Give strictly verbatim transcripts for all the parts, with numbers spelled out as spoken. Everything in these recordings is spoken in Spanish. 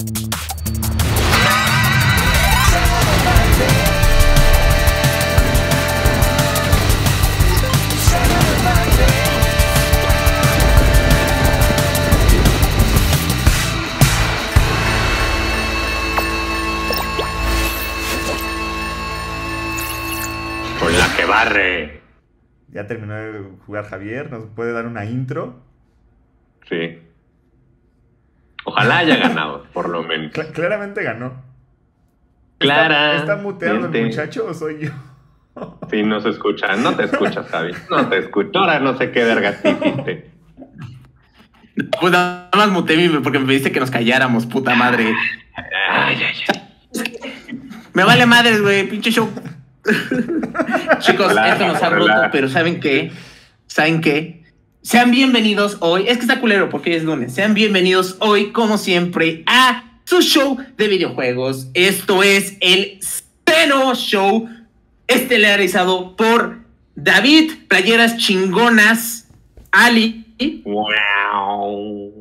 Con la que barre. Ya terminó de jugar Javier, ¿nos puede dar una intro? Sí. Ojalá haya ganado, por lo menos. Cl- claramente ganó. Clara. ¿Está, ¿Está muteado el muchacho o soy yo? Sí, no se escucha. No te escuchas, Javi. No te escucho. Ahora no sé qué vergas te hiciste. Pues nada más muteé porque me pediste que nos calláramos, puta madre. Ay, ay, ay. Me vale madres, güey, pinche show. Chicos, Hola, esto nos ha roto, hola. pero ¿saben qué? ¿Saben qué? Sean bienvenidos hoy, es que está culero porque hoy es lunes. Sean bienvenidos hoy, como siempre, a su show de videojuegos. Esto es el Seno Show, estelarizado por David, playeras chingonas, Ali, Wow.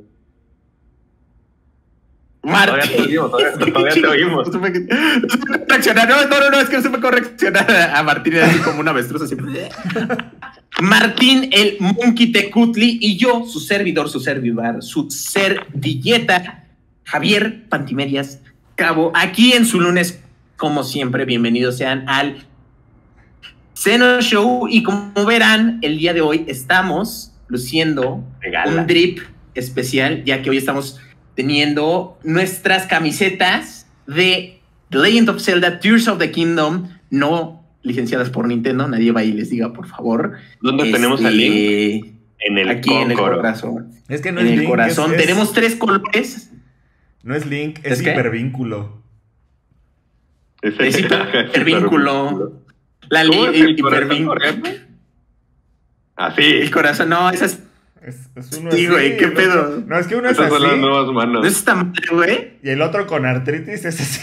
Martín. Todavía te oímos, todavía, todavía te oímos. No supe que- no supe reaccionar. No, no, no, no, es que no supe cómo reaccionar a Martín, así como una avestruz así. Martín, el Monkey Tecutli, y yo, su servidor, su servidor, su servilleta, Javier Pantimedias Cabo, aquí en su lunes, como siempre, bienvenidos sean al Seno Show, y como verán, el día de hoy estamos luciendo Regala. un drip especial, ya que hoy estamos teniendo nuestras camisetas de The Legend of Zelda Tears of the Kingdom, no licenciadas por Nintendo, nadie va y les diga, por favor. ¿Dónde Este, tenemos al link? En el aquí en el cócoro. corazón. Es que no En es el Link, corazón. es- es- Tenemos tres colores. No es Link, es, ¿Es qué? hipervínculo. Ese- Es hipervínculo. La ¿Cómo li- es el hipervínculo. corazón, por ejemplo? Así. El corazón, no, esa es. Es, es uno Sí, así, güey, ¿qué el otro- pedo? No, es que uno es Esas son las así nuevas manos. ¿No es esta madre, güey? y el otro con artritis es así.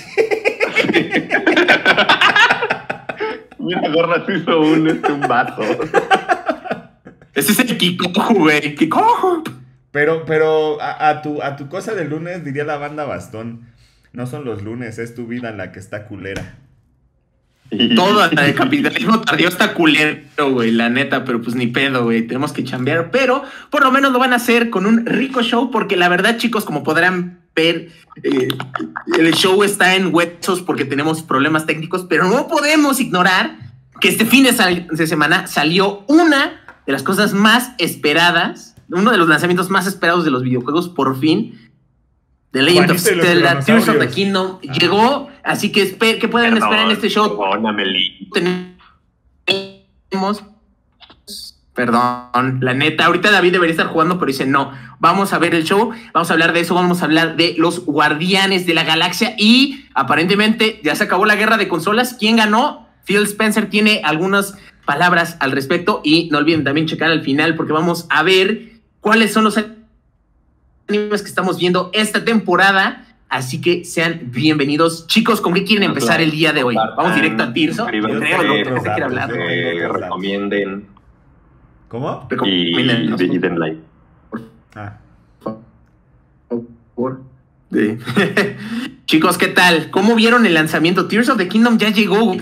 Mira, gorra se hizo un, este, un vato. Ese es el Kikoju, güey. Kikoju. Pero, pero a, a tu, a tu cosa del lunes diría la banda Bastón. No son los lunes, es tu vida la que está culera. Todo el capitalismo tardío está culero, güey, la neta, pero pues ni pedo, güey, tenemos que chambear, pero por lo menos lo van a hacer con un rico show, porque la verdad, chicos, como podrán ver, eh, el show está en huesos porque tenemos problemas técnicos, pero no podemos ignorar que este fin de, sal- de semana salió una de las cosas más esperadas, uno de los lanzamientos más esperados de los videojuegos, por fin. The Legend of Juanito y los Zelda, Tears of the dinosaurios. Kingdom, Ah. llegó, así que espe- ¿qué pueden Perdón, esperar en este show? Perdóname, Lee. Tenemos, perdón, la neta, ahorita David debería estar jugando, pero dice no, vamos a ver el show, vamos a hablar de eso, vamos a hablar de los Guardianes de la Galaxia, y aparentemente ya se acabó la guerra de consolas. ¿Quién ganó? Phil Spencer tiene algunas palabras al respecto, y no olviden también checar al final porque vamos a ver cuáles son los animes que estamos viendo esta temporada. Así que sean bienvenidos. Chicos, ¿con qué quieren empezar el día de hoy? Vamos directo a Tirso. Suscríbanse, Creo, ¿no? ¿Con qué quiere datos, hablar? ¿no? eh, recomienden ¿Cómo? y, Recomiéndennos, y den like. Ah, por favor. Sí. Chicos, ¿qué tal? ¿Cómo vieron el lanzamiento? Tears of the Kingdom ya llegó.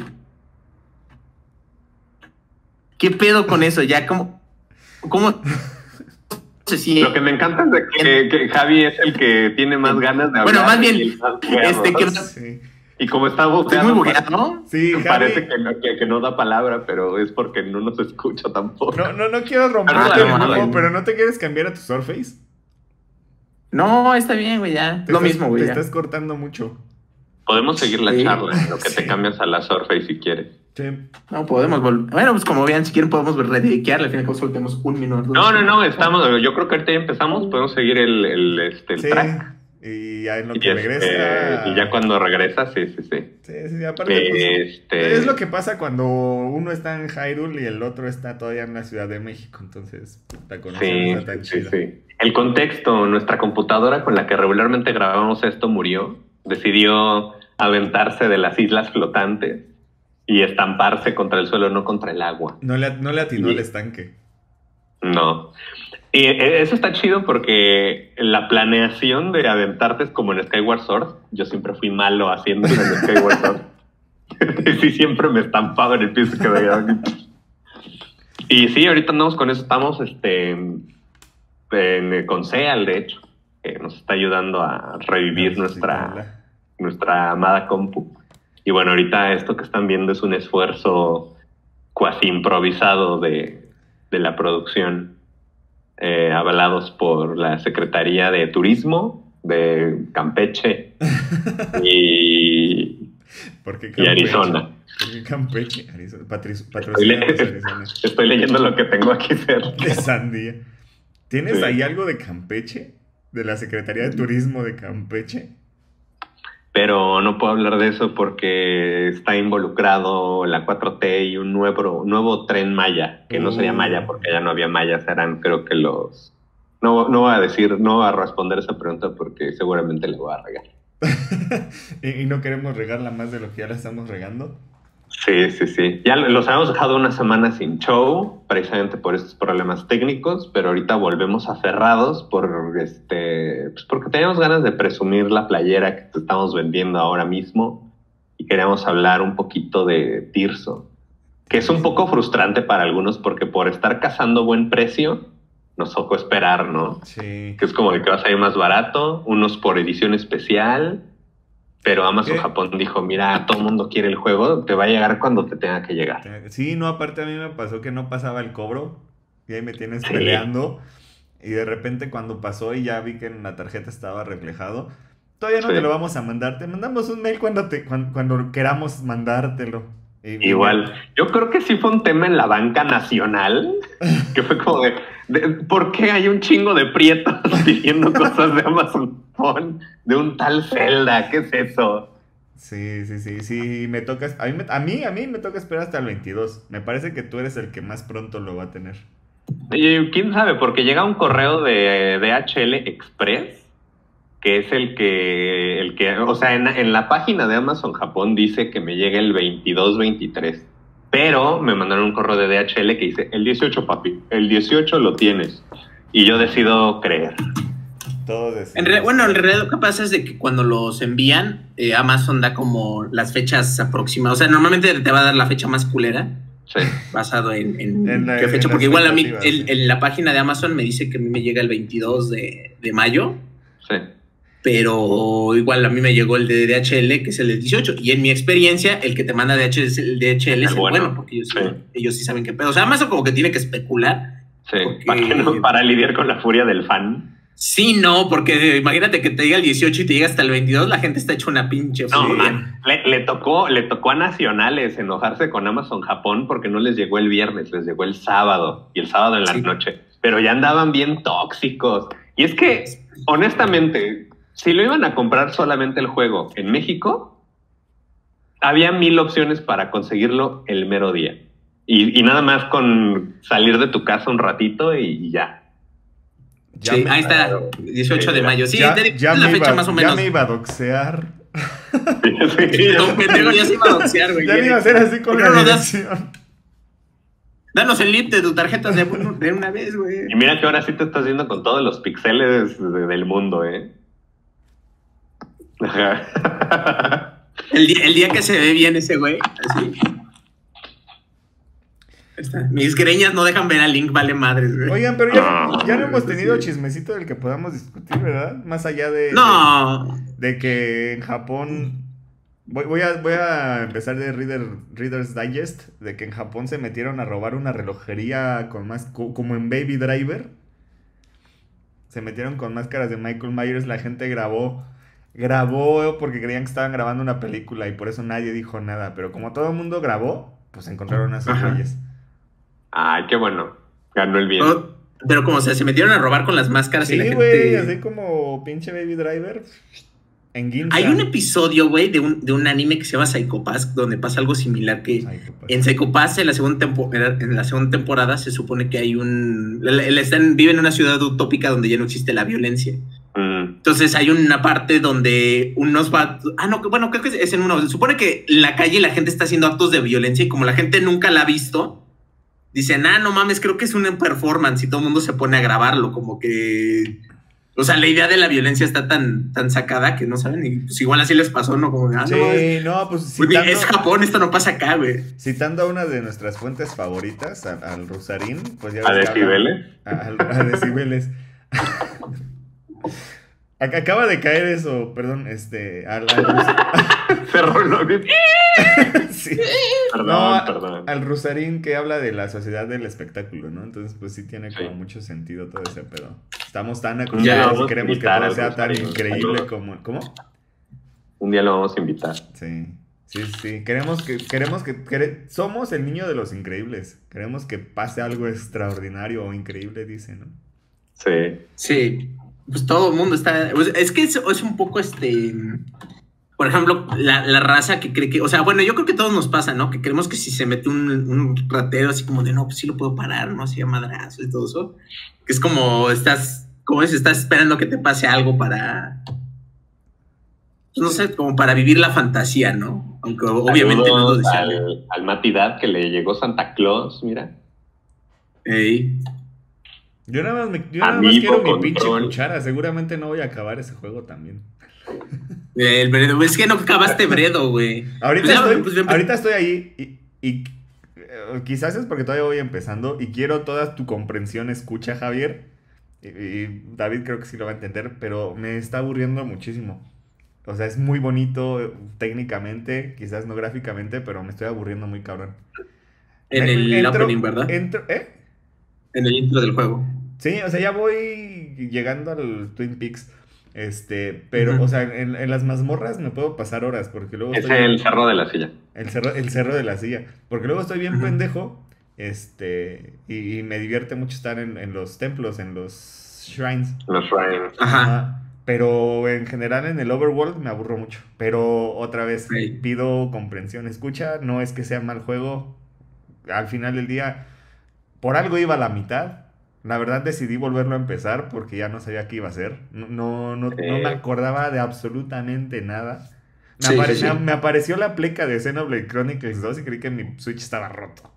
¿Qué pedo con eso? Ya, ¿cómo? ¿Cómo? Sí. Lo que me encanta es de que, que Javi es el que tiene más ganas de hablar. Bueno, más bien, y el más bugueado. este, que- sí. Y como está Estoy bugueado, muy bugueado, ¿no? Sí, Javi. parece que no, que, que no da palabra, pero es porque no nos escucha tampoco. No, no, no quiero romper Ah, el no, grupo, no, no. pero ¿no te quieres cambiar a tu Surface? No, está bien, güey, ya. Te Lo estás- mismo, güey. Te ya. estás cortando mucho. Podemos seguir la Sí. charla en lo que Sí. te cambias a la Surface si quieres. Sí. No podemos volver. Bueno, pues como vean, si quieren podemos redediquearle. Al final que solo tenemos un minuto. No, no, no, estamos, yo creo que ahorita ya empezamos, podemos seguir el, el, este, el Sí. track. Y ya en lo Y, que este, regresa. y ya cuando regresa, sí, sí, sí. Sí, sí, aparte, pues, Este... es lo que pasa cuando uno está en Hyrule y el otro está todavía en la Ciudad de México. Entonces, la conexión Sí, no está tan sí, chida. sí. El contexto, nuestra computadora con la que regularmente grabamos esto murió. Decidió aventarse de las islas flotantes y estamparse contra el suelo, no contra el agua. No le, no le atinó Y- el estanque. No. Y eso está chido porque la planeación de aventarte es como en Skyward Sword. Yo siempre fui malo haciendo en Skyward Sword. Sí, siempre me estampaba en el piso que veía. Y sí, ahorita andamos con eso. Estamos este, en, en, con Seal, de hecho, que nos está ayudando a revivir no, nuestra, nuestra amada compu. Y bueno, ahorita esto que están viendo es un esfuerzo cuasi improvisado de, de la producción, eh, avalados por la Secretaría de Turismo de Campeche y, ¿Por qué Campeche? y Arizona. ¿Por qué Campeche? Arizona. Patric Estoy, le Arizona. Estoy leyendo lo que tengo aquí cerca. De sandía. ¿Tienes sí. ahí algo de Campeche? ¿De la Secretaría de Turismo de Campeche? Pero no puedo hablar de eso porque está involucrado la cuatro T y un nuevo, nuevo tren Maya, que no sería Maya porque ya no había Maya, serán creo que los... No, no voy a decir, no voy a responder esa pregunta porque seguramente le voy a regar. ¿Y, ¿Y no queremos regarla más de lo que ya la estamos regando? Sí, sí, sí. Ya los habíamos dejado una semana sin show, precisamente por estos problemas técnicos, pero ahorita volvemos aferrados por este, pues porque teníamos ganas de presumir la playera que te estamos vendiendo ahora mismo y queríamos hablar un poquito de Tirso, que es un poco frustrante para algunos porque por estar cazando buen precio nos tocó esperar, ¿no? Sí. Que es como de que va a salir más barato, unos por edición especial. Pero Amazon ¿Qué? Japón dijo, mira, todo el mundo quiere el juego, te va a llegar cuando te tenga que llegar. Sí, no, aparte a mí me pasó que no pasaba el cobro y ahí me tienes sí. peleando y de repente cuando pasó y ya vi que en la tarjeta estaba reflejado, todavía no sí. te lo vamos a mandar, te mandamos un mail cuando, te, cuando, cuando queramos mandártelo. Y, Igual, y... yo creo que sí fue un tema en la banca nacional, que fue como de, de ¿por qué hay un chingo de prietos pidiendo cosas de Amazon Japón? De un tal Zelda, ¿qué es eso? Sí, sí, sí, sí, me toca, a mí, a mí, a mí me toca esperar hasta el veintidós. Me parece que tú eres el que más pronto lo va a tener. Y quién sabe, porque llega un correo de D H L Express, que es el que, el que, o sea, en, en la página de Amazon Japón dice que me llega el veintidós veintitrés, pero me mandaron un correo de D H L que dice, el dieciocho, papi, el dieciocho lo tienes, y yo decido creer. En re, bueno, en realidad lo que pasa es de que cuando los envían, eh, Amazon da como las fechas aproximadas, o sea, normalmente te va a dar la fecha más culera, sí. basado en, en, en la, qué fecha, en porque igual a mí, sí. en, en la página de Amazon me dice que a mí me llega el veintidós de, de mayo, sí. Pero igual a mí me llegó el de D H L, que es el del dieciocho. Y en mi experiencia, el que te manda D H L es el, D H L es el bueno, bueno porque ellos sí. ellos sí saben qué pedo. O sea, Amazon como que tiene que especular. Sí, porque... para, que no, para lidiar con la furia del fan. Sí, no, porque imagínate que te diga el dieciocho y te llega hasta el veintidós, la gente está hecha una pinche no, man, le, le, tocó, le tocó a Nacionales enojarse con Amazon Japón porque no les llegó el viernes, les llegó el sábado y el sábado en la sí. noche. Pero ya andaban bien tóxicos. Y es que, honestamente... Si lo iban a comprar solamente el juego en México, había mil opciones para conseguirlo el mero día. Y, y nada más con salir de tu casa un ratito y, y ya. ya sí, me, ahí está, dieciocho de mayo. Sí, ya, te, ya la me fecha iba, más o menos. Ya me iba a doxear. Sí, Don pendejo ya se iba a doxear, güey. Ya me iba a hacer así con la dirección. Danos el link de tu tarjeta de, de una vez, güey. Y mira que ahora sí te estás viendo con todos los pixeles de, del mundo, ¿eh? el, día, el día que se ve bien ese güey, así. Está. Mis greñas no dejan ver al Link, vale madres, güey. Oigan, pero ya, ya no hemos tenido chismecito del que podamos discutir, ¿verdad? Más allá de... No. De, de que en Japón... Voy, voy, a, voy a empezar de Reader, Reader's Digest, de que en Japón se metieron a robar una relojería con más... como en Baby Driver. Se metieron con máscaras de Michael Myers, la gente grabó... Grabó porque creían que estaban grabando una película y por eso nadie dijo nada. Pero como todo el mundo grabó, pues encontraron a esos güeyes. Ay, qué bueno. Ganó el bien. Pero, pero como o sea, se metieron a robar con las máscaras sí, y la wey, gente... así como pinche Baby Driver. En Ginza. Hay un episodio, güey, de un, de un anime que se llama Psycho Pass, donde pasa algo similar que... Psycho Pass. En Psycho Pass, en la, segunda temporada, en la segunda temporada, se supone que hay un... Están, viven en una ciudad utópica donde ya no existe la violencia. Entonces hay una parte donde unos va... Ah, no, bueno, creo que es en uno. Se supone que en la calle la gente está haciendo actos de violencia y como la gente nunca la ha visto, dicen, ah, no mames, creo que es una performance y todo el mundo se pone a grabarlo, como que... O sea, la idea de la violencia está tan, tan sacada que no saben, y pues igual así les pasó, ¿no? Como, ah, sí, no, es, no, pues citando, es Japón, esto no pasa acá, güey. Citando a una de nuestras fuentes favoritas, al, al Rusarín, pues ya... ¿A decibeles? A, a decibeles. Acaba de caer eso, perdón, este... Al, al Cerró lo que... sí. Perdón, no, perdón. Al Rusarín que habla de la sociedad del espectáculo, ¿no? Entonces, pues sí tiene como sí. mucho sentido todo ese pedo. Estamos tan acostumbrados y queremos que todo sea tan Rusarín, increíble saludos. como... ¿Cómo? Un día lo vamos a invitar. Sí, sí, sí. Queremos que... Queremos que quere- somos el niño de los increíbles. Queremos que pase algo extraordinario o increíble, dice, ¿no? Sí. Sí, pues todo el mundo está... Pues es que es, es un poco este... Por ejemplo, la, la raza que cree que... O sea, bueno, yo creo que todos nos pasa, ¿no? Que creemos que si se mete un, un ratero así como de, no, pues sí lo puedo parar, ¿no? Así a madrazo y todo eso. Que es como estás... Como es, estás esperando que te pase algo para... No sé, como para vivir la fantasía, ¿no? Aunque obviamente no es lo deseable. Al, al Matidad que le llegó Santa Claus, mira. Ey. Yo nada más, me, yo nada más Amigo quiero mi control. pinche cuchara. Seguramente no voy a acabar ese juego también. El Bredo, es que no acabaste Bredo, güey. Ahorita, Pues ya, estoy, pues, ya- ahorita estoy ahí y, y, eh, quizás es porque todavía voy empezando y quiero toda tu comprensión, escucha, Javier. Y, y David creo que sí lo va a entender, pero me está aburriendo muchísimo. O sea, es muy bonito eh, técnicamente, quizás no gráficamente, pero me estoy aburriendo muy cabrón. En Me- el entro- opening, ¿verdad? entro- ¿eh? En el intro del juego. Sí, o sea, ya voy llegando al Twin Peaks. Este, pero, Ujú. o sea, en, en las mazmorras me puedo pasar horas porque luego Es estoy... el cerro de la silla. El cerro, el cerro de la silla. Porque luego estoy bien Ujú. pendejo. Este. Y, y me divierte mucho estar en, en los templos, en los shrines. Los shrines. Ajá. Ajá. Pero en general en el overworld me aburro mucho. Pero otra vez Sí. pido comprensión. Escucha, no es que sea mal juego. Al final del día, por algo iba a la mitad. La verdad decidí volverlo a empezar porque ya no sabía qué iba a hacer. No, no, no, Sí. no me acordaba de absolutamente nada. Me, Sí, apare- sí, sí. me- me apareció la pleca de Xenoblade Chronicles dos y creí que mi Switch estaba roto.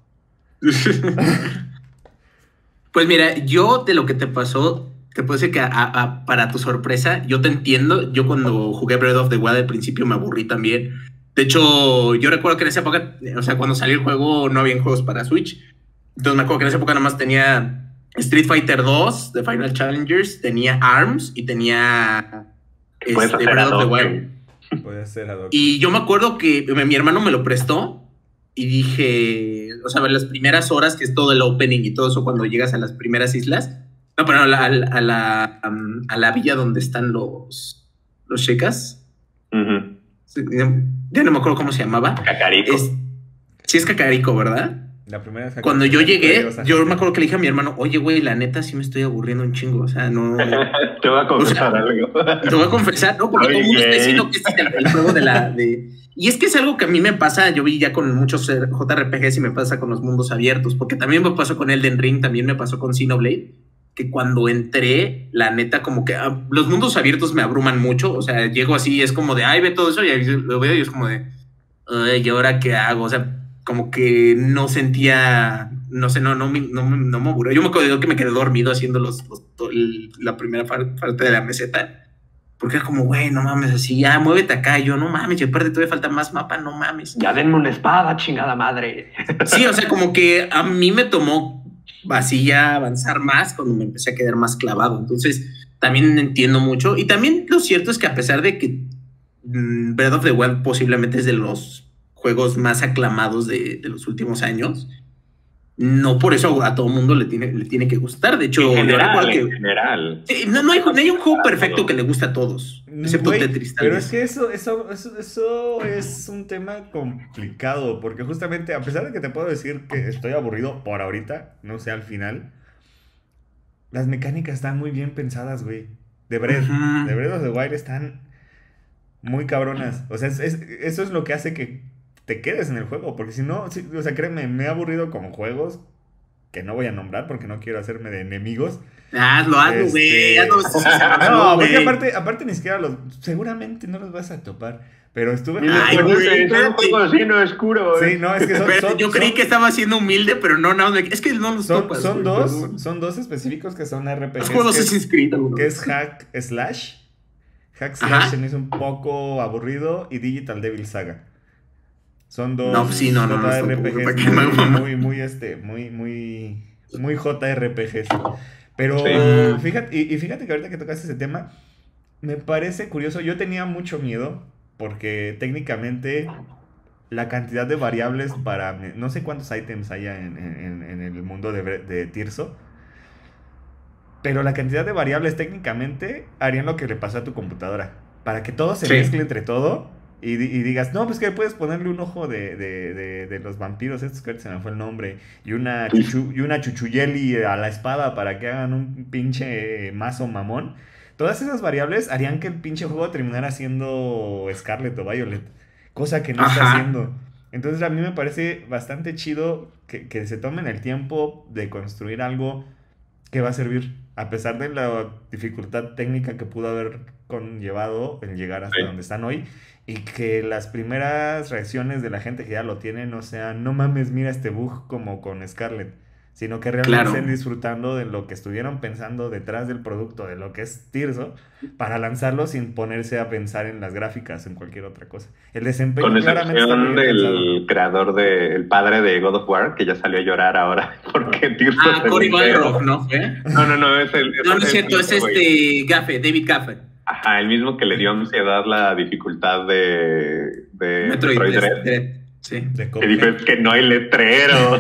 Pues mira, yo de lo que te pasó, te puedo decir que a- a- para tu sorpresa, yo te entiendo. Yo cuando jugué Breath of the Wild al principio me aburrí también. De hecho, yo recuerdo que en esa época, o sea, cuando salió el juego no había juegos para Switch. Entonces me acuerdo que en esa época nada más tenía Street Fighter dos de Final Challengers, tenía ARMS y tenía Puedes este, hacer Breath of the Wild. adoption. Puede ser ad hoc. Y yo me acuerdo que mi mi hermano me lo prestó y dije, o sea, las primeras horas, que es todo el opening y todo eso, cuando llegas a las primeras islas, no, pero a la, a la, a la, um, a la villa donde están los, los checas, Ujú. ya no me acuerdo cómo se llamaba. Cacarico. Es, sí es Cacarico, ¿verdad? La primera vez que- Cuando yo llegué, o sea, yo me acuerdo que le dije a mi hermano, oye, güey, la neta sí me estoy aburriendo un chingo, o sea, no... Te voy a confesar o sea, algo. Te voy a confesar, ¿no? Porque todo el mundo está Oye. diciendo que este es el, el juego de la... De... Y es que es algo que a mí me pasa, yo vi ya con muchos J R P Gs y me pasa con los mundos abiertos, porque también me pasó con Elden Ring, también me pasó con Xenoblade, que cuando entré, la neta, como que ah, los mundos abiertos me abruman mucho, o sea, llego así, es como de, ay, ve todo eso, y ahí lo veo y es como de, ay, ¿y ahora qué hago? O sea, como que no sentía, no sé, no, no, me- no, me- no me aburrió. Yo me acuerdo que me quedé dormido haciendo los, los- el- la primera par- parte de la meseta. Porque era como, güey, no mames, así, ya, muévete acá. Y yo, no mames, y aparte todavía falta más mapa, no mames. Ya denme una espada, chingada madre. Sí, o sea, como que a mí me tomó así ya avanzar más cuando me empecé a quedar más clavado. Entonces, también entiendo mucho. Y también lo cierto es que a pesar de que mm, Breath of the Wild posiblemente es de los juegos más aclamados de, de los últimos años, no por eso a todo mundo le tiene, le tiene que gustar. De hecho, En yo general, recuerdo en que... general. Sí, no, no, hay, no hay un juego perfecto que le guste a todos, excepto Güey, Tetris. tal pero vez. es que eso, eso, eso, eso es un tema complicado, porque justamente a pesar de que te puedo decir que estoy aburrido por ahorita, no sé, al final, las mecánicas están muy bien pensadas, güey. De Breath, Ujú. de Breath of the Wild están muy cabronas. O sea, es- es- eso es lo que hace que te quedes en el juego, porque si no, sí, o sea, créeme, me he aburrido con juegos que no voy a nombrar porque no quiero hacerme de enemigos. Hazlo, hazlo, güey. Este... Hazlo. No, porque aparte, aparte ni siquiera los... Seguramente no los vas a topar. Pero estuve... Ay, güey, es un juego así, no oscuro. Sí, no, es que son... Pero son yo creí son, que estaba siendo humilde, pero no, no, es que no los son, topas. son güey, dos, perdón. son dos específicos que son R P Gs. Los juegos que es es, inscrito, que es Hack Slash. Hack Slash Ajá. se me hizo un poco aburrido y Digital Devil Saga. Son dos No, pues sí, no, no, no, J R P tampoco, ¿para Gs qué me muy, mama? muy, muy, este, muy, muy, muy J R P Gs. Pero Sí. fíjate, y, y fíjate que ahorita que tocaste ese tema, me parece curioso. Yo tenía mucho miedo porque técnicamente la cantidad de variables para... No sé cuántos ítems haya en, en, en el mundo de, de Tirso, pero la cantidad de variables técnicamente harían lo que le pasó a tu computadora. Para que todo se Sí. mezcle entre todo y, y digas, no, pues que puedes ponerle un ojo de, de, de, de los vampiros, estos que ahorita se me fue el nombre, y una, chuchu, y una chuchuyeli a la espada para que hagan un pinche mazo mamón. Todas esas variables harían que el pinche juego terminara siendo Scarlet o Violet, cosa que no está Ajá. haciendo. Entonces a mí me parece bastante chido que, que se tomen el tiempo de construir algo que va a servir, a pesar de la dificultad técnica que pudo haber conllevado el llegar hasta Sí. donde están hoy, y que las primeras reacciones de la gente que ya lo tiene no sean, no mames, mira este bug como con Scarlet, sino que realmente Claro. estén disfrutando de lo que estuvieron pensando detrás del producto, de lo que es Tirso, para lanzarlo sin ponerse a pensar en las gráficas o en cualquier otra cosa. El desempeño Con claramente está excepción muy bien del pensado. creador, de, el padre de God of War, que ya salió a llorar ahora porque Tirso Ah, se Cory vendió. Balrog, ¿no? ¿Eh? No, no, no, es el... No, no es cierto, es el mismo, güey. este Gaffe, David Gaffe. Ajá, el mismo que le dio ansiedad la dificultad de, de Metroid, Metroid Dread. Dread. Dread, Sí. De Que dijo, es que no hay letreros.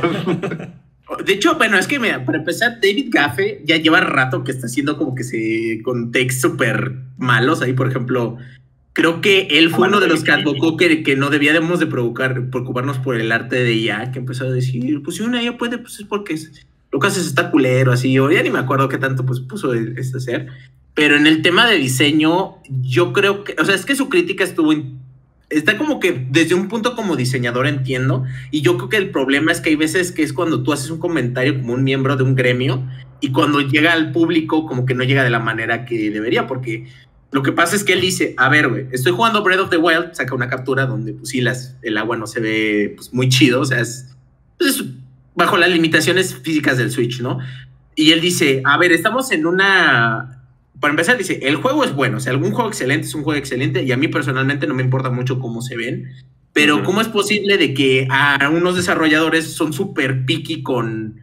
De hecho, bueno, es que mira, para empezar, David Gaffe ya lleva rato que está haciendo como que se con takes súper malos. Ahí, por ejemplo, creo que él fue uno de los que advocó que, que no debíamos de provocar, preocuparnos por el arte de I A, que empezó a decir, pues si una I A puede, pues es porque es, lo que haces está culero, así. O ya ni me acuerdo qué tanto pues puso este ser. Pero en el tema de diseño, yo creo que, o sea, es que su crítica estuvo in- está como que desde un punto como diseñador entiendo, y yo creo que el problema es que hay veces que es cuando tú haces un comentario como un miembro de un gremio y cuando llega al público como que no llega de la manera que debería, porque lo que pasa es que él dice, a ver, güey, estoy jugando Breath of the Wild, saca una captura donde pues sí, las, el agua no se ve pues, muy chido, o sea, es, pues, es bajo las limitaciones físicas del Switch, ¿no? Y él dice, a ver, estamos en una... Para empezar, dice, el juego es bueno, o sea, algún juego excelente es un juego excelente y a mí personalmente no me importa mucho cómo se ven, pero Uh-huh. ¿cómo es posible de que a unos desarrolladores son súper picky con,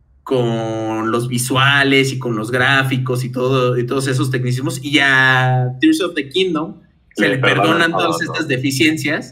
con los visuales y con los gráficos y, todo, y todos esos tecnicismos, y a Tears of the Kingdom se Le le perdonan perdonan todo, todas ¿no? estas deficiencias?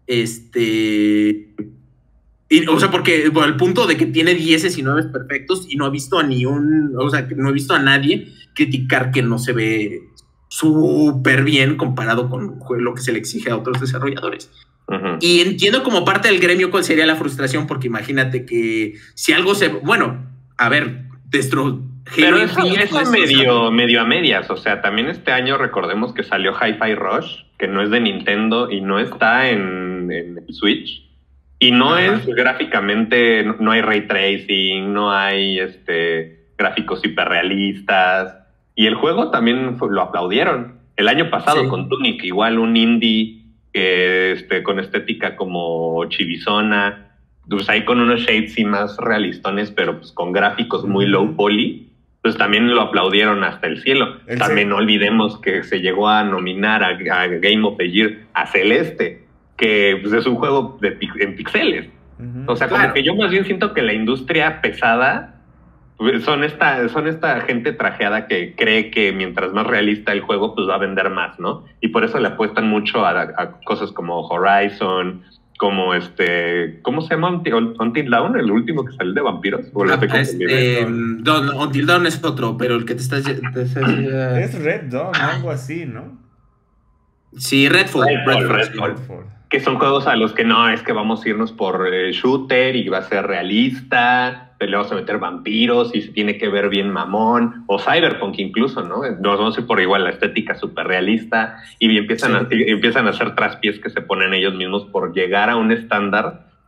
Este... Y, o sea, porque bueno, al punto de que tiene diez y nueve perfectos y no ha visto a ni un, o sea, que no he visto a nadie criticar que no se ve súper bien comparado con lo que se le exige a otros desarrolladores. Uh-huh. Y entiendo como parte del gremio cuál sería la frustración, porque imagínate que si algo se, bueno, a ver, destro, Pero Halo eso, Infinite eso no es- medio, medio a medias. O sea, también este año recordemos que salió Hi-Fi Rush, que no es de Nintendo y no está en, en el Switch. Y no Ajá. es gráficamente, no, no hay ray tracing, no hay este gráficos hiperrealistas. Y el juego también fue- lo aplaudieron. El año pasado Sí. con Tunic, igual un indie que este, con estética como chibizona, pues ahí con unos shades sí más realistones, pero pues con gráficos muy Ujú. low poly, pues también lo aplaudieron hasta el cielo. El También ce- no olvidemos que se llegó a nominar a, a Game of the Year a Celeste, que pues, es un juego de, pi- en pixeles. Ujú. O sea, Claro. como que yo más bien siento que la industria pesada pues, son esta, son esta gente trajeada que cree que mientras más realista el juego, pues va a vender más, ¿no? Y por eso le apuestan mucho a, a cosas como Horizon, como este, ¿cómo se llama? Until, Until Dawn, el último que salió de vampiros. ¿O lo Ah, estoy confundiendo? este, Dawn, Until Dawn es otro, pero el que te estás... te estás- Es Red Dawn, algo así, ¿no? sí, Redfall. Redfall, Redfall, Redfall. Redfall. Que son juegos a los que no, es que vamos a irnos por eh, shooter y va a ser realista, pero le vamos a meter vampiros y se tiene que ver bien mamón, o Cyberpunk incluso, ¿no? Nos vamos a ir por igual la estética súper realista y empiezan, Sí. a, y empiezan a hacer traspiés que se ponen ellos mismos por llegar a un estándar que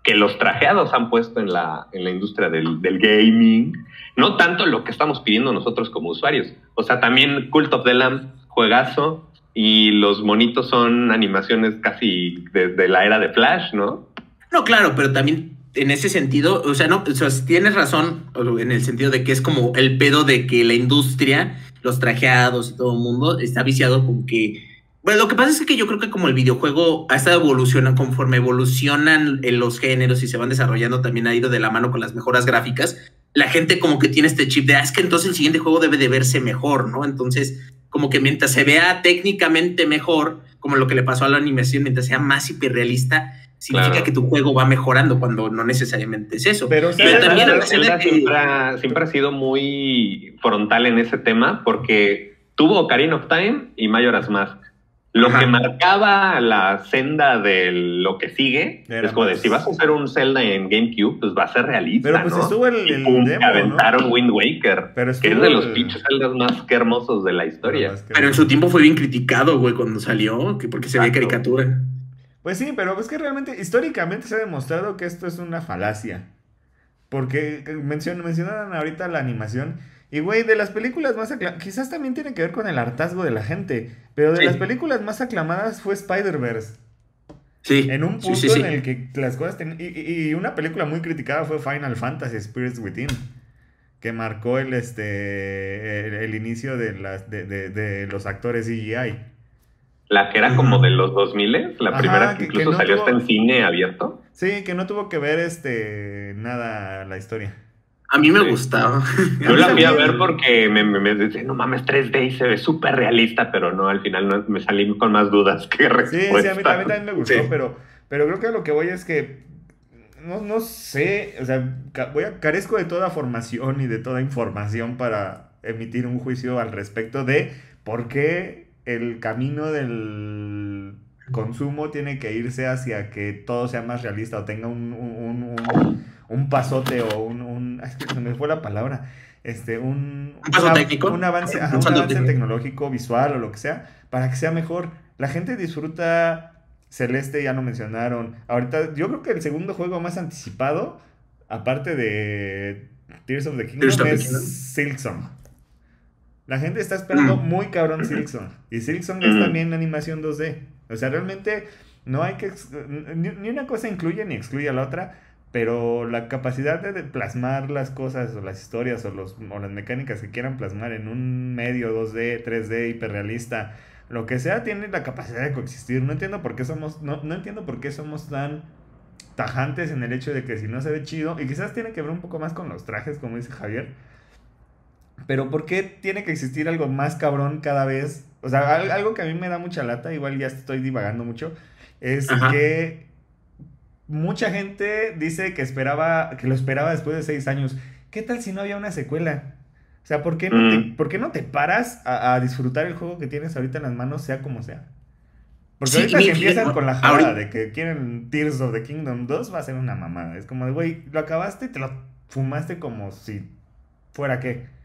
que los trajeados han puesto en la, en la industria del, del gaming, no tanto lo que estamos pidiendo nosotros como usuarios. O sea, también Cult of the Lamb, juegazo, y los monitos son animaciones casi desde la era de Flash, ¿no? No, claro, pero también en ese sentido, o sea, no, o sea, tienes razón en el sentido de que es como el pedo de que la industria, los trajeados y todo el mundo está viciado con que... Bueno, lo que pasa es que yo creo que como el videojuego ha estado evolucionando, conforme evolucionan en los géneros y se van desarrollando, también ha ido de la mano con las mejoras gráficas, la gente como que tiene este chip de, ah, es que entonces el siguiente juego debe de verse mejor, ¿no? Entonces, como que mientras se vea técnicamente mejor, como lo que le pasó a la animación, mientras sea más hiperrealista, significa claro. que tu juego va mejorando, cuando no necesariamente es eso. Pero, Pero Zelda, también Zelda, Zelda que... siempre, ha, siempre ha sido muy frontal en ese tema, porque tuvo Ocarina of Time y Majora's Mask. Lo Ajá. que marcaba la senda de lo que sigue Era es como más... de si vas a hacer un Zelda en GameCube, pues va a ser realista. Pero pues ¿no? estuvo el, el pum, demo, aventaron ¿no? Wind Waker, Pero que es de los el... pinches Zeldas más que hermosos de la historia. Pero, pero en su tiempo fue bien criticado, güey, cuando salió, que porque se veía caricatura. Pues sí, pero es que realmente, históricamente se ha demostrado que esto es una falacia. Porque mencion, mencionaron ahorita la animación. Y güey, de las películas más aclamadas, quizás también tiene que ver con el hartazgo de la gente, pero de sí. las películas más aclamadas fue Spider-Verse. Sí. En un punto sí, sí, sí. en el que las cosas... Ten... Y, y una película muy criticada fue Final Fantasy Spirits Within, que marcó el, este, el, el inicio de, las, de, de, de los actores C G I. La que era como de los dos mil, la Ajá, primera que incluso que no salió tuvo... hasta en cine abierto. Sí, que no tuvo que ver este nada la historia. A mí me sí. gustaba. Yo la fui a ver porque me, me, me decía, no mames, tres D y se ve súper realista, pero no, al final no, me salí con más dudas que respuestas. Sí, sí, a mí, a mí también me gustó, sí. pero, pero creo que a lo que voy es que, no, no sé, o sea, voy a, carezco de toda formación y de toda información para emitir un juicio al respecto de por qué el camino del consumo tiene que irse hacia que todo sea más realista o tenga un... un, un, un un pasote o un, un es que se me fue la palabra, este, un, ¿Un paso una, técnico? un avance, ajá, un avance tecnológico, visual o lo que sea, para que sea mejor. La gente disfruta Celeste, ya lo mencionaron. Ahorita, yo creo que el segundo juego más anticipado, aparte de Tears of the Kingdom, es Silksong. La gente está esperando mm. muy cabrón Silksong. Y Silksong mm. es también animación dos D. O sea, realmente no hay que... Ni, ni una cosa incluye ni excluye a la otra. Pero la capacidad de plasmar las cosas o las historias o, los, o las mecánicas que quieran plasmar en un medio dos D, tres D, hiperrealista, lo que sea, tiene la capacidad de coexistir. No entiendo por qué somos, no, no entiendo por qué somos tan tajantes en el hecho de que si no se ve chido, y quizás tiene que ver un poco más con los trajes, como dice Javier, pero ¿por qué tiene que existir algo más cabrón cada vez? O sea, algo que a mí me da mucha lata, igual ya estoy divagando mucho, es Ajá. que mucha gente dice que esperaba, que lo esperaba después de seis años. ¿Qué tal si no había una secuela? O sea, ¿por qué no, mm. te, ¿por qué no te paras a, a disfrutar el juego que tienes ahorita en las manos, sea como sea? Porque sí, ahorita si empiezan no, con la jugada ahorita... de que quieren Tears of the Kingdom dos, va a ser una mamada. Es como de, güey, lo acabaste y te lo fumaste como si fuera qué.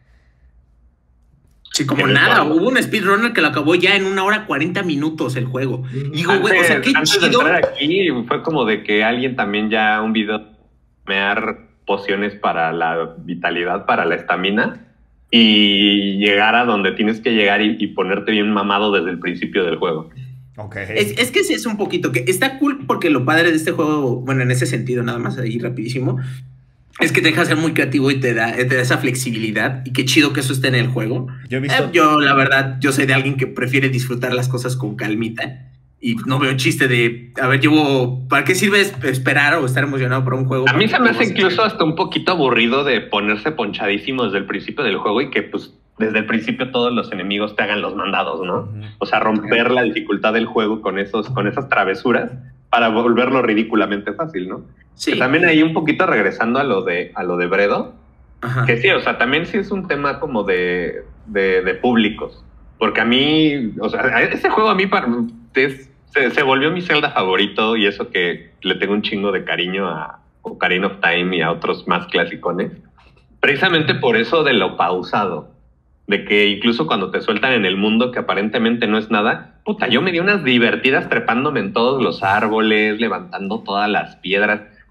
Sí, como nada, juego. Hubo un speedrunner que lo acabó ya en una hora cuarenta minutos el juego. Digo, güey, o sea, qué antes chido. De entrar aquí fue como de que alguien también ya un video mear pociones para la vitalidad, para la estamina, y llegar a donde tienes que llegar y, y ponerte bien mamado desde el principio del juego. Okay. Es, es que sí es un poquito, que está cool porque lo padre de este juego, bueno, en ese sentido, nada más ahí rapidísimo, es que te deja ser muy creativo y te da, te da esa flexibilidad. Y qué chido que eso esté en el juego. Yo, he visto... eh, yo, la verdad, yo soy de alguien que prefiere disfrutar las cosas con calmita. Y no veo chiste de, a ver, llevo... ¿Para qué sirve esperar o estar emocionado por un juego? A mí se me hace incluso hasta un poquito aburrido de ponerse ponchadísimo desde el principio del juego y que, pues, desde el principio todos los enemigos te hagan los mandados, ¿no? Uh-huh. O sea, romper la dificultad del juego con, esos, con esas travesuras para volverlo ridículamente fácil, ¿no? Sí. Que también ahí un poquito regresando a lo de a lo de Bredo, Ajá. que sí, o sea, también sí es un tema como de, de, de públicos, porque a mí, o sea, ese juego a mí para, es, se, se volvió mi Zelda favorito y eso que le tengo un chingo de cariño a Ocarina of Time y a otros más clasicones, precisamente por eso de lo pausado, de que incluso cuando te sueltan en el mundo que aparentemente no es nada, puta, yo me di unas divertidas trepándome en todos los árboles, levantando todas las piedras,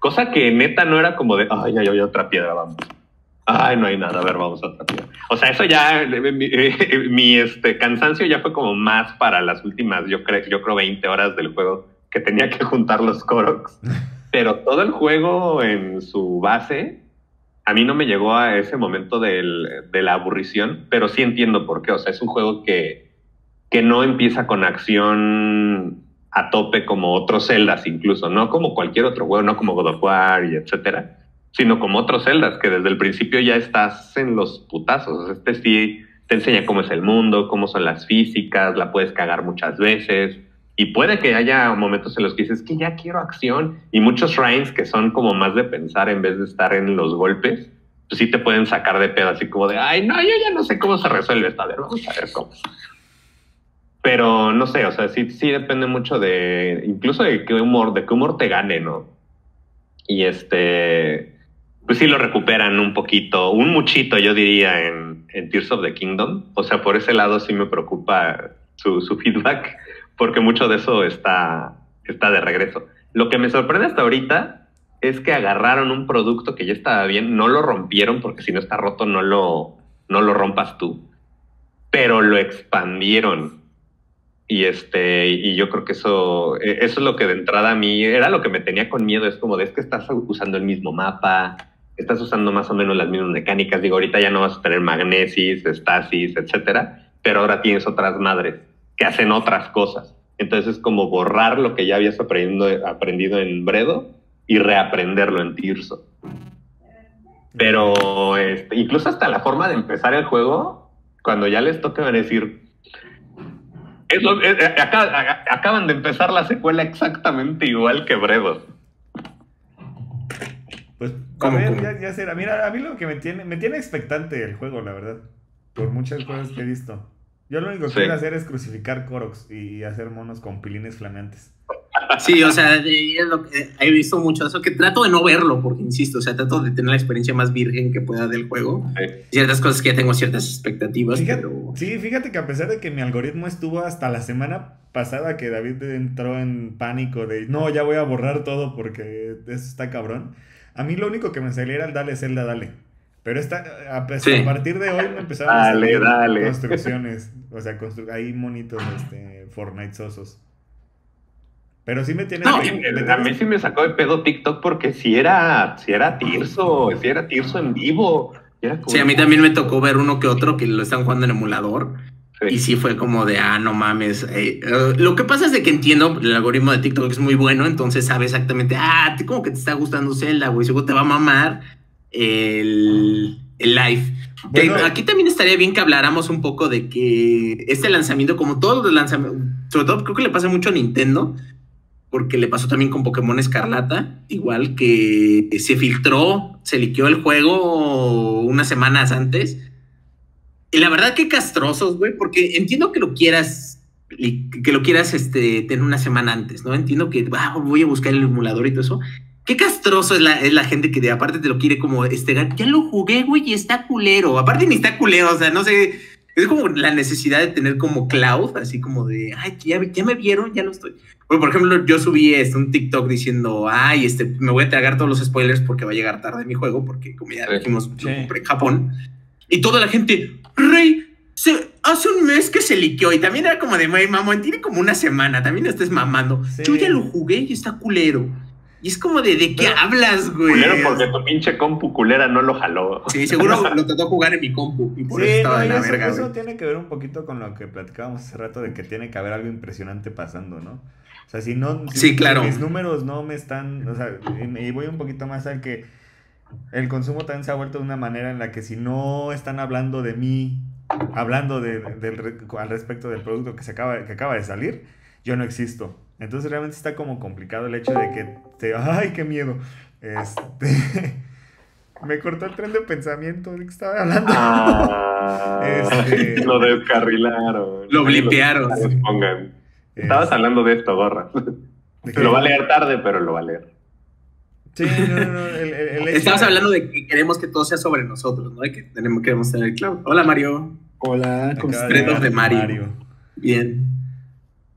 Cosa que neta no era como de, ay, ay, ay, otra piedra, vamos. Ay, no hay nada, a ver, vamos a otra piedra. O sea, eso ya, mi, mi este, cansancio ya fue como más para las últimas, yo creo, yo creo veinte horas del juego que tenía que juntar los Koroks. Pero todo el juego en su base, a mí no me llegó a ese momento del, de la aburrición, pero sí entiendo por qué. O sea, es un juego que, que no empieza con acción a tope como otros Zeldas incluso, no como cualquier otro juego, no como God of War y etcétera, sino como otros Zeldas, que desde el principio ya estás en los putazos. Este sí te enseña cómo es el mundo, cómo son las físicas, la puedes cagar muchas veces, y puede que haya momentos en los que dices que ya quiero acción, y muchos shrines que son como más de pensar en vez de estar en los golpes, pues sí te pueden sacar de pedo, así como de, ay, no, yo ya no sé cómo se resuelve esta, a ver, vamos a ver cómo. Pero no sé, o sea, sí, sí depende mucho de, incluso de qué humor, de qué humor te gane, ¿no? Y este, pues sí lo recuperan un poquito, un muchito, yo diría, en, en Tears of the Kingdom. O sea, por ese lado sí me preocupa su, su feedback, porque mucho de eso está, está de regreso. Lo que me sorprende hasta ahorita es que agarraron un producto que ya estaba bien, no lo rompieron, porque si no está roto no lo, no lo rompas tú, pero lo expandieron. Y este, y yo creo que eso, eso es lo que de entrada a mí era lo que me tenía con miedo. Es como de, es que estás usando el mismo mapa, estás usando más o menos las mismas mecánicas. Digo, ahorita ya no vas a tener magnesis, estasis, etcétera, pero ahora tienes otras madres que hacen otras cosas. Entonces es como borrar lo que ya habías aprendido, aprendido en Bredo y reaprenderlo en Tirso. Pero este, incluso hasta la forma de empezar el juego, cuando ya les toca decir, es lo, es, acá, acaban de empezar la secuela exactamente igual que Bredo. Pues a ver, ya, ya será. Mira, a mí lo que me tiene, me tiene expectante el juego, la verdad. Por muchas cosas que he visto. Yo lo único que sí. quiero hacer es crucificar Koroks y hacer monos con pilines flameantes. Sí, o sea, es lo que he visto mucho eso, que trato de no verlo, porque insisto, o sea, trato de tener la experiencia más virgen que pueda del juego. Sí. Ciertas cosas que ya tengo ciertas expectativas. Fíjate, pero... Sí, fíjate que a pesar de que mi algoritmo estuvo hasta la semana pasada que David entró en pánico de no, ya voy a borrar todo porque eso está cabrón. A mí lo único que me salía era el dale Zelda, dale. Pero esta, a, pues, sí. a partir de hoy me empezaron a salir dale. construcciones. O sea, constru hay monitos este, Fortnite sosos. Pero sí me tiene... No, me, me, me, a mí sí me sacó de pedo TikTok porque si era, si era Tirso, si era Tirso en vivo. Era como... Sí, a mí también me tocó ver uno que otro que lo están jugando en emulador. Sí. Y sí fue como de, ah, no mames. Eh, uh, lo que pasa es de que entiendo, el algoritmo de TikTok es muy bueno, entonces sabe exactamente, ah, como que te está gustando Zelda, güey, seguro te va a mamar el, el live. Bueno, aquí también estaría bien que habláramos un poco de que este lanzamiento, como todos los lanzamientos, sobre todo creo que le pasa mucho a Nintendo, porque le pasó también con Pokémon Escarlata, igual que se filtró, se liqueó el juego unas semanas antes. Y la verdad que castrosos, güey, porque entiendo que lo quieras, que lo quieras este, tener una semana antes, ¿no? Entiendo que ah, voy a buscar el emulador y todo eso. Qué castroso es la, es la gente que de aparte te lo quiere como, este, ya lo jugué, güey, y está culero. Aparte ni está culero, o sea, no sé, es como la necesidad de tener como cloud, así como de, ay, ya, ya me vieron, ya no estoy. Bueno, por ejemplo, yo subí este, un TikTok diciendo, ay, este, me voy a tragar todos los spoilers porque va a llegar tarde mi juego, porque como ya dijimos, sí. lo compré en Japón. Y toda la gente, Rey, se, hace un mes que se liqueó. Y también era como de, mamón, tiene como una semana, también estés mamando. Sí. Yo ya lo jugué y está culero. Y es como de, ¿de qué Pero, hablas, güey? Culero porque tu pinche compu culera no lo jaló. Sí, seguro lo trató jugar en mi compu. Y por sí, eso estaba no, de la eso, verga, eso güey. tiene que ver un poquito con lo que platicábamos hace rato de que tiene que haber algo impresionante pasando, ¿no? O sea, si no... Si, sí, claro. Si mis números no me están... O sea, y voy un poquito más al que el consumo también se ha vuelto de una manera en la que si no están hablando de mí, hablando de, de, de, al respecto del producto que, se acaba, que acaba de salir, yo no existo. Entonces realmente está como complicado el hecho de que te... ¡Ay, qué miedo! Este... Me cortó el tren de pensamiento de que estaba hablando. Ah, este... Lo descarrilaron. Lo blipearon. Sí. Pongan. Estabas este... hablando de esto, gorra. Lo va a leer tarde, pero lo va a leer. Sí, no, no, no. El, el, el Estamos de... hablando de que queremos que todo sea sobre nosotros, ¿no? De que tenemos, queremos tener el cloud. Hola, Mario. Hola, ¿cómo estás? Trend of de Mario. Mario. Bien.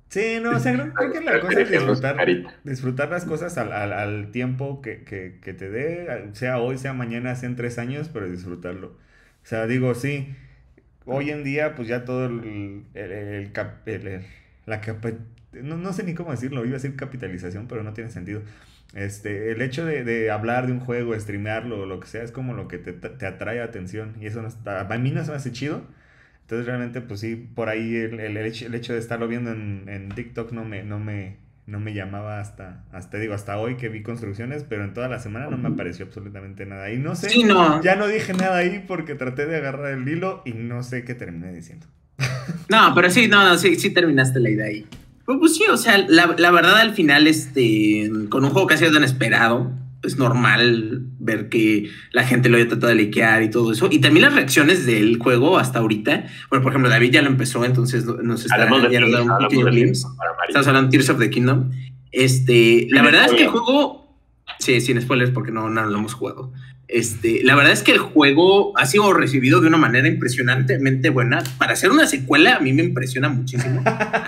Sí, no, o sea, creo, creo que la cosa es disfrutar, disfrutar las cosas al, al, al tiempo que, que, que te dé, sea hoy, sea mañana, sea en tres años, pero disfrutarlo. O sea, digo, sí, hoy en día, pues ya todo el, el, el, cap, el, el la capa, no, no sé ni cómo decirlo, iba a decir capitalización, pero no tiene sentido. Este, el hecho de, de hablar de un juego, streamearlo o lo que sea, es como lo que te, te atrae atención, y eso no está, a mí no se me hace chido. Entonces realmente, pues sí, por ahí el, el, hecho, el hecho de estarlo viendo en, en TikTok no me, no me, no me llamaba hasta, hasta, digo, hasta hoy que vi construcciones, pero en toda la semana no me apareció absolutamente nada. Y no sé, sí, no. ya no dije nada ahí porque traté de agarrar el hilo y no sé qué terminé diciendo. No, pero sí, no, no, sí, sí terminaste la idea ahí. Pues, pues sí, o sea, la, la verdad al final, este, con un juego que ha sido tan esperado, es normal ver que la gente lo haya tratado de liquear y todo eso. Y también las reacciones del juego hasta ahorita. Bueno, por ejemplo, David ya lo empezó, entonces nos está de ya nos da un pequeño glimpse. Estamos hablando de Tears of the Kingdom. Este, la verdad es que el juego... Sí, sin spoilers porque no, no lo hemos jugado. Este, la verdad es que el juego ha sido recibido de una manera impresionantemente buena. Para hacer una secuela, a mí me impresiona muchísimo.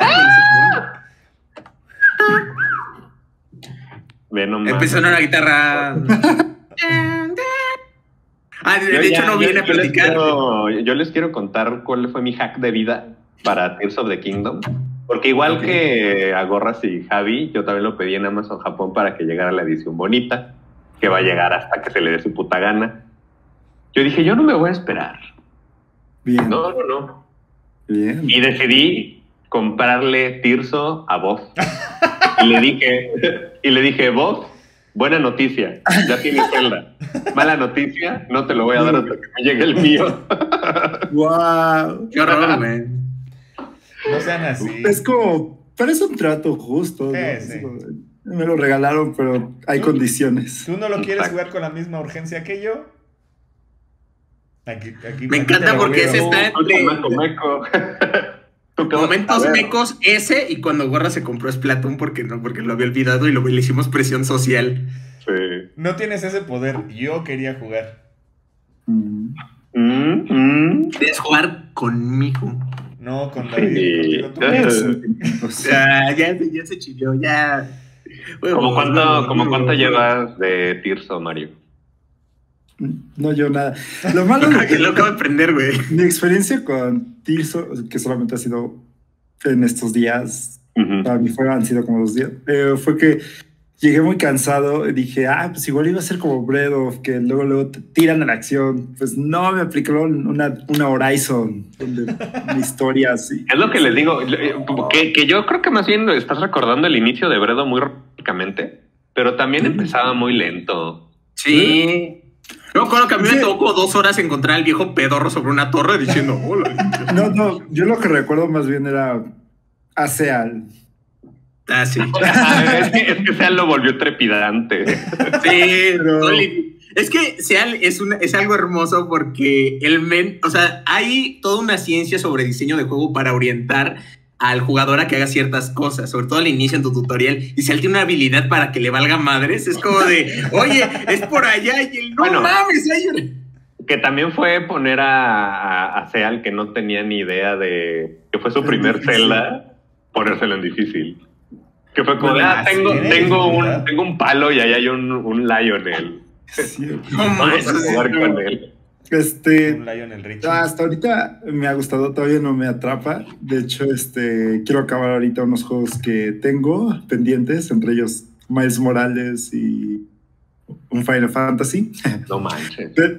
Empezó a una guitarra. ah, de, de hecho, ya, no viene yo, a platicar. Les quiero, yo les quiero contar cuál fue mi hack de vida para Tears of the Kingdom. Porque igual okay. que a Gorras y Javi, yo también lo pedí en Amazon Japón para que llegara la edición bonita, que va a llegar hasta que se le dé su puta gana. Yo dije, yo no me voy a esperar. Bien. No, no, no. Bien. Y decidí comprarle Tirso a Bob. Y le dije, y le dije, Bob, buena noticia, ya tienes Zelda. Mala noticia, no te lo voy a dar hasta que me llegue el mío. Wow. Qué horror, man. No sean así. Es como, parece un trato justo. Sí, ¿no? sí. Como, me lo regalaron, pero hay ¿Tú, condiciones. ¿Tú no lo quieres Exacto. jugar con la misma urgencia que yo? Aquí, aquí, me aquí encanta porque ese está entre... Meco, meco. Momentos mecos ese y cuando Gorra se compró Splatoon porque no, porque lo había olvidado y lo, le hicimos presión social. Sí. No tienes ese poder, yo quería jugar. Mm. Mm, mm. Querías jugar conmigo. No, con David. Sí. O sea, ya, ya se chilló, ya. Bueno, ¿Cómo cuánto, como cuánto llevas de Tirso, Mario? No, yo nada. Lo malo es que lo acabo de aprender, güey. Mi experiencia con Tirso, que solamente ha sido en estos días, uh-huh. para mí fue, han sido como dos días, eh, fue que llegué muy cansado y dije, ah, pues igual iba a ser como Breath of, que luego, luego te tiran a la acción. Pues no, me aplicaron una, una Horizon, donde mi historia así. Es lo que les digo, que, que yo creo que más bien estás recordando el inicio de Breath muy rápidamente, pero también uh-huh. empezaba muy lento. Sí. Yo recuerdo que a mí sí. me tocó dos horas encontrar al viejo pedorro sobre una torre diciendo hola. No, no, yo lo que recuerdo más bien era a Seal. Ah, sí. es, que, es que Seal lo volvió trepidante. Sí, pero... es que Seal es, una, es algo hermoso porque el men, o sea, hay toda una ciencia sobre diseño de juego para orientar al jugador a que haga ciertas cosas, sobre todo al inicio en tu tutorial, y si él tiene una habilidad para que le valga madres, es como de, oye, es por allá, y él, no bueno, mames, ay. Que también fue poner a, a, a Seal, que no tenía ni idea de, que fue su primer Zelda, ponérselo en difícil. Que fue como, ah, tengo, tengo, un, tengo un palo y ahí hay un, un Lionel. Sí. Vamos a jugar con él. Este, un Lionel Richie. Hasta ahorita me ha gustado, todavía no me atrapa. De hecho, este, quiero acabar ahorita unos juegos que tengo pendientes, entre ellos Miles Morales y un Final Fantasy. No manches. Pero,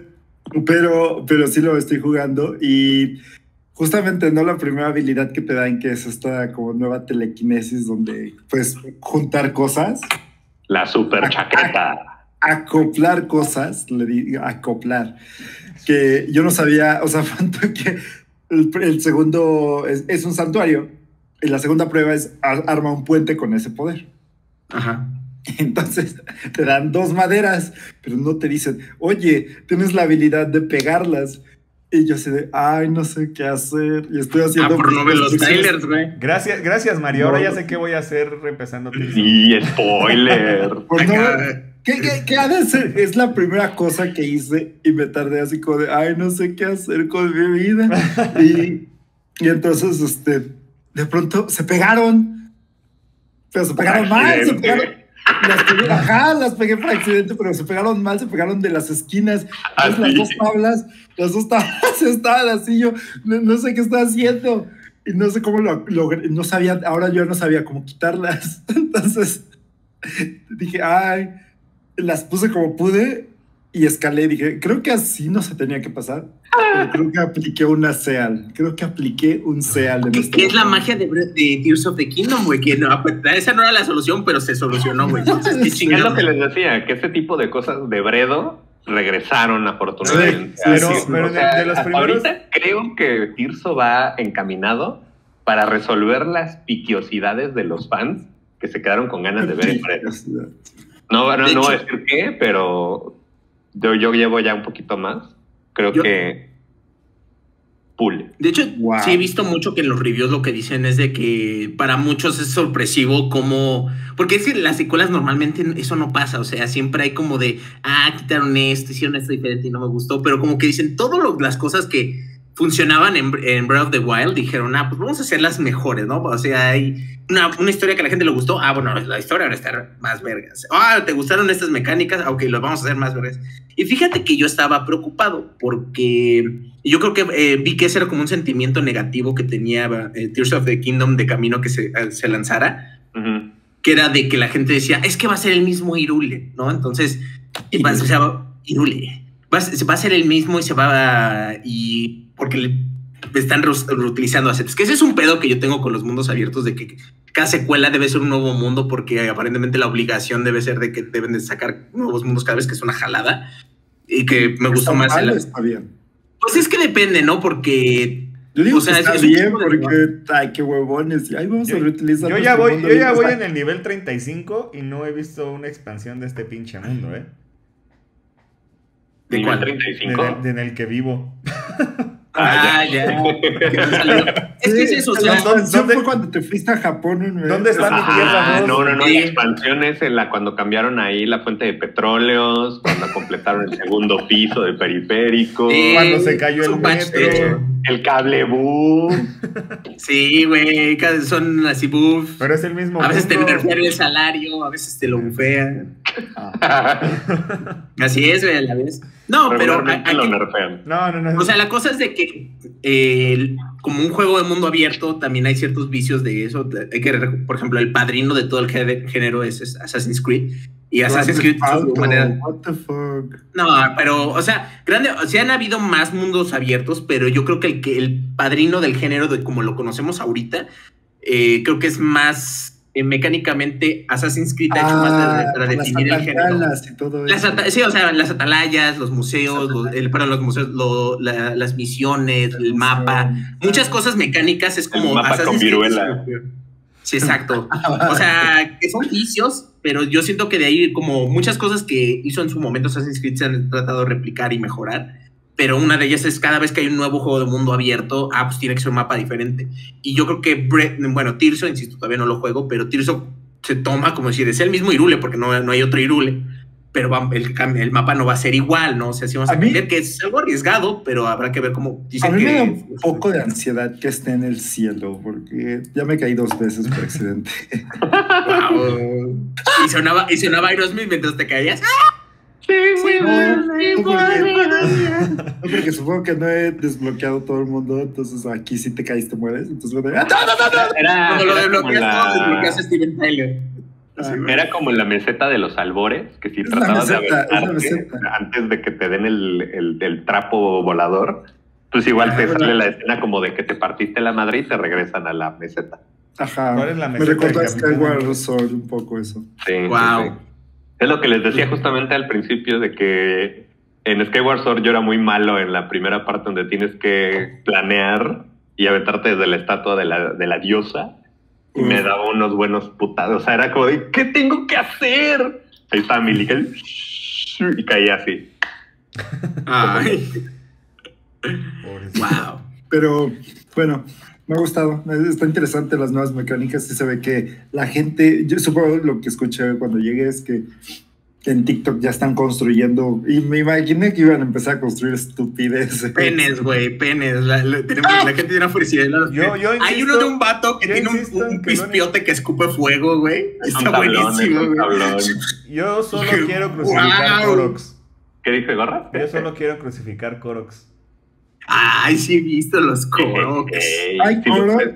pero, pero sí lo estoy jugando y justamente no la primera habilidad que te dan, que es esta como nueva telequinesis donde puedes juntar cosas. La super chaqueta. A, acoplar cosas, le digo, acoplar. Que yo no sabía, o sea, que el, el segundo es, es un santuario y la segunda prueba es arma un puente con ese poder. Ajá. Entonces te dan dos maderas, pero no te dicen, oye, tienes la habilidad de pegarlas. Y yo sé de, ay, no sé qué hacer. Y estoy haciendo... Ah, por no ver los trailers, güey. Gracias, gracias, Mario. Ahora ya sé qué voy a hacer empezando. Sí, spoiler. Pues no, ¿qué, qué, ¿Qué ha de ser? Es la primera cosa que hice y me tardé así como de, ay, no sé qué hacer con mi vida. Y, y entonces, este, de pronto se pegaron. Pero se pegaron mal, se pegaron. Las pegué, ajá, las pegué por accidente, pero se pegaron mal, se pegaron de las esquinas. Entonces, las dos tablas, las dos tablas estaban así, yo no, no sé qué estaba haciendo. Y no sé cómo lo logré, no sabía, ahora yo no sabía cómo quitarlas. Entonces dije, ay, las puse como pude y escalé. Dije, creo que así no se tenía que pasar. Pero creo que apliqué una SEAL. Creo que apliqué un SEAL. En ¿Qué, este ¿Qué es la momento. magia de, de Tears of the Kingdom, güey? Que no, esa no era la solución, pero se solucionó, güey. Entonces, qué Es chingado. lo que les decía, que este tipo de cosas de Bredo regresaron afortunadamente. Sí, pero, Sí, sí, pero o de, sea, de los hasta primeros... ahorita creo que Tirso va encaminado para resolver las piquiosidades de los fans que se quedaron con ganas de ver el Bredo. No, no, De no voy a hecho- decir qué, pero yo, yo llevo ya un poquito más. Creo Yo- que pule. De hecho, Wow. sí he visto mucho que en los reviews lo que dicen es de que para muchos es sorpresivo como... Porque es que las secuelas normalmente eso no pasa, o sea, siempre hay como de, ah, quitaron esto, hicieron esto diferente y no me gustó, pero como que dicen todas las cosas que funcionaban en, en Breath of the Wild, dijeron, ah, pues vamos a hacerlas mejores, ¿no? O sea, hay una, una historia que a la gente le gustó, ah, bueno, la historia va a estar más vergas. Ah, ¿te gustaron estas mecánicas? Ah, ok, lo vamos a hacer más vergas. Y fíjate que yo estaba preocupado porque yo creo que eh, vi que ese era como un sentimiento negativo que tenía eh, Tears of the Kingdom de camino que se, eh, se lanzara, Ujú. que era de que la gente decía, es que va a ser el mismo Hyrule, ¿no? Entonces, va, o sea, va, Hyrule, va, a- va a ser el mismo y se va a, y porque le están re- reutilizando assets. Que ese es un pedo que yo tengo con los mundos abiertos, de que cada secuela debe ser un nuevo mundo, porque aparentemente la obligación debe ser de que deben de sacar nuevos mundos cada vez, que es una jalada, y que me gustó más Mal, el... está bien. Pues es que depende, ¿no? Porque... Yo digo O sea, que está es un bien tipo de porque, ay, qué huevones. Ay, vamos Yo, a reutilizar. yo ya nuestro voy, mundo. yo ya O voy sea, en el nivel treinta y cinco y no he visto una expansión de este pinche mundo, ¿eh? ¿De Nivel cuál? treinta y De- cinco. de- en el que vivo. Ah, ya. Es que es eso, o la sea... expansión ¿dónde- fue cuando te fuiste a Japón. un mes. ¿Dónde está mi Ah, tierra dos? no, no, no, Sí. la expansión es en la cuando cambiaron ahí la fuente de petróleos, cuando completaron el segundo piso de periférico, Sí. Cuando se cayó Es el un patch, de metro. hecho. el cable bus. Sí, güey, cada- son así buff. Pero es el mismo A veces te mundo. nerfean el salario, a veces te lo bufean. Así es, güey, a la vez. No, pero... Regularmente hay- lo hay- nerfean. No, no, no. O sea, la cosa es de que eh, el- como un juego de mundo abierto también hay ciertos vicios de eso. Hay que, por ejemplo, el padrino de todo el gé- género es, es Assassin's Creed. Y Assassin's Creed Grand su Theft Auto, manera... What the fuck. No, pero, o sea, grande, o sea, han habido más mundos abiertos, pero yo creo que el, que el padrino del género, de como lo conocemos ahorita, eh, creo que es más eh, mecánicamente Assassin's Creed ha hecho más para, para Ah, las definir el género. atacalas y todo Las eso. ata- sí, o sea, las atalayas, los museos, los, el, perdón, los museos, lo- la- las misiones, el mapa, muchas cosas mecánicas es como El mapa con Assassin's Creed viruela. es- Sí, exacto. O sea, que son vicios, pero yo siento que de ahí, como muchas cosas que hizo en su momento Assassin's Creed, se han tratado de replicar y mejorar. Pero una de ellas es cada vez que hay un nuevo juego de mundo abierto, ah, pues tiene que ser un mapa diferente. Y yo creo que, Bre- bueno, Tirso, insisto, todavía no lo juego, pero Tirso se toma como si es el mismo Hyrule, porque no, no hay otro Hyrule. Pero va- el, cam- el mapa no va a ser igual, ¿no? O sea, sí vamos a, A mí- cambiar, que es algo arriesgado, pero habrá que ver cómo A dicen mí que... me da un poco de ansiedad que esté en el cielo, porque ya me caí dos veces por accidente. Wow. Y sonaba, y sonaba Aerosmith mientras te caías. Sí, No, no, porque, no, porque supongo que no he desbloqueado todo el mundo, entonces aquí si te caes te mueres. Entonces, bueno, ¡ah, no, no, no, no! Era, Cuando lo era como desbloqueas, todo la, desbloqueas a Steven Tyler. Ah, era como en la meseta de los albores, que si Es la tratabas de meseta, es la aventarte meseta. antes de que te den el, el, el trapo volador, pues igual te Ah, sale la escena como de que te partiste la madre y te regresan a la meseta. Ajá. ¿Cuál es la Me meseta recordó a del Capitán Skyward América? Sword un poco eso. Sí, sí, Wow. sí. Es lo que les decía justamente al principio de que en Skyward Sword yo era muy malo en la primera parte donde tienes que planear y aventarte desde la estatua de la, de la diosa y Uf. me daba unos buenos putados. O sea, era como de, ¿qué tengo que hacer? Ahí estaba mi liga y caía así. Ay, Pobrecito. wow. Pero bueno, me ha gustado. Está interesante las nuevas mecánicas. Sí se ve que la gente, yo supongo lo que escuché cuando llegué es que en TikTok ya están construyendo, y me imaginé que iban a empezar a construir estupideces. Penes, güey, penes. La, la, tenemos, la gente tiene una felicidad. Yo, yo insisto, hay uno de un vato que tiene un, un pispiote que, que escupe fuego, güey. Está buenísimo, güey. Yo solo quiero crucificar wow. Koroks. ¿Qué dice Gorra? Yo solo quiero crucificar Koroks. Ay, sí he visto los Koroks. Ay, Koroks.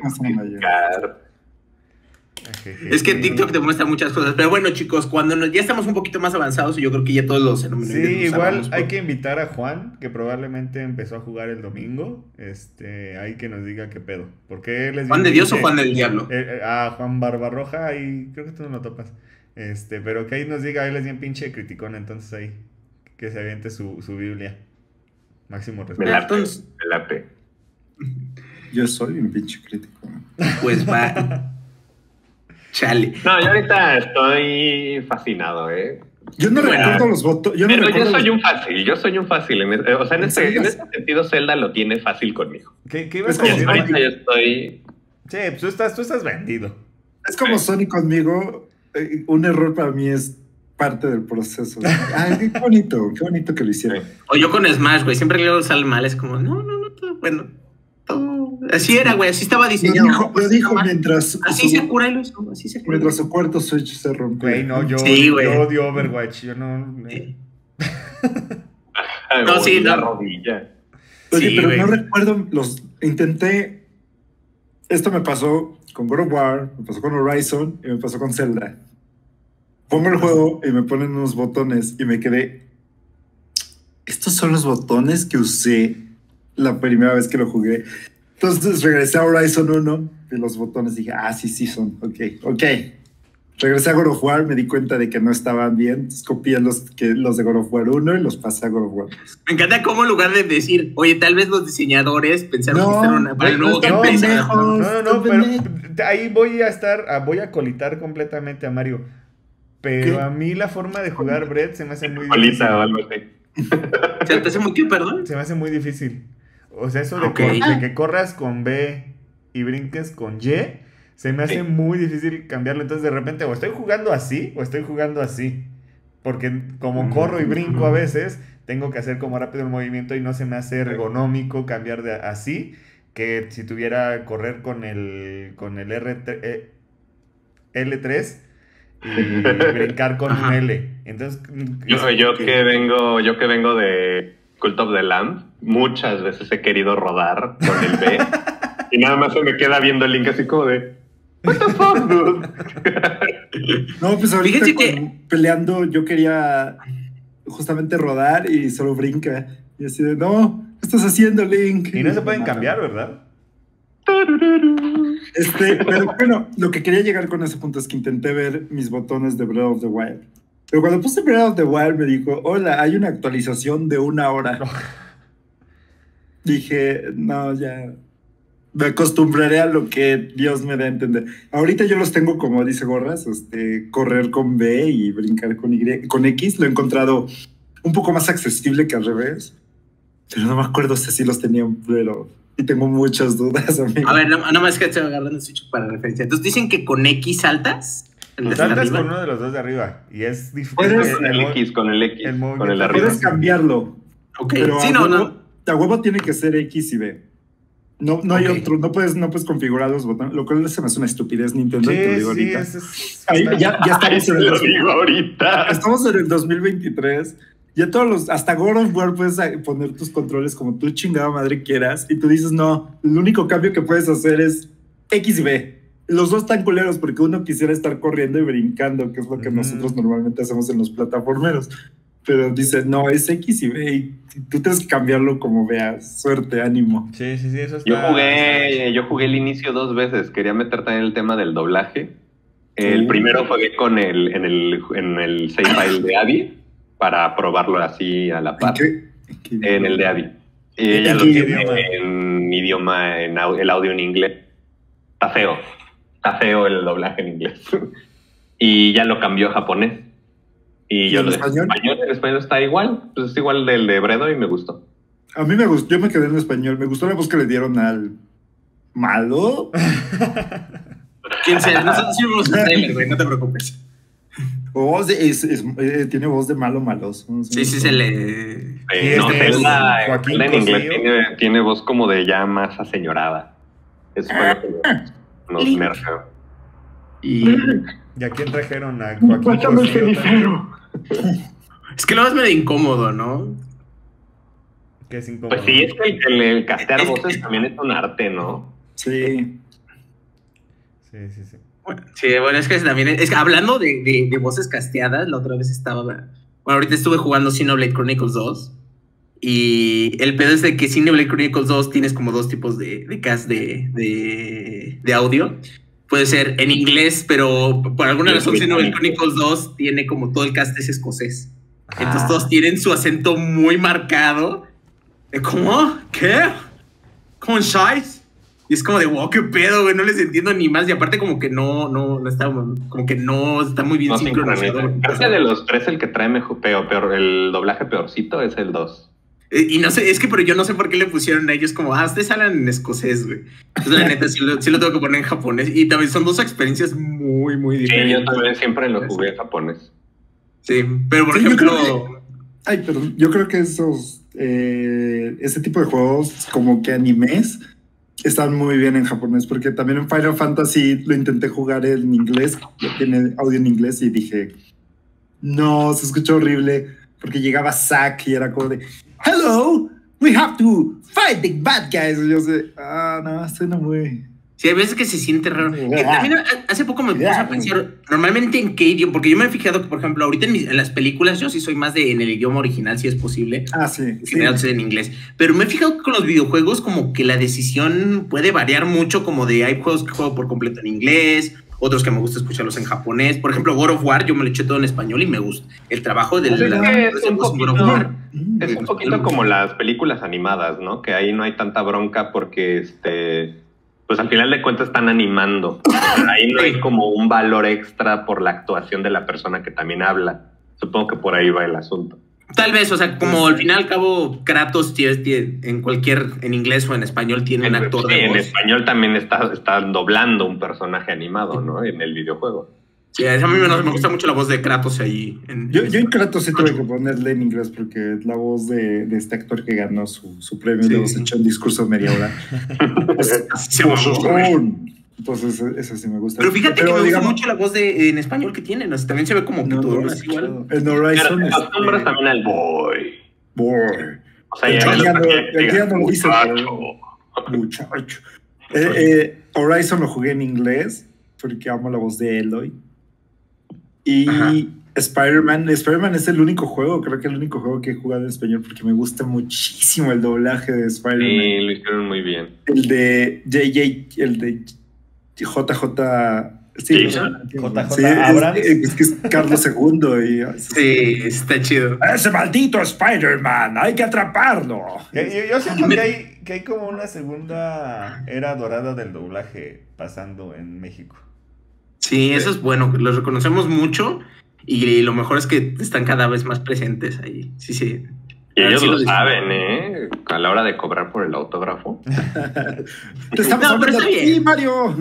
Es que TikTok te muestra muchas cosas. Pero bueno, chicos, cuando nos, ya estamos un poquito más avanzados, y yo creo que ya todos los fenómenos. Sí, igual hay por... que invitar a Juan, que probablemente empezó a jugar el domingo. Este, hay que nos diga qué pedo. Porque él es ¿Juan de Dios o Juan del Diablo? Eh, ah, Juan Barbarroja, y creo que tú no lo topas. Este, pero que ahí nos diga, él es bien pinche criticón, entonces ahí que se aviente su, su Biblia. Máximo respeto. Me late, me late. Yo soy un pinche crítico. Pues va. Chale. No, yo ahorita estoy fascinado, ¿eh? Yo no bueno, recuerdo los votos. Yo no pero yo soy los... un fácil, yo soy un fácil. En el, o sea, en, este, en este sentido, Zelda lo tiene fácil conmigo. ¿Qué, qué ibas a decir? Ahorita yo estoy... Sí, pues tú estás, tú estás vendido. Es como sí. Sony conmigo. Eh, un error para mí es parte del proceso. Ay, qué bonito, qué bonito que lo hicieron. Sí. O yo con Smash, güey, siempre que le sale mal, es como, no, no, no, todo bueno. Todo... Así era, güey, así estaba diseñado. Lo dijo, lo dijo mientras... Así su, se cura y lo hizo, así se cura. Mientras su cuarto Switch se rompe. Güey, no, yo, sí, yo odio Overwatch, yo no... Sí. no, sí, la rodilla. Oye, sí, pero güey. no recuerdo, los intenté... Esto me pasó con God of War, me pasó con Horizon y me pasó con Zelda. Pongo el juego y me ponen unos botones y me quedé... Estos son los botones que usé la primera vez que lo jugué. Entonces regresé a Horizon uno y los botones dije, ah, sí, sí son, ok, ok. Regresé a God of War, me di cuenta de que no estaban bien, entonces copié los, que, los de God of War uno y los pasé a God of War. Me encanta cómo en lugar de decir, oye, tal vez los diseñadores pensaron no, que estaban para el nuevo no, gameplay. No, no, no, no, pero ahí voy a estar, voy a colitar completamente a Mario. Pero ¿qué? A mí la forma de jugar Brett se me hace muy difícil. Colita o algo así. ¿Se te hace muy qué, perdón? Se me hace muy difícil. O sea, eso de, okay. cor- de que corras con B y brinques con Y, se me hace sí. muy difícil cambiarlo. Entonces, de repente, o estoy jugando así, o estoy jugando así. Porque como corro y brinco a veces, tengo que hacer como rápido el movimiento y no se me hace ergonómico cambiar de así, que si tuviera correr con el, con el R tres, L tres y brincar con un L. Entonces, yo, yo que vengo, yo que vengo de Cult of the Lamb, muchas veces he querido rodar con el B y nada más se me queda viendo el Link así como de what the fuck, dude. No, pues ahorita que... peleando yo quería justamente rodar y solo brinca y así de no, ¿qué estás haciendo, Link? Y no se pueden cambiar, ¿verdad? Este, pero bueno, lo que quería llegar con ese punto es que intenté ver mis botones de Breath of the Wild. Pero cuando puse Breath of the Wild me dijo, hola, hay una actualización de una hora. Dije, no, ya me acostumbraré a lo que Dios me dé a entender. Ahorita yo los tengo como dice Gorras, este, correr con B y brincar con Y, con X. Lo he encontrado un poco más accesible que al revés. Pero no me acuerdo si así los tenían, pero... Y tengo muchas dudas, amigo. A ver, nada no más que estoy agarrando el switch para referencia. Entonces dicen que con X saltas. Saltas con uno de los dos de arriba. Y es difícil. Con el X, con el X. El con el arriba. Puedes cambiarlo. Ok, pero sí, a no, huevo, no. A huevo tiene que ser X y B. No, no hay okay. otro, no puedes, no puedes configurar los botones, lo cual se me hace una estupidez, Nintendo, sí, te lo digo sí, ahorita. Es, es, Ahí, ya, ya estamos en el lo digo ahorita. Estamos en el dos mil veintitrés. Ya todos los, hasta God of War puedes poner tus controles como tú chingada madre quieras y tú dices, no, el único cambio que puedes hacer es X y B. Los dos están culeros porque uno quisiera estar corriendo y brincando, que es lo que mm. nosotros normalmente hacemos en los plataformeros. Pero dice, no, es X y B y tú tienes que cambiarlo como veas. Suerte, ánimo. Sí, sí, sí, eso está... Yo jugué, yo jugué el inicio dos veces. Quería meter también el tema del doblaje. El uh. primero fue con el, en el, en el save file de Abby, para probarlo así a la par. ¿En qué? ¿En qué en el de Abby. Y ella lo tiene en idioma, en au, el audio en inglés. Está feo. Está feo el doblaje en inglés. Y ya lo cambió a japonés. Y, ¿Y yo en lo español? español, en español está igual. Pues es igual del de Bredo y me gustó. A mí me gustó, yo me quedé en español. Me gustó la voz que le dieron al malo. ¿Quién sea? Nosotros sí vimos el trailer, güey, no te preocupes. Voz de, es, es, eh, tiene voz de malo maloso. ¿No? Sí, sí, se le... Sí, sí, no, este Zelda, Zelda en inglés tiene, tiene voz como de ya más aseñorada. Eso fue lo que nos, nos nerfeó. Y... ¿Y a quién trajeron? A Joaquín Pásame el cenicero. Es que lo es medio incómodo, ¿no? Que es incómodo. Pues sí, es que el, el, el castear voces también es un arte, ¿no? Sí. Sí, sí, sí. Bueno, sí, bueno, es que también, es que hablando de, de, de voces casteadas, la otra vez estaba, bueno, ahorita estuve jugando Xenoblade Chronicles dos, y el pedo es de que Xenoblade Chronicles dos tienes como dos tipos de, de cast de, de, de audio. Puede ser en inglés, pero por alguna sí, razón Xenoblade Chronicles dos tiene como todo el cast es escocés. Ah. Entonces todos tienen su acento muy marcado. ¿Cómo? ¿Qué? ¿Cómo estáis? Y es como de, wow, qué pedo, güey, no les entiendo ni más. Y aparte como que no, no, no está, como que no está muy bien no sincronizado. Creo que de los tres el que trae mejor, peor, peor, el doblaje peorcito es el dos. Y no sé, es que pero yo no sé por qué le pusieron a ellos como, ah, ustedes hablan en escocés, güey. Entonces la neta sí lo, sí lo tengo que poner en japonés. Y también son dos experiencias muy, muy diferentes. Sí, yo también siempre lo jugué en japonés. Sí, pero por sí, ejemplo... Que, ay, perdón, yo creo que esos, eh, ese tipo de juegos como que animes están muy bien en japonés, porque también en Final Fantasy lo intenté jugar en inglés, tiene audio en inglés y dije, no, se escuchó horrible, porque llegaba Zack y era como de, hello, we have to fight the bad guys. Y yo sé, ah, no, suena muy... Sí, hay veces que se siente raro. Yeah. También hace poco me puse yeah. a pensar, normalmente en qué idioma, porque yo me he fijado que, por ejemplo, ahorita en, mis, en las películas yo sí soy más de en el idioma original, si es posible. Ah, sí. En general sí. En inglés. Pero me he fijado que con los videojuegos como que la decisión puede variar mucho, como de hay juegos que juego por completo en inglés, otros que me gusta escucharlos en japonés. Por ejemplo, God of War yo me lo eché todo en español y me gusta. El trabajo del... Pues la, es, un poquito, God of War, es un poquito como las películas animadas, ¿no? Que ahí no hay tanta bronca porque este... pues al final de cuentas están animando. Ahí no hay como un valor extra por la actuación de la persona que también habla. Supongo que por ahí va el asunto. Tal vez, o sea, como al final al cabo Kratos tiene, tiene, en cualquier, en inglés o en español tiene un actor sí, de voz. En español también está, está doblando un personaje animado, ¿no? En el videojuego. Sí, a mí me, me gusta mucho la voz de Kratos ahí. En, yo, yo en Kratos sí tuve que ponerle en inglés porque la voz de, de este actor que ganó su, su premio sí. Luego se echó un discurso media hora. Se Entonces, eso sí me gusta. Pero fíjate Pero, que me digamos, gusta mucho la voz de, en español que tienen. O sea, también se ve como no, todo no, es igual. En Horizon. Pero te acostumbras este... también al boy. Boy. O sea, ya, ya, no, no, ya no lo dice. Muchacho. Eh, eh, Horizon lo jugué en inglés porque amo la voz de Eloy. Y Spider-Man, Spider-Man es el único juego, creo que el único juego que he jugado en español porque me gusta muchísimo el doblaje de Spider-Man. Sí, lo hicieron muy bien. El de J J, el de J J... Sí, J J sí, Abrams. Es, es que es Carlos segundo. Y, sí, está chido. Ese maldito Spider-Man, hay que atraparlo. Yo, yo siento que hay, que hay como una segunda era dorada del doblaje pasando en México. Sí, eso es bueno, los reconocemos mucho y lo mejor es que están cada vez más presentes ahí. Sí, sí. Y ellos sí lo, lo saben, ¿eh? A la hora de cobrar por el autógrafo. Te estamos no, hablando de ti, Mario.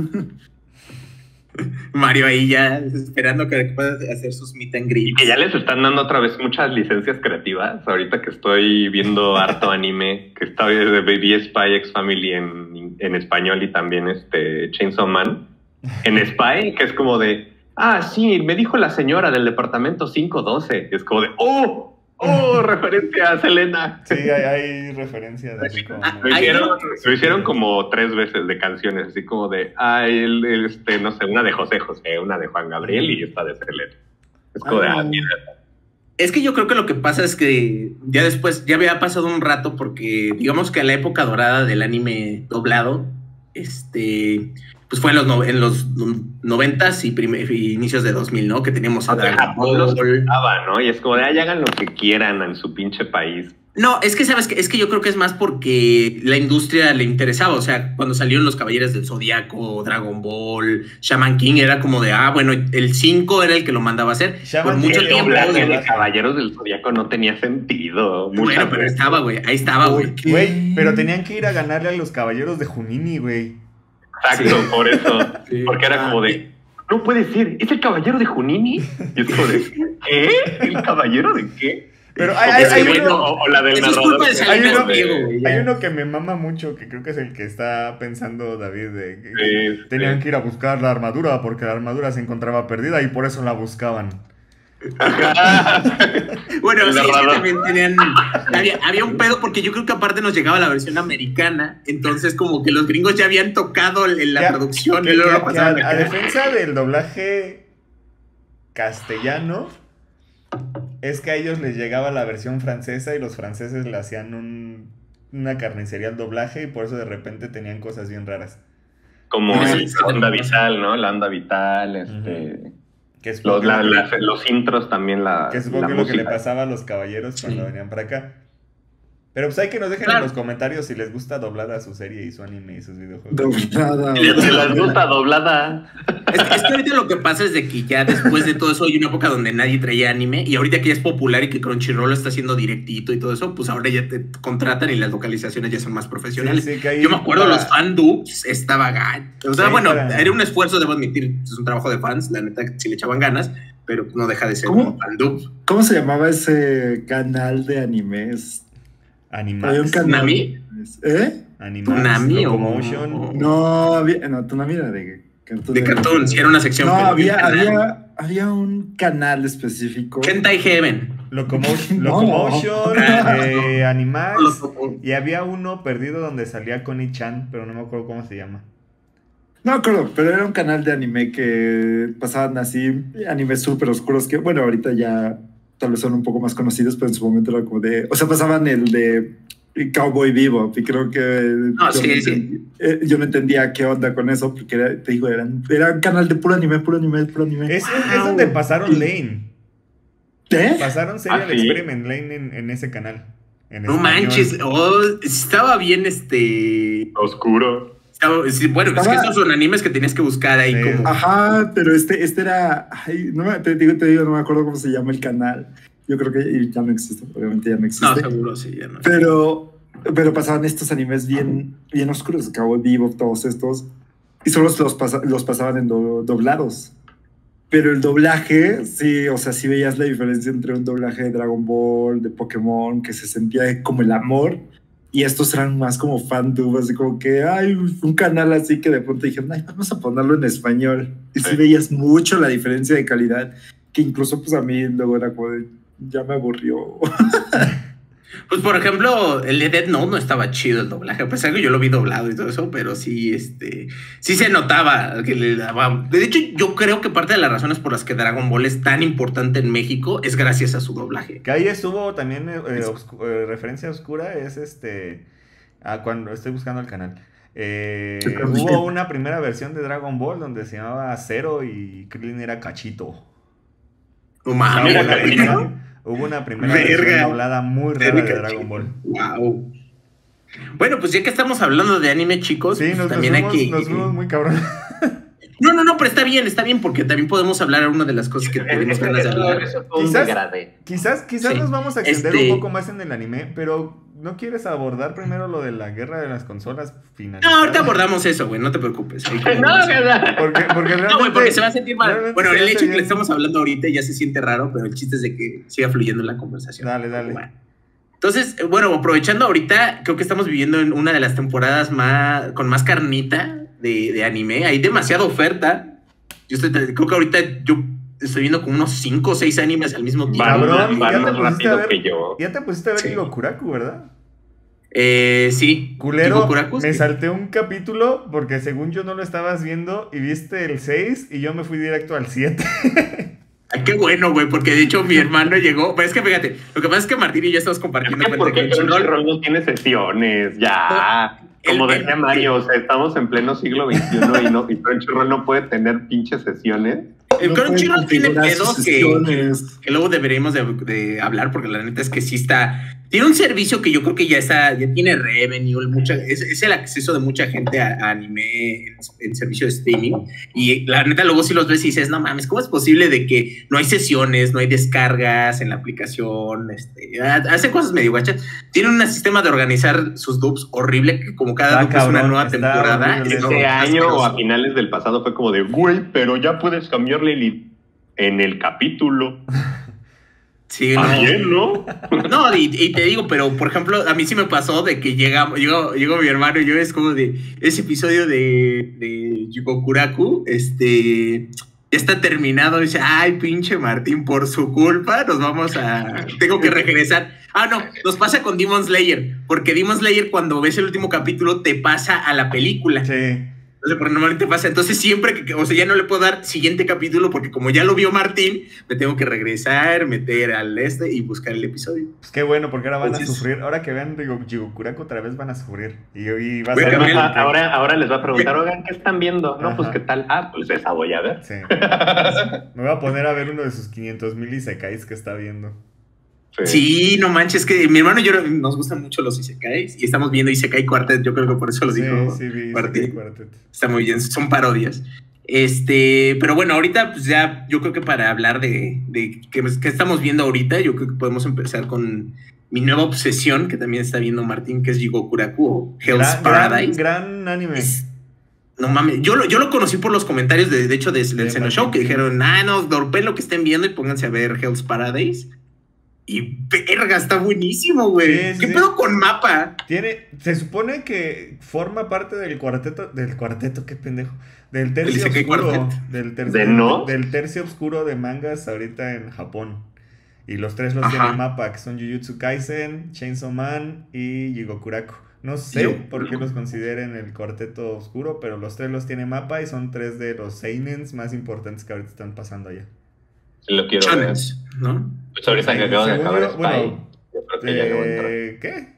Mario ahí ya esperando que pueda hacer sus meet and greets. Y que ya les están dando otra vez muchas licencias creativas. Ahorita que estoy viendo harto anime, que está de Baby Spy X Family en, en español y también este Chainsaw Man. En Spy, que es como de, ah, sí, me dijo la señora del departamento cinco doce. Es como de, oh, oh, referencia a Selena. Sí, hay, hay referencias. Así como... lo, hicieron, lo hicieron como tres veces de canciones, así como de, ah, el, el, este, no sé, una de José José, una de Juan Gabriel y esta de Selena. Es como ah, de, ah, mira. Es que yo creo que lo que pasa es que ya después, ya había pasado un rato porque digamos que a la época dorada del anime doblado, este... pues fue en los, no, en los noventas y, y inicios de dos mil, ¿no? Que teníamos a Dragon Ball. ¿No? Y es como de, ay, hagan lo que quieran en su pinche país. No, es que, ¿sabes qué? Es que yo creo que es más porque la industria le interesaba. O sea, cuando salieron los Caballeros del Zodiaco, Dragon Ball, Shaman King, era como de, ah, bueno, el cinco era el que lo mandaba a hacer. Shaman Por mucho King, tiempo. El de los Caballeros del Zodiaco no tenía sentido. Bueno, pero veces. estaba, güey. Ahí estaba, güey. Güey, pero tenían que ir a ganarle a los Caballeros de Junini, güey. Exacto, sí. Por eso. Sí. Porque era como de, no puede ser, ¿es el caballero de Junini? Y es como de, ¿qué? ¿El caballero de qué? Pero hay, hay, hay, bueno, uno, o, o la del narrador. De hay, uno, de, hay uno que me mama mucho, que creo que es el que está pensando David, de que sí, tenían sí. que ir a buscar la armadura porque la armadura se encontraba perdida y por eso la buscaban. Bueno, sí, es que también tenían. Había, había un pedo porque yo creo que aparte nos llegaba la versión americana, entonces como que los gringos ya habían tocado en la que, producción que, y luego que, lo pasaban. a, a defensa del doblaje castellano, es que a ellos les llegaba la versión francesa y los franceses le hacían un, una carnicería al doblaje y por eso de repente tenían cosas bien raras. Como Sí, la sí, onda sí. vital, ¿no? La onda vital, este... Uh-huh. Que es Los, la, que, la, los intros también, la Que es la lo que le música. pasaba a los caballeros cuando Sí. venían para acá. Pero pues hay que nos dejen Claro. en los comentarios si les gusta doblada su serie y su anime y sus videojuegos. Doblada. Si les gusta doblada. Es, es que ahorita lo que pasa es de que ya después de todo eso hay una época donde nadie traía anime y ahorita que ya es popular y que Crunchyroll lo está haciendo directito y todo eso, pues ahora ya te contratan y las localizaciones ya son más profesionales. Sí, sí, que ahí Yo me acuerdo para- los fan dubs estaba gacho. O sea, Sí, bueno, para- era un esfuerzo, debo admitir, es un trabajo de fans, la neta, si le echaban ganas, pero no deja de ser ¿Cómo? un fan dub. ¿Cómo se llamaba ese canal de animes? Había un Animax. canal. ¿Tsunami? ¿Eh? Animax. Tsunami o- Locomotion. o- No, había, no, Tsunami era de Cartoon. De Cartoon, sí era una sección. No, pero había, un canal. había, había un canal específico. Hentai Heaven. Locomotion, No. Locomotion eh, Animax. Lo- Y había uno perdido donde salía Connie-chan, pero no me acuerdo cómo se llama. No me acuerdo, pero era un canal de anime que pasaban así, animes súper oscuros que, bueno, ahorita ya tal vez son un poco más conocidos, pero en su momento era como de... O sea, pasaban el de Cowboy Bebop y creo que... No, yo, sí, no sí. entendía, eh, yo no entendía qué onda con eso, porque era, te digo, eran, era un canal de puro anime, puro anime, puro anime. Es, es, es donde pasaron Lane. ¿Eh? Pasaron Serial ¿Ah, sí? Experiment Lane en, en ese canal. En No español. manches, oh, estaba bien este... Oscuro. estaba- sí, bueno, es que Estaba- estos son animes que tenías que buscar ahí Sí. como... Ajá, pero este, este era... Ay, no me, te, digo, te digo, no me acuerdo cómo se llama el canal. Yo creo que ya no existe, obviamente ya no existe. No, seguro, sí, ya no. Pero, pero pasaban estos animes bien, bien oscuros, Cowboy Bebop, todos estos, y solo los, pasa, los pasaban en do, doblados. Pero el doblaje, sí, o sea, sí veías la diferencia entre un doblaje de Dragon Ball, de Pokémon, que se sentía como el amor, y estos eran más como fandub, así como que hay un canal así que de pronto dijeron, ay, vamos a ponerlo en español. Y sí, Sí. veías mucho la diferencia de calidad, que incluso pues a mí luego era como de, ya me aburrió. Pues por ejemplo, el de Death Note no estaba chido el doblaje, a pesar que yo lo vi doblado y todo eso, pero sí, este, sí se notaba que le daba. De hecho, yo creo que parte de las razones por las que Dragon Ball es tan importante en México es gracias a su doblaje. Que ahí estuvo también eh, eh, oscu- eh, referencia oscura, es este... Ah, cuando estoy buscando el canal. Eh, Sí, pero sí. hubo una primera versión de Dragon Ball donde se llamaba Zero y Krillin era Cachito. No Hubo mames, una la primera, verdad. hubo una primera Verga. versión doblada muy rara de Dragon Ball. Wow. Bueno, pues ya que estamos hablando de anime, chicos, Sí, pues nos, nos, también hay fuimos, que. nos fuimos muy cabrón. No, no, no, pero está bien, está bien, porque también podemos hablar de una de las cosas que tenemos Eso, ganas de eso, hablar. eso fue un Quizás- degradé. Quizás, quizás Sí. nos vamos a extender Este- un poco más en el anime, pero ¿no quieres abordar primero lo de la guerra de las consolas finalizada? No, ahorita abordamos eso, güey, no te preocupes. Ahí como- No, no, no. Porque, porque realmente, No, güey, porque se va a sentir mal. realmente Bueno, se el hace hecho de que bien. le estamos hablando ahorita ya se siente raro, pero el chiste es de que siga fluyendo la conversación. Dale, dale. Bueno. Entonces, eh, bueno, aprovechando ahorita, creo que estamos viviendo en una de las temporadas más con más carnita de, de anime. Hay demasiada oferta. Yo estoy, creo que ahorita yo estoy viendo como unos cinco o seis animes al mismo tiempo. Cabrón, Van, ya van te más pusiste a rápido ver- que yo. Ya te pusiste a ver Sí. Gokuraku, ¿verdad? Eh, sí. Culero, Gokuraku, me sí. salté un capítulo porque según yo no lo estabas viendo y viste el seis y yo me fui directo al siete. Ay, qué bueno, güey, porque de hecho mi hermano llegó. Pues es que fíjate, lo que pasa es que Martín y yo estamos Es compartiendo que cuenta porque de Crunchyroll. Crunchyroll no tiene sesiones, ya. El- Como el- decía Mario, o sea, estamos en pleno siglo veintiuno y, no, y Crunchyroll no puede tener pinches sesiones. El No Crunchyroll pueden tiene configurar pedos sus que, sesiones. que luego deberíamos de, de hablar, porque la neta es que sí está, tiene un servicio que yo creo que ya está, ya tiene revenue, mucha, es, es el acceso de mucha gente a, a anime en, en servicio de streaming. Y la neta, luego si los ves y dices, no mames, ¿cómo es posible de que no hay sesiones, no hay descargas en la aplicación? Este, hacen cosas medio guachas. Tienen un sistema de organizar sus dubs horrible, que como cada dub es una nueva temporada. Este no, año o a finales del pasado fue como de, güey, pero ya puedes cambiarle el, en el capítulo. Sí, no. Bien, ¿no? No, y, y te digo, pero por ejemplo, a mí sí me pasó de que llega, llegó, llegó mi hermano y yo es como de ese episodio de, de Jigokuraku, este, ya está terminado. Y dice, ay, pinche Martín, por su culpa nos vamos a, tengo que regresar. Ah, no, nos pasa con Demon Slayer, porque Demon Slayer cuando ves el último capítulo te pasa a la película. Sí. Entonces, porque normalmente pasa. Entonces, siempre que, o sea, ya no le puedo dar siguiente capítulo porque como ya lo vio Martín, me tengo que regresar, meter al este y buscar el episodio. Pues qué bueno, porque ahora van Entonces, a sufrir. Ahora que vean Jigokuraku otra vez van a sufrir. Y, y va a ser bueno, ahora, ahora les va a preguntar, oigan, ¿qué están viendo? No, Ajá. pues, ¿qué tal? Ah, pues esa voy a ver. Sí. Me voy a poner a ver uno de sus quinientos mil isekais que está viendo. Sí. sí, no manches, que mi hermano y yo nos gustan mucho los isekais y estamos viendo Isekai Quartet, yo creo que por eso lo sí, dijo sí, vi Quartet. Quartet. Está muy bien, son parodias. Este, pero bueno, ahorita pues ya yo creo que para hablar de, de qué, qué estamos viendo ahorita, yo creo que podemos empezar con mi nueva obsesión, que también está viendo Martín, que es Jigokuraku o Hell's gran, Paradise. Gran, gran anime. Es, no mames, yo lo, yo lo conocí por los comentarios de, de hecho de, del Seno Show, que dijeron, ah, no, dorpen lo que estén viendo y pónganse a ver Hell's Paradise. Y verga, está buenísimo, güey. Sí, sí, ¿Qué sí. pedo con Mapa? Tiene, se supone que forma parte del cuarteto, del cuarteto, qué pendejo, del tercio oscuro, del tercio, ¿De no? del tercio oscuro de mangas ahorita en Japón. Y los tres los Ajá. tiene Mapa, que son Jujutsu Kaisen, Chainsaw Man y Jigokuraku. No sé Yo, por qué no. los consideren el cuarteto oscuro, pero los tres los tiene Mapa y son tres de los seinens más importantes que ahorita están pasando allá. Lo quiero Chones, ver. ¿no? Pues ahorita que acabo de acabar Spy, bueno, yo creo que eh, ya debo entrar. ¿Qué?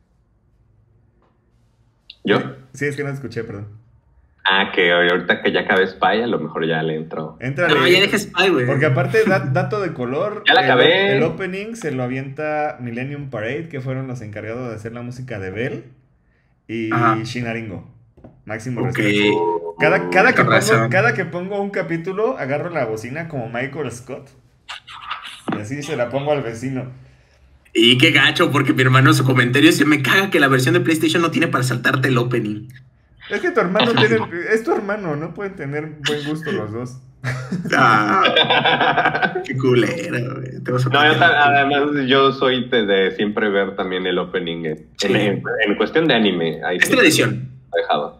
¿Yo? Sí, es que no escuché, perdón. Ah, que ahorita que ya acabé Spy, a lo mejor ya le entro. Entrale. No, ya deja Spy, güey. Porque aparte, dat, dato de color. Ya la acabé. El, el opening se lo avienta Millennium Parade, que fueron los encargados de hacer la música de Bell. Y Ajá. Shinaringo. Máximo okay. respeto. Cada, cada, que pongo, cada que pongo un capítulo, agarro la bocina como Michael Scott. Y así se la pongo al vecino. Y qué gacho, porque mi hermano en su comentario se me caga que la versión de PlayStation no tiene para saltarte el opening. Es que tu hermano tiene... Es tu hermano, no pueden tener buen gusto los dos. Ah, qué culero, güey. No, yo, además yo soy de, de siempre ver también el opening. En, sí. en, en cuestión de anime. Ahí es tradición. Dejado.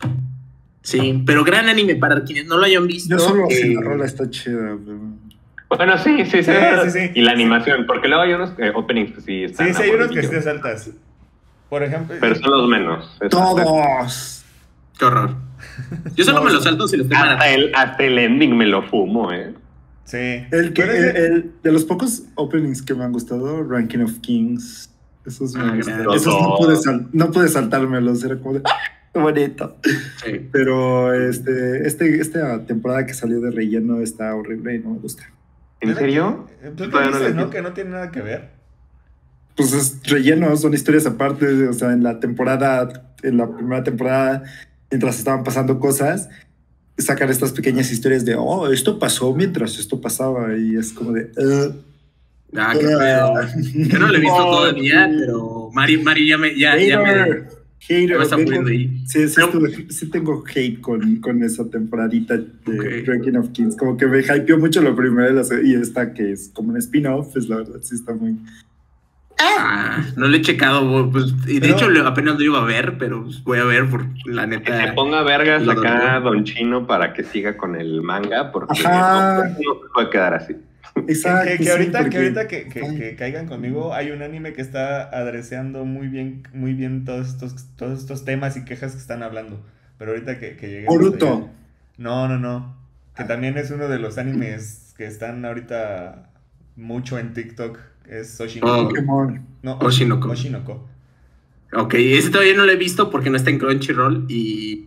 Sí, pero gran anime para quienes no lo hayan visto. Yo solo eh... si la rola está chida. Pero... Bueno, sí, sí, sí, sí, sí, sí. Y la animación, porque luego hay unos eh, openings que sí están. Sí, sí, hay unos que sí te saltas. Por ejemplo. Pero son los menos. Todos. Qué horror. Yo solo no, me los salto si los tengo. Hasta el, hasta el ending me lo fumo, eh. Sí. El, que, el, el de los pocos openings que me han gustado, Ranking of Kings. Esos, ah, esos no, pude sal, no pude saltármelos, era como de ¡ah! Bonito. Sí. Pero este, este, esta temporada que salió de relleno está horrible y no me gusta. ¿En serio? ¿Tú te dices, no? Que no tiene nada que ver. Pues es relleno, son historias aparte. O sea, en la temporada, en la primera temporada, mientras estaban pasando cosas, sacan estas pequeñas historias de, oh, esto pasó mientras esto pasaba. Y es como de, uh, ah, qué pedo. Yo no lo he visto oh, todavía, pero Mari, Mari ya me, ya, ya me, hater, me está poniendo ahí. Sí, sí, pero, estuve, sí tengo hate con, con esa temporadita de okay. Ranking of Kings. Como que me hypeó mucho lo primero y esta que es como un spin-off, pues la verdad sí está muy... Ah, no le he checado, pues, y de pero, hecho apenas lo iba a ver, pero voy a ver por la neta. Que se ponga vergas acá Don Chino para que siga con el manga, porque no, no se puede quedar así. Exacto. Que, que, que ahorita, sí, porque... que, ahorita que, que, que caigan conmigo, hay un anime que está adreseando muy bien, muy bien todos estos, todos estos temas y quejas que están hablando. Pero ahorita que, que lleguemos Boruto. No, no, no. Que también es uno de los animes que están ahorita mucho en TikTok. Es Oshinoko. Oh, no, Oshinoko. Oshinoko. Ok, ese todavía no lo he visto porque no está en Crunchyroll y...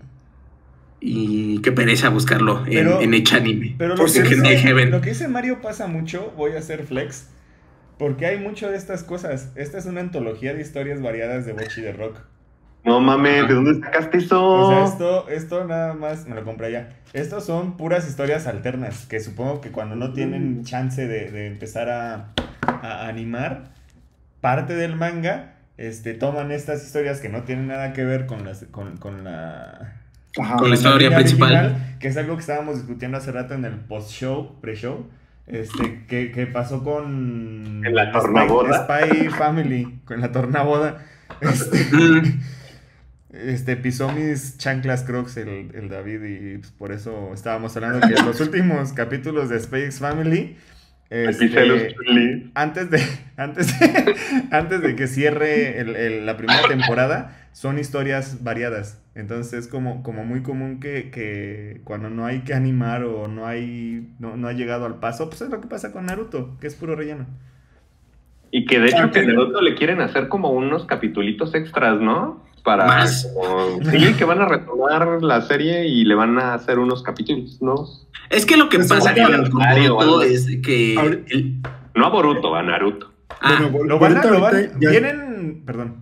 Y qué pereza buscarlo pero, en, en H anime. Pero lo que, dice, lo que dice Mario pasa mucho, voy a hacer flex. Porque hay mucho de estas cosas. Esta es una antología de historias variadas de Bocchi de Rock. No mames, ¿de dónde sacaste eso? O sea, esto, esto nada más me lo compré ya. Estos son puras historias alternas, que supongo que cuando no tienen chance de, de empezar a, a animar parte del manga, este, toman estas historias que no tienen nada que ver con, las, con, con la... Ajá, con la historia principal. Original, que es algo que estábamos discutiendo hace rato en el post-show, pre-show. Este, que, que pasó con... En la tornaboda. Spy, Spy Family, con la tornaboda. Este... Este, pisó mis chanclas Crocs el, el David y pues, por eso estábamos hablando que los últimos capítulos de Spy X Family, este, antes de antes de, antes de que cierre el, el, la primera temporada, son historias variadas. Entonces es como, como muy común que, que cuando no hay que animar o no hay no, no ha llegado al paso, pues es lo que pasa con Naruto, que es puro relleno. Y que de hecho que Naruto le quieren hacer como unos capitulitos extras, ¿no? Para más. Como, sí, que van a retomar la serie y le van a hacer unos capítulos, ¿no? Es que lo que es pasa con Boruto es que... El... No a Boruto, a Naruto. Ah, bueno, lo van a... Lo van, ya... Vienen... Perdón.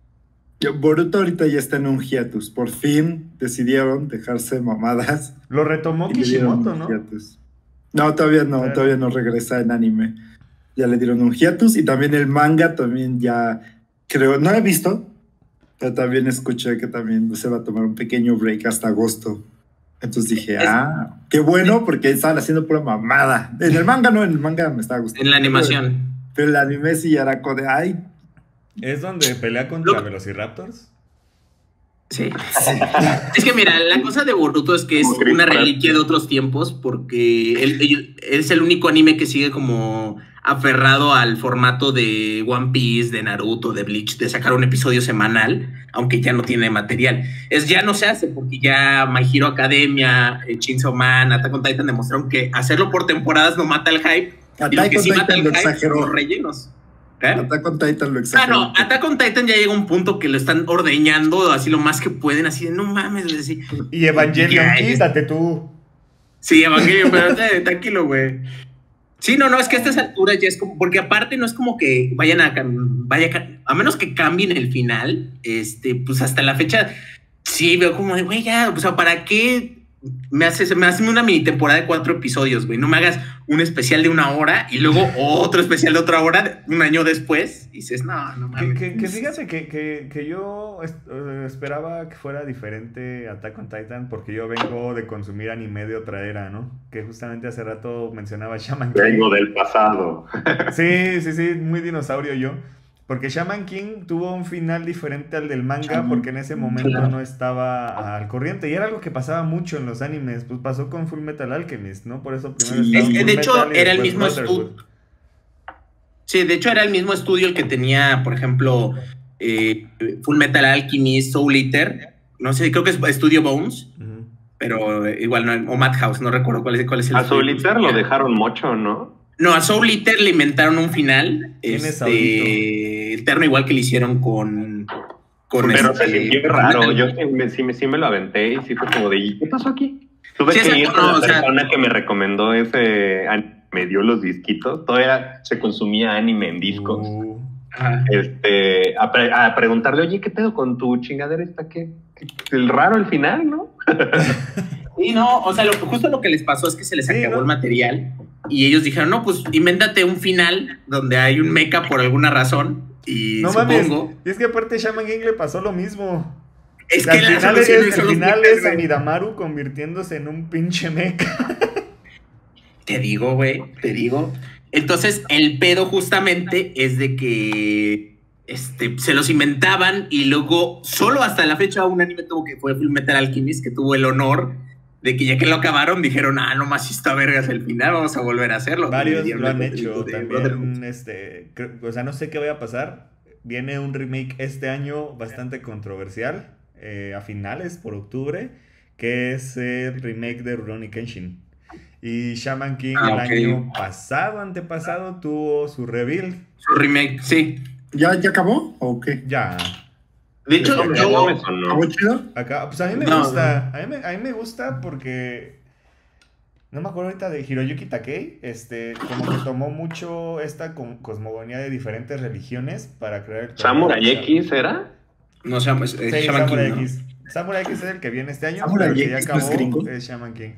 Boruto ahorita ya está en un hiatus. Por fin decidieron dejarse mamadas. Lo retomó Kishimoto, ¿no? Hiatus. No, todavía no, claro. Todavía no regresa en anime. Ya le dieron un hiatus y también el manga también ya... Creo, no lo he visto, pero también escuché que también se va a tomar un pequeño break hasta agosto. Entonces dije, es, ah, qué bueno, porque estaban haciendo pura mamada. En el manga no, en el manga me estaba gustando. En la animación. Pero, pero el anime sí era de, ay. ¿Es donde pelea contra Lo... Velociraptors? Sí. sí. Es que mira, la cosa de Boruto es que es una reliquia de otros tiempos, porque él, él, él es el único anime que sigue como aferrado al formato de One Piece, de Naruto, de Bleach, de sacar un episodio semanal, aunque ya no tiene material. Es ya no se hace, porque ya My Hero Academia, Chainsaw Man, Attack on Titan demostraron que hacerlo por temporadas no mata el hype, y lo que sí mata el hype son los rellenos. ¿Eh? Attack on Titan lo exageró. Ah, no, Attack on Titan ya llega a un punto que lo están ordeñando así lo más que pueden, así de no mames, así. Y Evangelion, quítate tú. Sí, Evangelion, pero eh, tranquilo, güey. Sí, no, no, es que a estas alturas ya es como, porque aparte no es como que vayan a, vaya, a menos que cambien el final, este, pues hasta la fecha, sí veo como de, güey, ya, o sea, ¿para qué me haces, me haces una mini temporada de cuatro episodios, güey? No me hagas un especial de una hora y luego otro especial de otra hora un año después, y dices, no, no mames. Que, que, que fíjate que, que, que yo uh, esperaba que fuera diferente Attack on Titan, porque yo vengo de consumir anime de otra era, ¿no? Que justamente hace rato mencionaba Shaman King. Vengo del pasado. Sí, sí, sí, muy dinosaurio yo. Porque Shaman King tuvo un final diferente al del manga, porque en ese momento claro. no estaba al corriente. Y era algo que pasaba mucho en los animes. Pues pasó con Full Metal Alchemist, ¿no? Por eso primero sí. estaba es, De hecho, era el mismo estudio. Sí, de hecho era el mismo estudio el que tenía, por ejemplo, eh, Full Metal Alchemist, Soul Eater. No sé, creo que es Studio Bones. Uh-huh. Pero igual, no, o Madhouse, no recuerdo cuál es, cuál es el A Soul Eater lo dejaron mucho, ¿no? No, a Soul Eater le inventaron un final este, eterno, igual que le hicieron con... con Pero este, se sintió raro, yo sí me, sí, me, sí me lo aventé y sí fue como de, ¿qué pasó aquí? Tuve sí, que ir con no, la persona sea, que me recomendó ese, me dio los disquitos, todavía se consumía anime en discos. Uh, este, a, pre, a preguntarle, oye, ¿qué pedo con tu chingadera esta? ¿Qué? El raro el final, ¿no? Sí, no, o sea, lo, justo lo que les pasó es que se les acabó sí, ¿no? el material. Y ellos dijeron, no, pues invéntate un final donde hay un mecha por alguna razón. Y no supongo... mames, y es que aparte Shaman King le pasó lo mismo. Es y que al final es, el final es a Midamaru convirtiéndose en un pinche mecha. Te digo, güey, te digo. Entonces, el pedo justamente es de que este, se los inventaban y luego, solo hasta la fecha, un anime tuvo que fue Full Metal Alchemist, que tuvo el honor de que ya que lo acabaron, dijeron, ah, no más está vergas el final, vamos a volver a hacerlo. Varios lo han hecho también, este, o sea, no sé qué vaya a pasar. Viene un remake este año bastante controversial, eh, a finales, por octubre, que es el remake de Rurouni Kenshin. Y Shaman King ah, el okay. año pasado, antepasado, tuvo su reveal. Su remake, sí. ¿Ya, ya acabó o qué? Ya. De hecho, yo... no me sonó. Acá, pues a mí me no, gusta. No. A, mí me, a mí me gusta porque... no me acuerdo ahorita de Hiroyuki Takei, este, como que tomó mucho esta cosmogonía de diferentes religiones para crear el... ¿Samurai X era? No, se llama, es, sí, Shaman Samurai King, X. ¿No? Samurai X es el que viene este año, Samurai pero el que ya X acabó no es gringo. es Shaman King.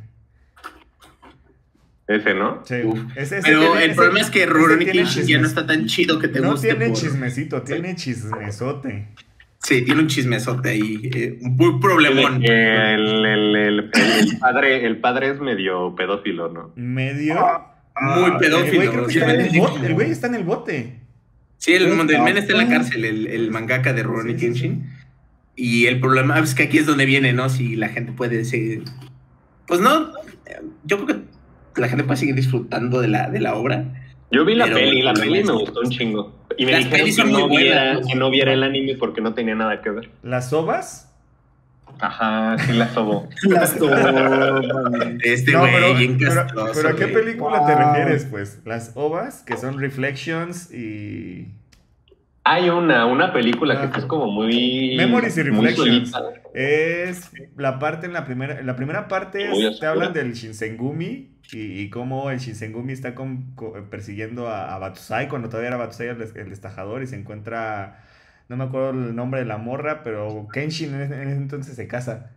Ese, ¿no? Sí. Ese, ese Pero tiene, el ese, problema es que Rurouni Kenshin ya chismes. no está tan chido que te no guste. No tiene por... chismecito, tiene chismesote. Sí, tiene un chismesote ahí, eh, muy problemón. El, el, el, el, el, padre, el padre es medio pedófilo, ¿no? ¿Medio? Muy Ah, pedófilo. El güey, creo que está en el, bote, el güey está en el bote. Sí, el, el men está en la cárcel, el, el mangaka de Rurouni sí, Kenshin. Sí, sí. Y el problema es que aquí es donde viene, ¿no? Si la gente puede seguir... Pues no, yo creo que la gente puede seguir disfrutando de la, de la obra. Yo vi la peli, la peli me gustó un chingo. Y me Las dijeron que no, buenas, viera, ¿no? que no viera el anime porque no tenía nada que ver. ¿Las ovas? Ajá, sí las sobo. Las sobas. Este no, güey, pero, bien pero, castroso, pero ¿a qué güey. película wow. te refieres, pues? Las ovas, que son Reflections y... Hay una, una película ah, que es como muy... Memories y Reflections. Es la parte en la primera... En la primera parte es, te hablan del Shinsengumi y, y cómo el Shinsengumi está con, con, persiguiendo a, a Batusai cuando todavía era Batusai el, el estajador y se encuentra... No me acuerdo el nombre de la morra, pero Kenshin en ese, en ese entonces se casa.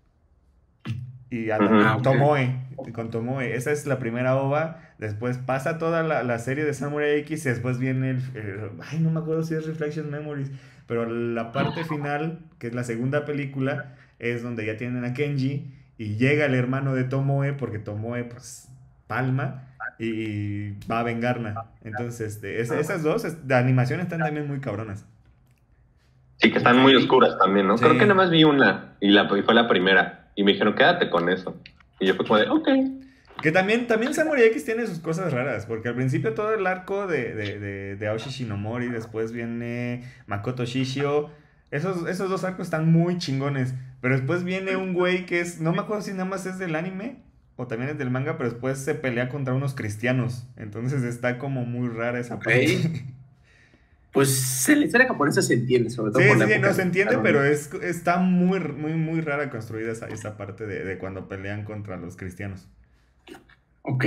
Y a, uh-huh. con Tomoe, con Tomoe. Esa es la primera ova. Después pasa toda la, la serie de Samurai X y después viene el, el... Ay, no me acuerdo si es Reflection Memories. Pero la parte final, que es la segunda película, es donde ya tienen a Kenji y llega el hermano de Tomoe, porque Tomoe, pues, palma y, y va a vengarla. Entonces, este, es, esas dos de animación están también muy cabronas. Sí, que están muy oscuras también, ¿no? Sí. Creo que nada más vi una y, la, y fue la primera. Y me dijeron, quédate con eso. Y yo fue como de, ok. Que también, también Samurai X tiene sus cosas raras, porque al principio todo el arco de, de, de, de Aoshi Shinomori, después viene Makoto Shishio, esos, esos dos arcos están muy chingones, pero después viene un güey que es, no me acuerdo si nada más es del anime, o también es del manga, pero después se pelea contra unos cristianos, entonces está como muy rara esa okay. parte. Pues la historia japonesa se entiende, sobre todo sí, por la sí, época no se entiende, pero es, está muy, muy, muy rara construida esa, esa parte de, de cuando pelean contra los cristianos. Ok.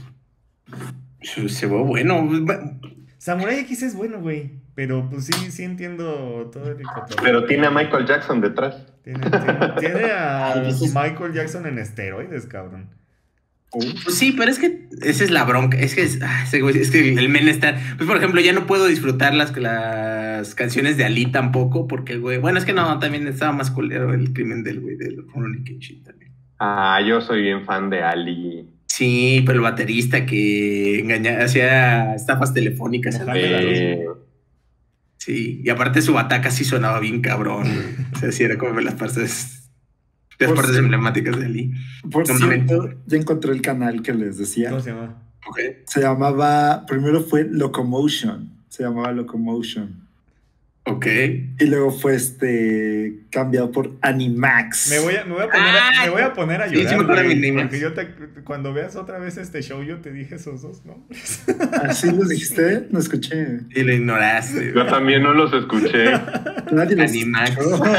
Se ve bueno. Samurai X es bueno, güey. Pero pues sí, sí entiendo todo el cotorreo. Pero tiene a Michael Jackson detrás. Tiene, tiene, tiene a Michael Jackson en esteroides, cabrón. Pues sí, pero es que esa es la bronca. Es que, es, es que el men está. Pues por ejemplo, ya no puedo disfrutar las, las canciones de Ali tampoco, porque, güey. Bueno, es que no, también estaba más culero el crimen del güey del Rurouni Kenshin también. Ah, yo soy bien fan de Ali. Sí, pero el baterista que engañaba, hacía estafas telefónicas. Eh... Sí, y aparte su bataca sí sonaba bien cabrón. O sea, sí era como las partes. Las partes si, emblemáticas de Ali. Por no, cierto, ya encontré el canal que les decía. ¿Cómo se llama? Okay. Se llamaba, primero fue Locomotion. Se llamaba Locomotion. Ok. Y luego fue este cambiado por Animax. Me voy a, me voy a, poner, ah, a, me voy a, poner a llorar. Sí, sí me acuerdo de mi porque yo te, cuando veas otra vez este show, yo te dije esos dos nombres. ¿Así los dijiste? No escuché. Y lo ignoraste. Yo también no los escuché. Nadie los Animax.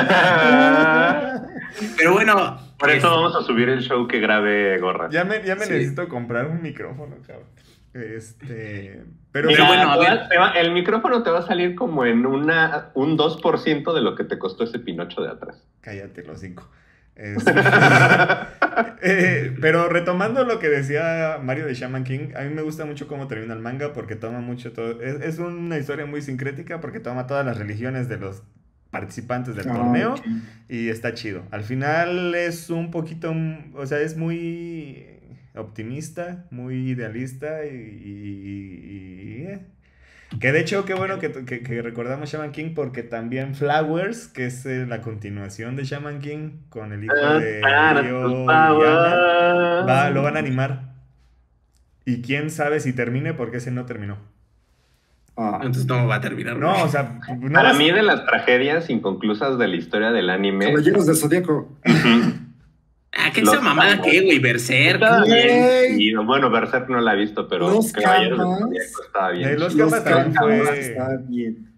Pero bueno. Por eso es... vamos a subir el show que grabe Gorra. Ya me, ya me sí. necesito comprar un micrófono, cabrón. Este. Pero, Mira, bueno, a ver. Te va, el micrófono te va a salir como en una, un dos por ciento de lo que te costó ese Pinocho de atrás. Cállate, los cinco. Este, eh, pero retomando lo que decía Mario de Shaman King, a mí me gusta mucho cómo termina el manga porque toma mucho todo. Es, es una historia muy sincrética porque toma todas las religiones de los participantes del oh, torneo okay. y está chido. Al final es un poquito, o sea, es muy optimista, muy idealista y, y, y eh. que de hecho qué bueno que, que, que recordamos Shaman King porque también Flowers, que es eh, la continuación de Shaman King con el hijo de Ryo y Ana, va, lo van a animar y quién sabe si termine porque ese no terminó. Ah, entonces no va a terminar. No, o sea, no para vas... mí de las tragedias inconclusas de la historia del anime. Caballeros del Zodíaco. Ah, ¿qué esa mamada qué, güey? Berserk. Y bueno, Berserk no la he visto, pero los Caballeros Canvas, del Zodíaco estaba bien. De los, los Canvas fue... está bien.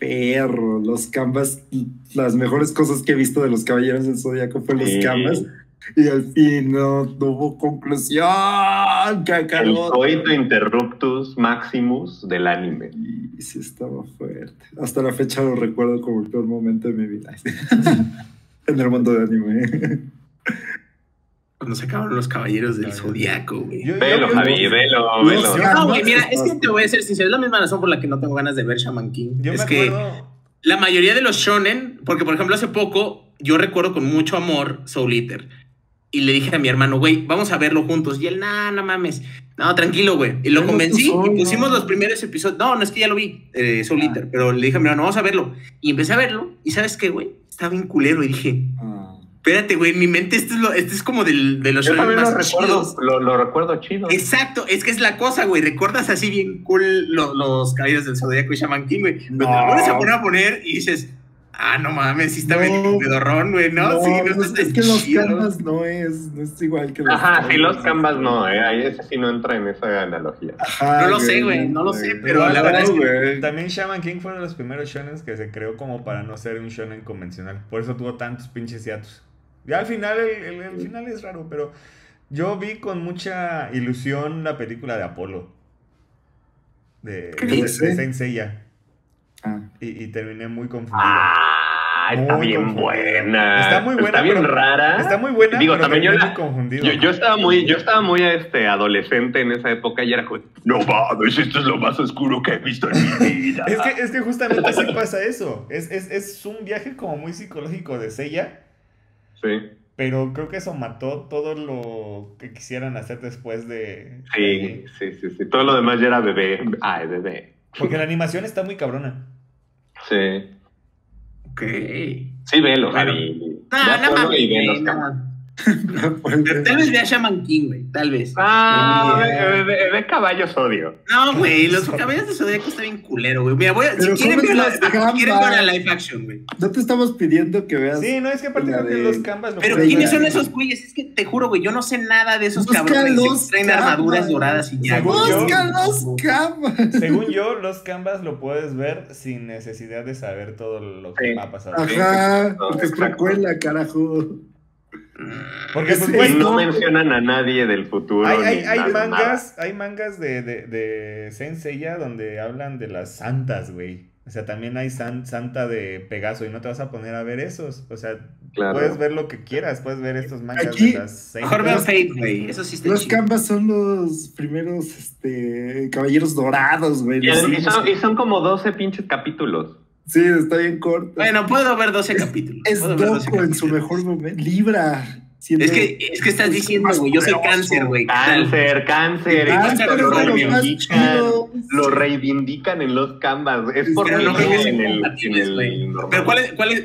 Perro, los Canvas, las mejores cosas que he visto de los Caballeros del Zodíaco fue los sí. Canvas. Y al fin no tuvo conclusión. El Kakaroto. coito interruptus maximus del anime. Y sí estaba fuerte. Hasta la fecha lo recuerdo como el peor momento de mi vida. En el mundo de anime. Cuando se acabaron los caballeros del Zodiaco, güey. Yo- Velo, yo- Javi, velo, Yo- velo. yo- No, güey, mira, es que te voy a ser sincero, es la misma razón por la que no tengo ganas de ver Shaman King. Yo es me que acuerdo. la mayoría de los shonen, porque por ejemplo hace poco yo recuerdo con mucho amor Soul Eater. Y le dije a mi hermano, güey, vamos a verlo juntos. Y él, nah, no mames. No, tranquilo, güey. Y lo Pero convencí tú solo. y pusimos los primeros episodios. No, no es que ya lo vi, eh, Soul Eater. Pero le dije a mi hermano, vamos a verlo. Y empecé a verlo. Y ¿sabes qué, güey? Estaba bien culero. Y dije, Ah. espérate, güey, en mi mente esto es, lo, esto es como del, de los Yo shonen también lo más recuerdo, chidos. lo, lo recuerdo chido. Exacto, es que es la cosa, güey. Recuerdas así bien cool lo- los caballeros del Zodiaco y Shaman King, güey. Pero te No. lo pones a poner a poner y dices, ah, no mames, sí está No. medio pedorrón, güey, ¿no? No, sí, no, no, está es que los chido. canvas no es, no es igual que los Ajá, sí, los canvas. canvas no, eh. Ahí ese sí no entra en esa analogía. Ajá, No lo sé, güey, no lo sé, pero Igual, la verdad es que... güey. También Shaman King fue uno de los primeros shonens que se creó como para no ser un shonen convencional. Por eso tuvo tantos pinches hiatus. Ya al final, el, el- el final es raro, pero yo vi con mucha ilusión la película de Apolo. De, ¿Qué de, de dice? Saint Seiya. Ah. Y, y terminé muy confundido. Ah, está Muy bien confundida. buena. Está muy buena, Está bien pero- rara. Está muy buena, Digo, pero también yo, terminé la- muy confundido. yo, yo estaba muy, yo estaba muy este, adolescente en esa época y era como, no mames, esto es lo más oscuro que he visto en mi vida. Es que, es que justamente sí pasa eso. Es, es, es un viaje como muy psicológico de Seiya. Sí, Pero creo que eso mató todo lo que quisieran hacer después de... sí, sí, sí, sí. Todo lo demás ya era bebé. Ay, bebé. Porque la animación está muy cabrona. Sí. Ok. Sí, velo, Bueno. Javi. No, Ve a no Pueblo mames, y ve güey, los no. canvas. No puede Pero tal vez vea Shaman King, güey, tal vez. Ah, Eh, ve, ve- ve caballos odio. No, güey, los caballeros de Zodiaco está bien culero, güey. Mira, voy a, si Pero quieren ¿cómo ver, es la, las si quieren ver gambas? la live action, güey. No te estamos pidiendo que veas. Sí, no, es que aparte La creo que de- los canvas lo Pero pueden ¿quiénes ver. son esos güeyes? Es que te juro, güey, yo no sé nada de esos Busca cabrones. los que traen Canvas. armaduras doradas y ya, Según güey. yo- Busca los canvas. Según yo, los canvas lo puedes ver sin necesidad de saber todo lo que Sí. va a pasar. Ajá, porque es Exacto. precuela, carajo. Porque pues, Sí, Y güey, no no- mencionan a nadie del futuro. hay, ni hay, hay nada, mangas, hay mangas de, de, de Saint Seiya donde hablan de las santas, güey. O sea, también hay san- santa de Pegaso y no te vas a poner a ver esos. O sea, Claro. puedes ver lo que quieras, puedes ver estos mangas Aquí- de las Saint Mejor vean Seiya. Fate, güey. Eso sí está Los chido. canvas son los primeros este, caballeros dorados, güey. Y, Los y hijos- son, y son como doce pinches capítulos. Sí, está bien corto. Bueno, puedo ver doce capítulos. es puedo ver doce Doco en su capítulos. mejor momento. Libra. siendo- Es que, es que estás diciendo, güey, yo soy poderoso. cáncer, güey. Cáncer, cáncer. Cáncer, esto lo es de lo más reivindican. chido. Lo reivindican en los canvas. Es Es porque Pero no creo que en sean el, en compatibles, güey. el normal. Pero ¿cuál es, cuál es?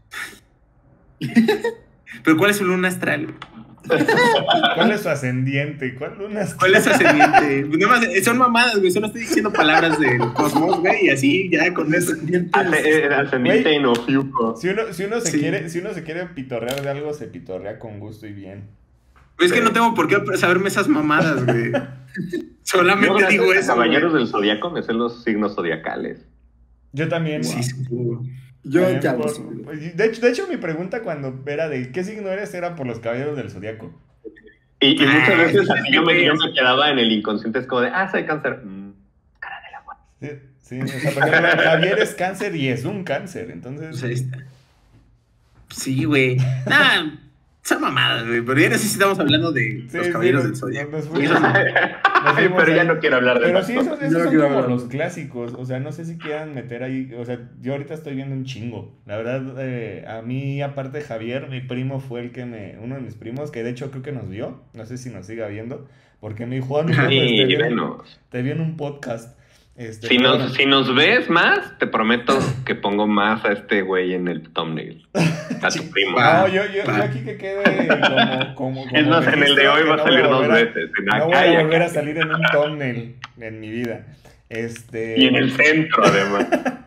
Pero ¿cuál es su luna astral? ¿Cuál es su ascendiente? ¿Cuál luna? ¿Cuál es su ascendiente? Nada más, son mamadas, güey. Solo estoy diciendo palabras del cosmos, güey, y así ya con eso. Descendientes. Asce- eh, Ascendiente Güey. en Ofiuco. Si uno, si uno se Sí. quiere, si uno se quiere pitorrear de algo, se pitorrea con gusto y bien. Es que no tengo por qué saberme esas mamadas, güey. Yo, Solamente gracias digo a eso. Caballeros del Zodiaco me sé los signos zodiacales. Yo también. güey. Sí, sí, sí. Yo También ya lo por- sé. de, hecho, de hecho, mi pregunta cuando era de ¿qué signo eres? Era por los caballeros del zodiaco. Y, y Ah, muchas veces sí, así yo me, sí. yo me quedaba en el inconsciente, es como de, ah, soy cáncer. Mm, cara de la muerte. Sí, sí, o sea, por ejemplo, Javier es cáncer y es un cáncer, entonces... Pues ahí está. Sí, güey. Nah, son mamadas, güey. Pero ya necesitamos hablando de Sí, los sí, caballeros nos- del Zodiaco. nos fuimos- Ay, fuimos pero ya ahí. no quiero hablar de Pero eso. sí, esos, esos Yo no son quiero como hablar. los clásicos. O sea, no sé si quieran meter ahí. O sea, yo ahorita estoy viendo un chingo. La verdad, eh, a mí, aparte de Javier, mi primo fue el que me. Uno de mis primos, que de hecho creo que nos vio. No sé si nos siga viendo. Porque me dijo, "Ah, no, Sí, mames, te, vi en, bueno. te vi en un podcast. Este, Si pero nos, bueno, si nos ves más, te prometo que pongo más a este güey en el thumbnail. A tu primo. Va. No, yo, yo, yo va. aquí que quede como. como, como Es más, en el de registro hoy que va a no salir voy dos volver a- veces. En No acá voy y a acá. volver a salir en un thumbnail en mi vida. Este. Y en el centro, además.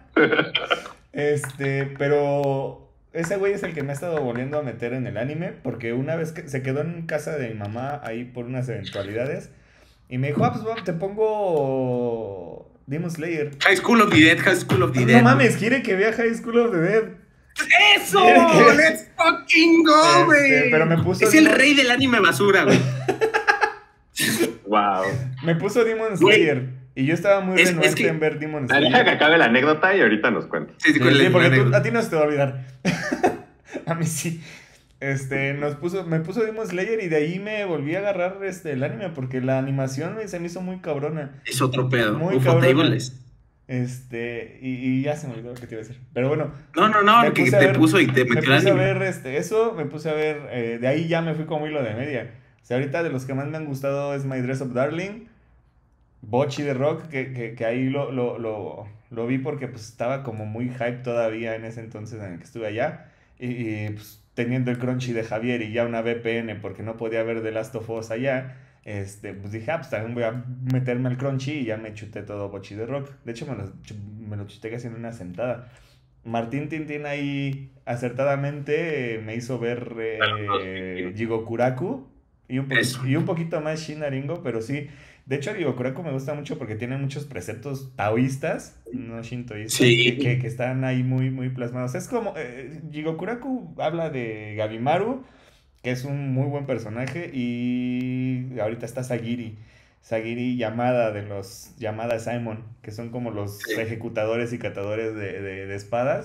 Este, pero ese güey es el que me ha estado volviendo a meter en el anime, porque una vez que se quedó en casa de mi mamá ahí por unas eventualidades, y me dijo, ah, pues bueno, te pongo Demon Slayer. High School of the Dead, High School of the No Dead. mames, quiere que vea High School of the Dead. ¡Eso! ¡Let's fucking go, güey! Este, pero me puso es Demon... el rey del anime basura, güey. Wow. Me puso Demon Slayer. Y yo estaba muy es, renuente es que... en ver Demon Slayer. Deja que acabe la anécdota y ahorita nos cuento. Sí, sí, sí, sí porque tú, a ti no se te va a olvidar. A mí sí. Este, nos puso, me puso Demon Slayer y de ahí me volví a agarrar este, el anime porque la animación se me hizo muy cabrona. Es otro pedo. Muy cabrona. Este, y, y ya se me olvidó lo que te iba a decir. Pero bueno. No, no, no, que te ver, puso y te metió. Me puse a ver este, eso, me puse a ver, eh, de ahí ya me fui como hilo de media. O sea, ahorita de los que más me han gustado es My Dress Up Darling, Bocchi de Rock, que, que, que ahí lo, lo, lo, lo vi porque pues estaba como muy hype todavía en ese entonces en el que estuve allá. Y, y pues teniendo el crunchy de Javier y ya una V P N porque no podía ver The Last of Us allá. Este, pues dije, ah, pues también voy a meterme al crunchy y ya me chuté todo Bocchi de Rock. De hecho, me lo, me lo chuté casi en una sentada. Martín Tintín ahí acertadamente eh, me hizo ver eh, Jigokuraku y un, y un poquito más Shin Naringo, pero sí. De hecho, Jigokuraku me gusta mucho porque tiene muchos preceptos taoístas, no shintoístas, sí. que, que están ahí muy, muy plasmados. Es como, eh, Jigokuraku habla de Gabimaru, que es un muy buen personaje, y ahorita está Sagiri, Sagiri Yamada de los Yamada Simon, que son como los sí. ejecutadores y catadores de, de, de espadas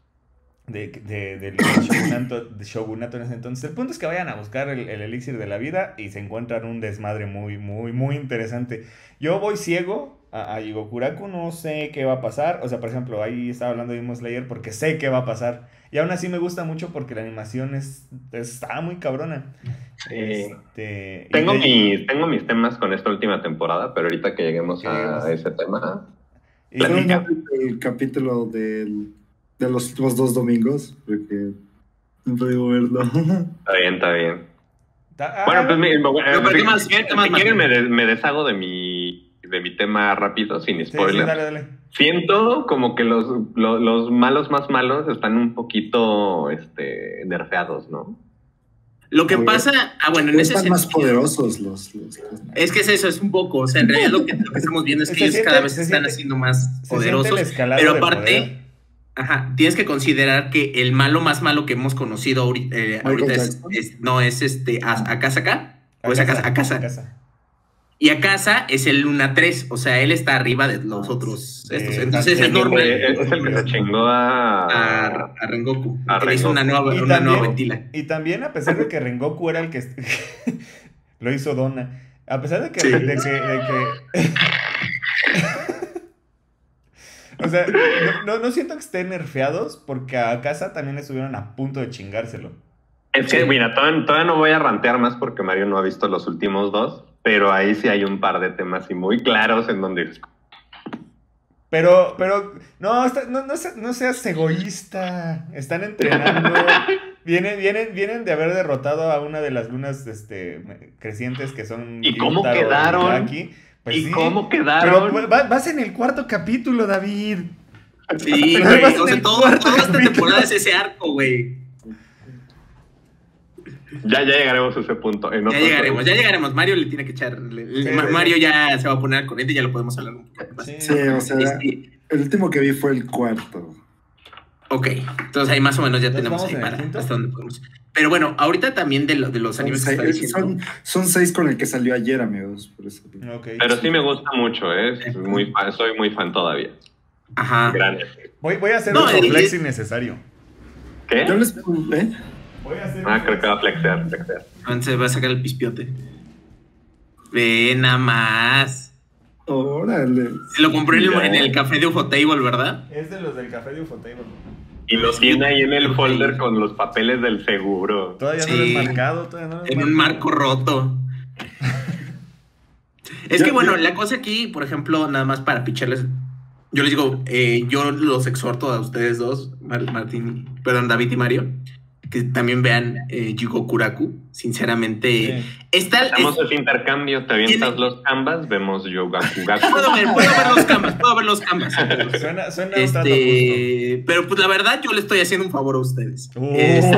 de, de, del shogunato, de shogunato en ese entonces. El punto es que vayan a buscar el, el elixir de la vida y se encuentran un desmadre muy, muy, muy interesante. Yo voy ciego a, a Jigokuraku, no sé qué va a pasar. O sea, por ejemplo, ahí estaba hablando de Demon Slayer porque sé qué va a pasar. Y aún así me gusta mucho porque la animación es, está muy cabrona. Sí. Este, tengo, de... mis, tengo mis temas con esta última temporada, pero ahorita que lleguemos que a lleguemos. ese tema... Y platica. El capítulo del, de los últimos dos domingos, porque no puedo verlo. Está bien, está bien. Ah, bueno, pues me, bueno, no, si, más, si, quieren, si quieren me, des, me deshago de mi, de mi tema rápido, sin spoilers. Sí, sí, dale, dale. Siento como que los, los, los malos más malos están un poquito este, nerfeados, ¿no? Lo que pasa, ah, bueno, en ese están sentido, más poderosos los, los, los... Es que es eso, es un poco, o sea, en realidad lo que, lo que estamos viendo es que se ellos siente, cada vez se están siente, haciendo más poderosos, pero aparte, ajá, tienes que considerar que el malo más malo que hemos conocido ahorita, eh, ahorita es, es, no es este, Akasaka, o es Akasa, Akasa. Akasa. Y Akasa es el Luna tres, o sea, él está arriba de los otros estos, entonces es normal. Es el que se chingó a, a, a Rengoku, a que le hizo una nueva, y una también, nueva ventila. Y también, a pesar de que Rengoku era el que lo hizo Donna, a pesar de que, sí. de que, de que... o sea, no, no, no siento que estén nerfeados porque a Akasa también estuvieron a punto de chingárselo. Es que, mira, todavía, todavía no voy a rantear más porque Mario no ha visto los últimos dos, pero ahí sí hay un par de temas y muy claros en donde... Pero, pero, no, no, no, no seas egoísta, están entrenando, vienen, vienen, vienen de haber derrotado a una de las lunas este, crecientes que son... ¿Y cómo quedaron? Pues ¿Y sí, cómo quedaron? Pero vas en el cuarto capítulo, David. Sí, güey, o sea, todo, toda esta temporada es ese arco, güey. Ya, ya llegaremos a ese punto. En ya llegaremos, punto. ya llegaremos. Mario le tiene que echar. Le, sí, Mario sí. ya se va a poner al corriente y ya lo podemos hablar un poco más. Sí, sí, o sea, este, el último que vi fue el cuarto. Ok, entonces ahí más o menos ya tenemos ahí para hasta donde podemos. Pero bueno, ahorita también de, lo, de los animes son que seis, está diciendo. Son, son seis con el que salió ayer, amigos. Por eso. Okay. Pero sí me gusta mucho, ¿eh? Muy fan, soy muy fan todavía. Ajá. Gracias. Voy, voy a hacer no, un flex eh, innecesario. ¿Qué? Yo les pregunté. Voy a hacer ah, creo que va a flexear, flexear. Se va a sacar el pispiote. Ve nada más. Órale. Se lo compré en el, en el café de Ufotable, ¿verdad? Es de los del café de Ufotable. Y lo tiene ahí en el folder con los papeles del seguro. Todavía sí. no lo he marcado, todavía no lo he En marcado. un marco roto. Es yo, que bueno, yo... la cosa aquí, por ejemplo, nada más para picharles. Yo les digo, eh, yo los exhorto a ustedes dos, Martín, perdón, David y Mario, que también vean eh, Jigokuraku. Sinceramente, sí. está, Hacemos es, ese intercambio, te avientas ¿tiene? los canvas, vemos Jigokuraku. Puedo ver, puedo ver los canvas, puedo ver los canvas. Suena, suena este, un pero pues la verdad, yo le estoy haciendo un favor a ustedes. Oh. Este,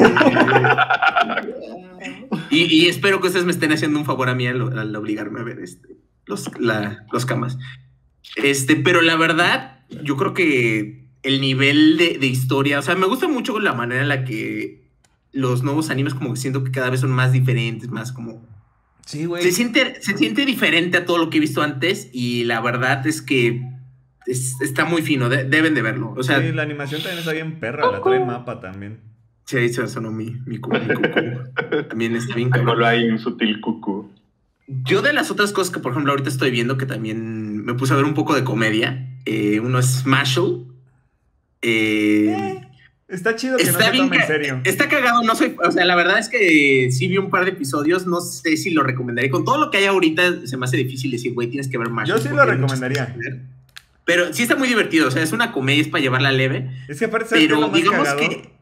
y, y espero que ustedes me estén haciendo un favor a mí al, al obligarme a ver este, los, la, los canvas. Este, pero la verdad, yo creo que el nivel de, de historia. O sea, me gusta mucho la manera en la que los nuevos animes como que siento que cada vez son más diferentes, más como... Sí, güey. Se siente, se siente diferente a todo lo que he visto antes y la verdad es que es, está muy fino, de, deben de verlo. O sea, sí, la animación también está bien perra, la trae mapa también. Sí, ahí se sonó mi, mi, cu, mi cucú. También está bien cabrón. Solo hay un sutil cucú. Yo de las otras cosas que, por ejemplo, ahorita estoy viendo, que también me puse a ver un poco de comedia. Eh, uno es Mashle. Eh, eh, está chido que está no se bien tome en ca- serio. Está cagado, no soy... O sea, la verdad es que sí vi un par de episodios, no sé si lo recomendaré. Con todo lo que hay ahorita, se me hace difícil decir, güey, tienes que ver Mashle. Yo sí lo porque hay muchas recomendaría. cosas que ver. Pero sí está muy divertido, o sea, es una comedia, es para llevarla leve. Es que aparte, ¿sabes qué es Pero lo más digamos cagado? que...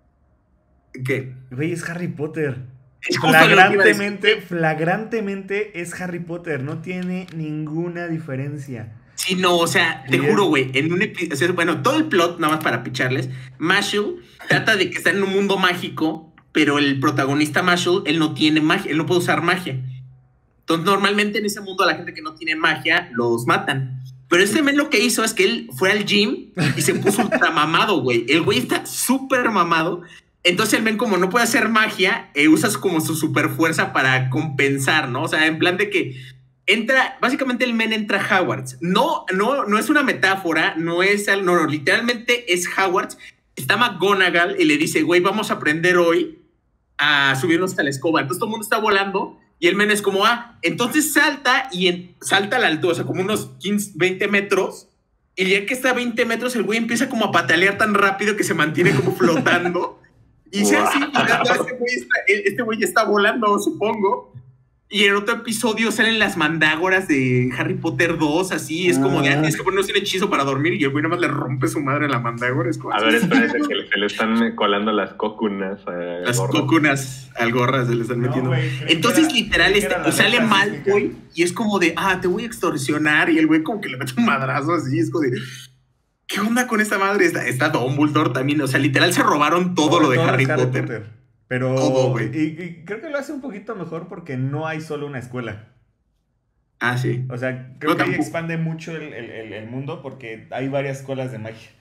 ¿Qué? Güey, es Harry Potter. Es justo lo que iba a decir. Flagrantemente, flagrantemente es Harry Potter. No tiene ninguna diferencia. Sí, no, o sea, te Y juro, es- güey, en un epi- o sea, bueno, todo el plot, nada más para picharles, Mashle trata de que está en un mundo mágico, pero el protagonista Mashle, él no tiene magia, él no puede usar magia. Entonces, normalmente en ese mundo a la gente que no tiene magia los matan. Pero este men lo que hizo es que él fue al gym y se puso ultra mamado, güey. El güey está súper mamado. Entonces el men, como no puede hacer magia, eh, usas como su super fuerza para compensar, ¿no? O sea, en plan de que entra, básicamente el men entra a Hogwarts. No, no, no es una metáfora, no es, al- no, no, literalmente es Hogwarts. Está McGonagall y le dice, güey, vamos a aprender hoy a subirnos a la escoba. Entonces todo el mundo está volando y el men es como, ah, entonces salta y en- salta a la altura, o sea, como unos quince, veinte metros. Y ya que está a veinte metros, el güey empieza como a patalear tan rápido que se mantiene como flotando. Y ya así, y ya, ya este güey está, este güey ya está volando, supongo. Y en otro episodio salen las mandágoras de Harry Potter dos, así, es como de, ah, tienes que ponerse un hechizo para dormir, y el güey nada más le rompe su madre a la mandágora. Es como, A ver, espérate, que le- se le están colando las cocunas. Eh, las gordas. cocunas al gorras se le están No, metiendo. güey, creí que Entonces, era- literal, creí que este, era la pues, sale alerta mal, sísmica. güey, y es como de, ah, te voy a extorsionar, y el güey como que le mete un madrazo así, es como de, ¿qué onda con esta madre? Está, está Dumbledore también, o sea, literal se robaron todo, lo de Todo Harry, es Potter. Pero Todo, güey. y, y creo que lo hace un poquito mejor porque no hay solo una escuela. Ah, sí. O sea, creo Yo que ahí tampoco. expande mucho el, el- el- el mundo porque hay varias escuelas de magia.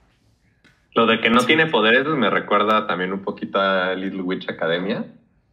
Lo de que no tiene poderes me recuerda también un poquito a Little Witch Academia.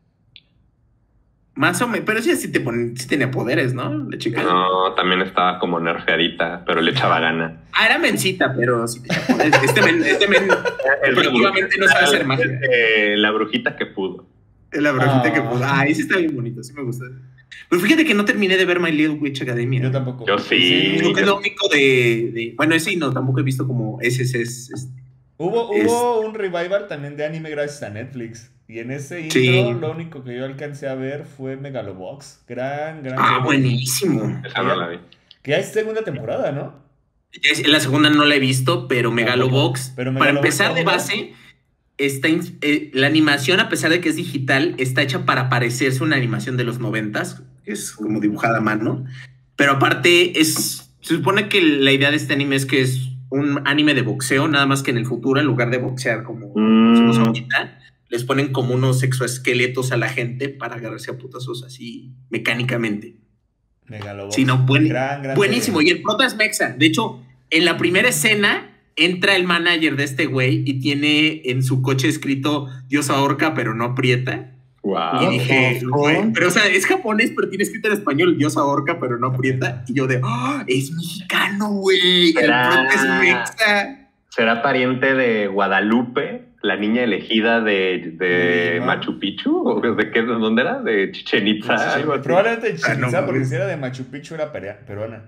Más o menos, pero sí, sí, te pone, sí tenía poderes, ¿no? La chica. No, también estaba como nerfeadita, pero le echaba gana. Ah, era mencita, pero sí tenía poderes. Este men, este men efectivamente no sabe hacer magia. Eh, la brujita que pudo. Es la brujita Ah. que puso. Ah, ese está bien bonito, sí me gusta. Pero fíjate que no terminé de ver My Little Witch Academia. Yo tampoco. Yo sí. Creo que es lo único de, de- Bueno, ese no, tampoco he visto como ese, ese, ese, ese- Hubo, Es- hubo un revival también de anime gracias a Netflix. Y en ese intro Sí. lo único que yo alcancé a ver fue Megalobox. Gran, gran. Ah, serie. buenísimo. Esa no la vi. Que ya es segunda temporada, ¿no? Es- La segunda no la he visto, pero Megalobox, Pero para Megalobox empezar de uno. base, está in- eh, la animación, a pesar de que es digital, está hecha para parecerse una animación de los noventas, que es como dibujada a mano. Pero aparte, es se supone que la idea de este anime es que es un anime de boxeo, nada más que en el futuro, en lugar de boxear como Mm. hacemos ahorita, les ponen como unos exoesqueletos a la gente para agarrarse a putazos así mecánicamente. Megalobox. Sí, no, buen- Gran, gran buenísimo. serie. Y el prota es mexa. De hecho, en la primera escena entra el manager de este güey y tiene en su coche escrito Dios ahorca, pero no aprieta. Wow. Y dije, ¿cómo? güey, pero o sea, es japonés, pero tiene escrito en español Dios ahorca, pero no aprieta. Y yo de, ¡ah! Es mexicano, güey. El Será- prota es mexa. ¿Será pariente de Guadalupe, la niña elegida de, de Lima. Machu Picchu? ¿O de qué? ¿De dónde era? ¿De Chichen Itza? Sí, algo así. probablemente Ah, no, Chichen porque mames. si era de Machu Picchu era peria- peruana.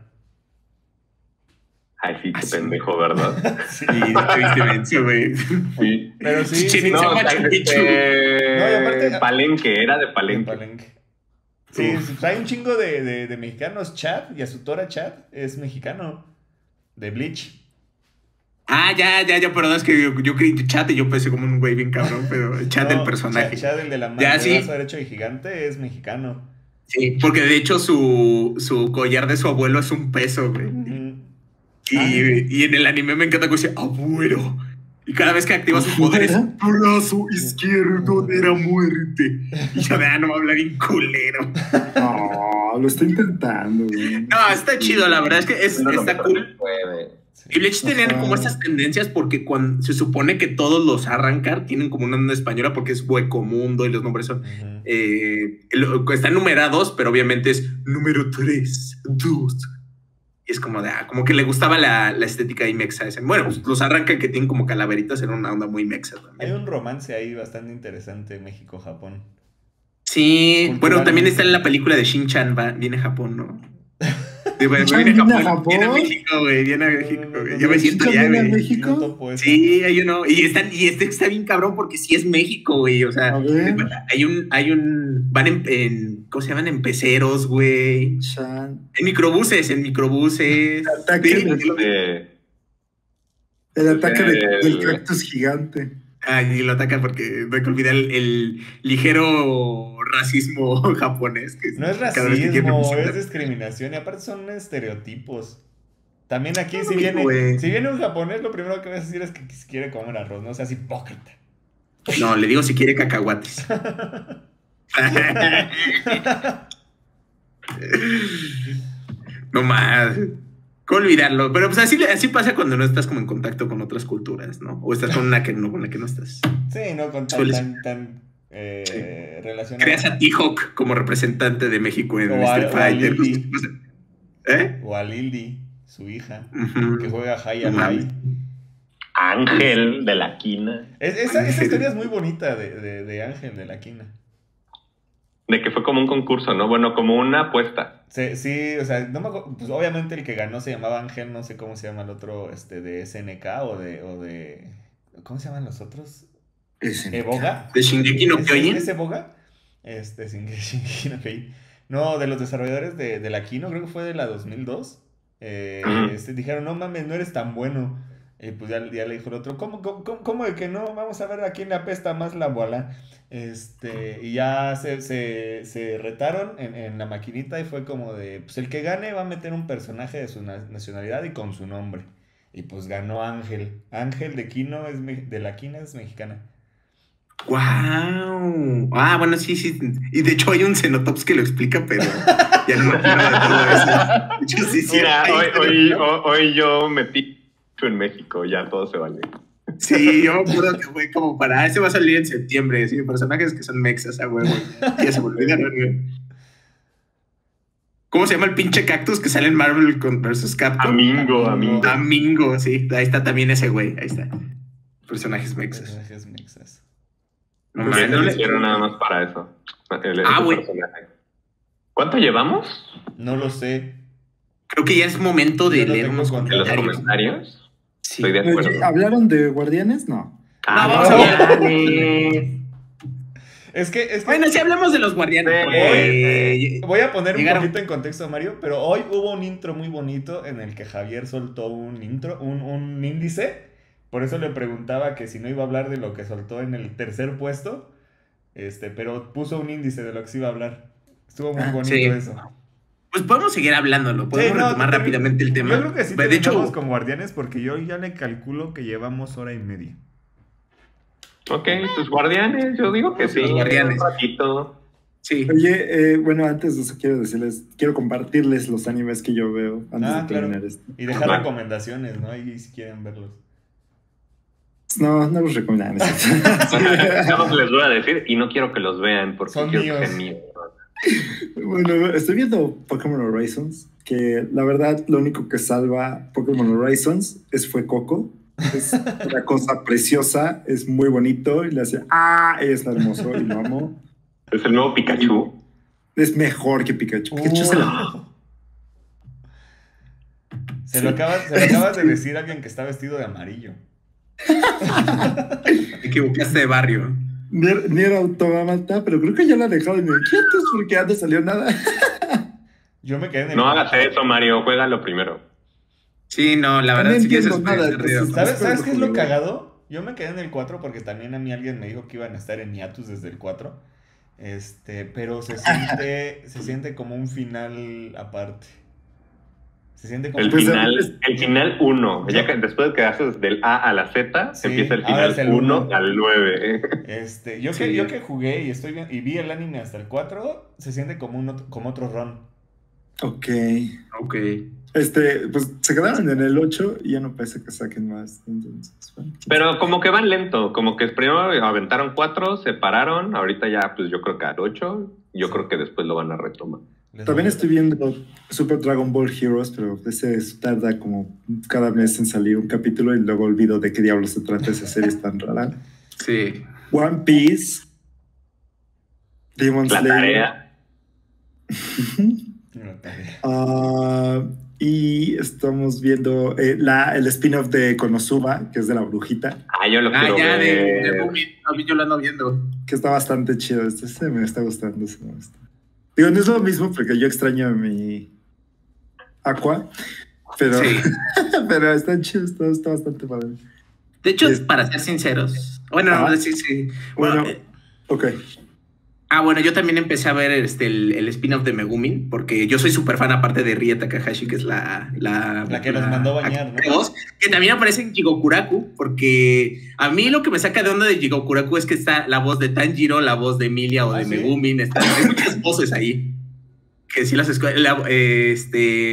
Ay, sí, qué Ah, sí. pendejo, ¿verdad? Sí. Y te viste menso, güey. Sí. Pero sí, Chichen sí, Itza, no, Machu tal- Picchu. eh, No, y aparte- Palenque, era de de Palenque. Palenque. Sí, sí, hay un chingo de, de, de mexicanos. Chad, Yasutora Chad es mexicano. De Bleach. Ah, ya, ya, ya, perdón, es que yo, yo creí que chat y yo pensé como un güey bien cabrón, pero el chat No, del personaje. Chad, Chad, el de la mano Ya, de sí. brazo derecho y gigante, es mexicano. Sí, porque de hecho su, su collar de su abuelo es un peso, güey. Mm. Y, Ah. y en el anime me encanta que dice abuelo. Y cada vez que activa sus poderes, brazo izquierdo de la muerte. Y yo de, ah, no me habla bien culero. No, lo está intentando, güey. No, está chido, la verdad es que es, Pero lo está mejor que cool. puede. Sí. Y Bleach tenían como estas tendencias porque cuando se supone que todos los arrancar tienen como una onda española porque es Hueco Mundo y los nombres son uh-huh. eh, están numerados, pero obviamente es número tres, dos. Y es como de, ah, como que le gustaba la, la estética de mexa. Ese. Bueno, pues los arrancan que tienen como calaveritas en una onda muy mexa también. Hay un romance ahí bastante interesante México-Japón. Sí, bueno, también está en la película de Shin-Chan, va, viene a Japón, ¿no? Sí, bueno, viene, Japón, a Japón, viene a México, güey, viene a México, güey. Ya me siento ya, güey. México? Sí, hay uno, y están, y este está bien cabrón porque sí es México, güey, o sea, hay un, hay un, van en, en ¿cómo se llaman? En peceros, güey. En microbuses, en microbuses. El ataque, sí, de, el ataque de, del cactus gigante. Ay, y lo ataca porque no hay que olvidar el, el ligero racismo japonés. Que no es racismo, es discriminación y aparte son estereotipos. También aquí no, si, viene, wey. si viene un japonés lo primero que vas a decir es que quiere comer arroz, no seas hipócrita. No, le digo si quiere cacahuates. No más. ¿Cómo olvidarlo? Pero pues así, así pasa cuando no estás como en contacto con otras culturas, ¿no? O estás con una que no, con la que no estás. Sí, no con tan, tan, tan eh, sí. relacionado. Creas a T-Hawk como representante de México en o Street Fighter. ¿Eh? O a Lily, su hija, uh-huh. que juega High and High. Ángel de la Quina. Es, esa, esa historia es muy bonita de, de, de Ángel de la Quina. De que fue como un concurso, ¿no? Bueno, como una apuesta. Sí, sí, o sea, no me acuerdo, pues obviamente el que ganó se llamaba Ángel, no sé cómo se llama el otro, este, de S N K o de, o de, ¿cómo se llaman los otros? ¿Eboga? ¿De Shingeki no Kyojin? ¿Es Eboga? Este, Shingeki no Kyojin. No, de los desarrolladores de, de la Kino, creo que fue de la dos mil dos. Eh, uh-huh. este, dijeron, no mames, no eres tan bueno. Y pues ya, ya le dijo el otro, ¿cómo, cómo, cómo de que no? Vamos a ver a quién le apesta más la bola. Este, y ya se, se, se retaron en, en la maquinita y fue como de, pues el que gane va a meter un personaje de su nacionalidad y con su nombre. Y pues ganó Ángel. Ángel de Kino, es de la Quina es mexicana. ¡Wow! Ah, bueno, sí, sí. Y de hecho hay un Xenotops que lo explica, pero ya no me acuerdo de todo eso. De hecho, sí, sí. Mira, hoy, hoy, hoy, hoy yo metí en México, ya todo se vale. Sí, yo me acuerdo que fue como para, ese va a salir en septiembre, sí, personajes que son mexas, a huevo, ya, ya se me olvidaron, güey. ¿Cómo se llama el pinche cactus que sale en Marvel versus Capcom? Amingo, Amingo. Amingo, sí, ahí está también ese güey, ahí está. Personajes mexas. Personajes mexas. No, pues no le hicieron nada más para eso. El, ah, güey. ¿Cuánto llevamos? No lo sé. Creo que ya es momento de leer unos comentarios. ¿De los comentarios? Sí. Estoy de acuerdo. Oye, ¿hablaron de Guardianes? No. Ah, no, vamos no. a hablar. Es que, es que... Bueno, si hablamos de los Guardianes. Hoy, eh, voy a poner llegaron. un poquito en contexto, Mario, pero hoy hubo un intro muy bonito en el que Javier soltó un intro, un, un índice. Por eso le preguntaba que si no iba a hablar de lo que soltó en el tercer puesto, este, pero puso un índice de lo que se iba a hablar. Estuvo muy bonito sí. eso. Pues podemos seguir hablándolo, podemos sí, no, retomar rápidamente el tema. Yo creo que sí de hecho con Guardianes porque yo ya le calculo que llevamos hora y media. Ok, pues Guardianes, yo digo que sí, Guardianes. Un ratito. Sí. Oye, eh, bueno, antes de eso quiero decirles, quiero compartirles los animes que yo veo antes ah, de claro. terminar esto. Y dejar vale. recomendaciones, ¿no? Y si quieren verlos. No, no los recomendamos. No les voy a decir y no quiero que los vean porque son quiero míos. que sean míos. Bueno, estoy viendo Pokémon Horizons, que la verdad lo único que salva Pokémon Horizons es fue Coco. Es una cosa preciosa, es muy bonito y le hace ¡ah! Es hermoso y lo amo. Es el nuevo Pikachu. Es mejor que Pikachu. Pikachu oh. se la... Se, sí. lo acabas, se lo acabas de decir a alguien que está vestido de amarillo. Te equivocaste de barrio. Nier, Nier Automata, pero creo que ya la han dejado en inquietos porque ya no salió nada. Yo me quedé en el No hagas eso, Mario, juégalo primero. Sí, no, la verdad, si quieres es nada, ¿Sabes, ¿sabes qué es lo cagado? Yo me quedé en el cuatro porque también a mí alguien me dijo que iban a estar en hiatus desde el cuatro. Este, pero se siente, se siente como un final aparte. Se siente como el un final, el final uno. Ya que después de que haces del A a la Z, sí, empieza el final uno al nueve. Este, yo, sí. que, yo que jugué y estoy y vi el anime hasta el cuatro, se siente como un como otro run. Ok. Ok. Este, pues se quedaron en el ocho y ya no parece que saquen más. Entonces, bueno, Pero como que van lento, como que primero aventaron cuatro, se pararon, ahorita ya pues yo creo que al ocho, yo creo que después lo van a retomar. también estoy viendo Super Dragon Ball Heroes, pero ese tarda como cada mes en salir un capítulo y luego olvido de qué diablos se trata esa serie, es tan rara. Sí. One Piece, Demon La Slayer. tarea. Uh, y estamos viendo eh, la, el spin-off de Konosuba, que es de la brujita. Ah, yo lo Ah, quiero ya, de, ver. de Boomin, a mí yo lo ando viendo. Que está bastante chido. Este, este me está gustando. Este me gusta. Digo, no es lo mismo porque yo extraño a mi Aqua, pero, Sí. pero está chido, está, está bastante padre. De hecho, Es- para ser sinceros, bueno, Ah. sí, sí. Bueno, Bueno, eh, ok. ah, bueno, yo también empecé a ver este, el, el spin-off de Megumin, porque yo soy súper fan, aparte de Rie Takahashi, que es la... La, La que nos mandó bañar, actriz de ¿no? voz, que también aparece en Jigokuraku, porque a mí lo que me saca de onda de Jigokuraku es que está la voz de Tanjiro, la voz de Emilia o ¿Ah, de sí? Megumin, están, hay muchas voces ahí. Que sí las escucho. Este...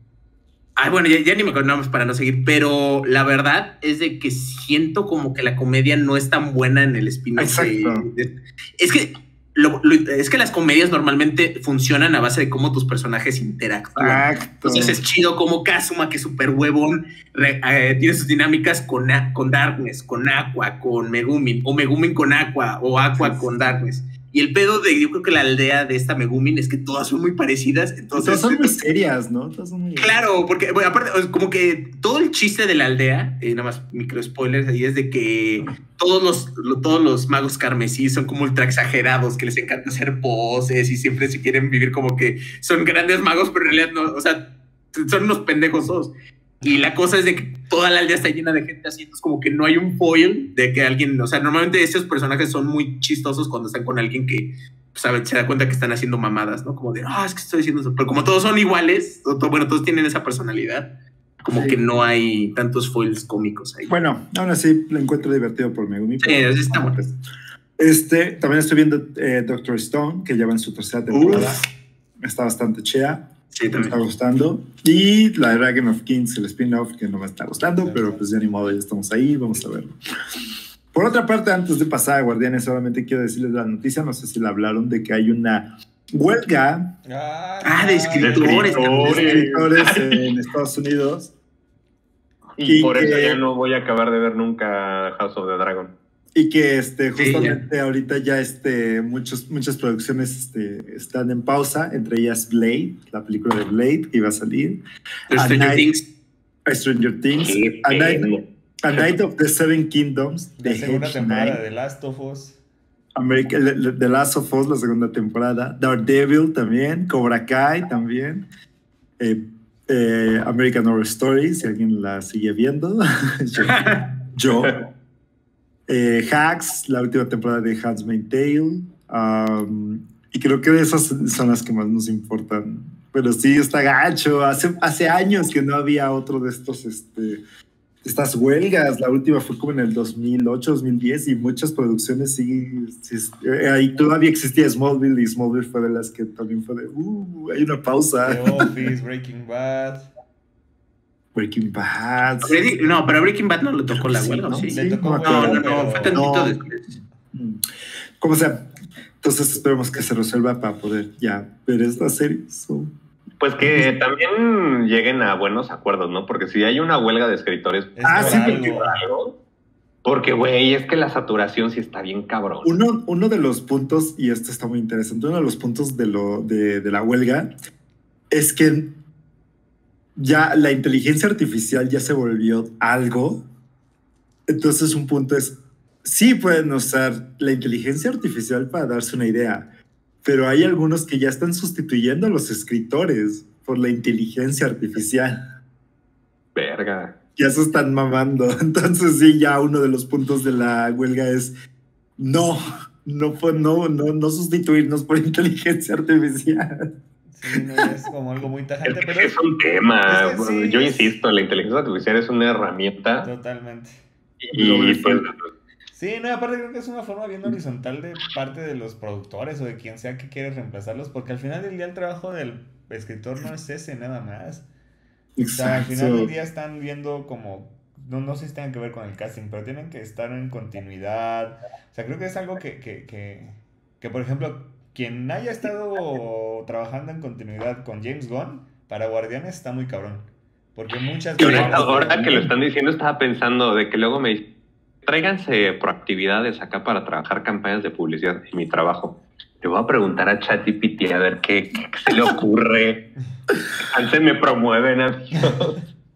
Ay, bueno, ya, ya ni me acuerdo nada más para no seguir, pero la verdad es de que siento como que la comedia no es tan buena en el spin-off. de- Exacto. de- es que lo- lo- es que las comedias normalmente funcionan a base de cómo tus personajes interactúan. Exacto. Entonces es chido como Kazuma, que es súper huevón, re- eh, tiene sus dinámicas con, A- con Darkness, con Aqua, con Megumin, o Megumin con Aqua, o Aqua Sí, con sí. Darkness. Y el pedo de, yo creo que la aldea de esta Megumin es que todas son muy parecidas. Entonces, Todas son muy serias, ¿no? Todas son muy... claro, porque bueno, aparte, o sea, como que todo el chiste de la aldea, eh, nada más micro spoilers ahí, es de que todos los, lo- todos los magos carmesí son como ultra exagerados, que les encanta hacer poses y siempre se quieren vivir como que son grandes magos, pero en realidad no, o sea, son unos pendejos todos. Y la cosa es de que toda la aldea está llena de gente así, entonces como que no hay un foil de que alguien, o sea, normalmente esos personajes son muy chistosos cuando están con alguien que sabe, se da cuenta que están haciendo mamadas, ¿no? Como de, ah, es que estoy diciendo eso. Pero como todos son iguales, o to- bueno, todos tienen esa personalidad, como Sí. que no hay tantos foils cómicos ahí. Bueno, aún así lo encuentro divertido por Megumi. Sí, así está bueno. Este, también estoy viendo eh, Doctor Stone, que ya va en su tercera temporada. Está bastante chea. Sí, Me está también. gustando. Y la de Dragon of Kings, el spin-off, que no me está gustando, Sí, pero sí. pues ya ni modo, ya estamos ahí, vamos a verlo. Por otra parte, antes de pasar a Guardianes, solamente quiero decirles la noticia, no sé si la hablaron, de que hay una huelga Ah, de escritores. escritores. de escritores en Estados Unidos. Y, Y por eso que- ya no voy a acabar de ver nunca House of the Dragon. Y que este, Sí, justamente ahorita ya este, muchos, muchas producciones este, están en pausa, entre ellas Blade, la película de Blade que iba a salir, Pero A Stranger Night- Things. Stranger Things, Qué A Night, pena. A Night of the Seven Kingdoms, La The segunda Hedge temporada Knight, de Last of Us. America, le- le- The Last of Us, la segunda temporada, Daredevil también, Cobra Kai también, eh, eh, American Horror Story, si alguien la sigue viendo, yo, yo. Eh, Hacks, la última temporada de Handmaid's Tale, um, y creo que esas son las que más nos importan. Pero sí, está gacho. Hace, hace años que no había otro de estos, este, estas huelgas. La última fue como en el dos mil ocho, dos mil diez, y muchas producciones sí, sí, eh, ahí todavía existía Smallville, y Smallville fue de las que también fue de, uh, hay una pausa. The Office, Breaking Bad. Breaking Bad. Breaking- No, pero a Breaking Bad no le tocó la Sí, huelga, ¿no? ¿sí? Sí, Le tocó me No, acuerdo. no, no, pero- fue tantito No. después. Mm. Como sea, entonces esperemos que se resuelva para poder ya ver esta serie. So, Pues que también lleguen a buenos acuerdos, ¿no? Porque si hay una huelga de escritores, Es Ah, por sí, algo. porque- algo. Porque, güey, es que la saturación sí está bien cabrón. Uno, uno de los puntos, y esto está muy interesante, uno de los puntos de, lo, de, de la huelga es que ya la inteligencia artificial ya se volvió algo. Entonces un punto es, sí pueden usar la inteligencia artificial para darse una idea, pero hay algunos que ya están sustituyendo a los escritores por la inteligencia artificial. Verga. Ya se están mamando. Entonces sí, ya uno de los puntos de la huelga es no, no, fue- no, no, no sustituirnos por inteligencia artificial. Sí, no es como algo muy Es, tajante, que pero es un tema. es que sí, Yo es- insisto, la inteligencia artificial es una herramienta totalmente. y pues, Sí, no, aparte creo que es una forma bien horizontal de parte de los productores o de quien sea que quiere reemplazarlos, porque al final del día el trabajo del escritor no es ese nada más. O sea, al final del día están viendo como, no, no sé si tengan que ver con el casting, pero tienen que estar en continuidad. O sea, creo que es algo que, que, que, que por ejemplo, quien haya estado trabajando en continuidad con James Gunn, para Guardianes está muy cabrón. Porque muchas Y veces... ahora que lo están diciendo, estaba pensando de que luego me dicen, tráiganse proactividades acá para trabajar campañas de publicidad en mi trabajo. Le voy a preguntar a ChatGPT a ver qué, qué se le ocurre. Antes me promueven, amigos.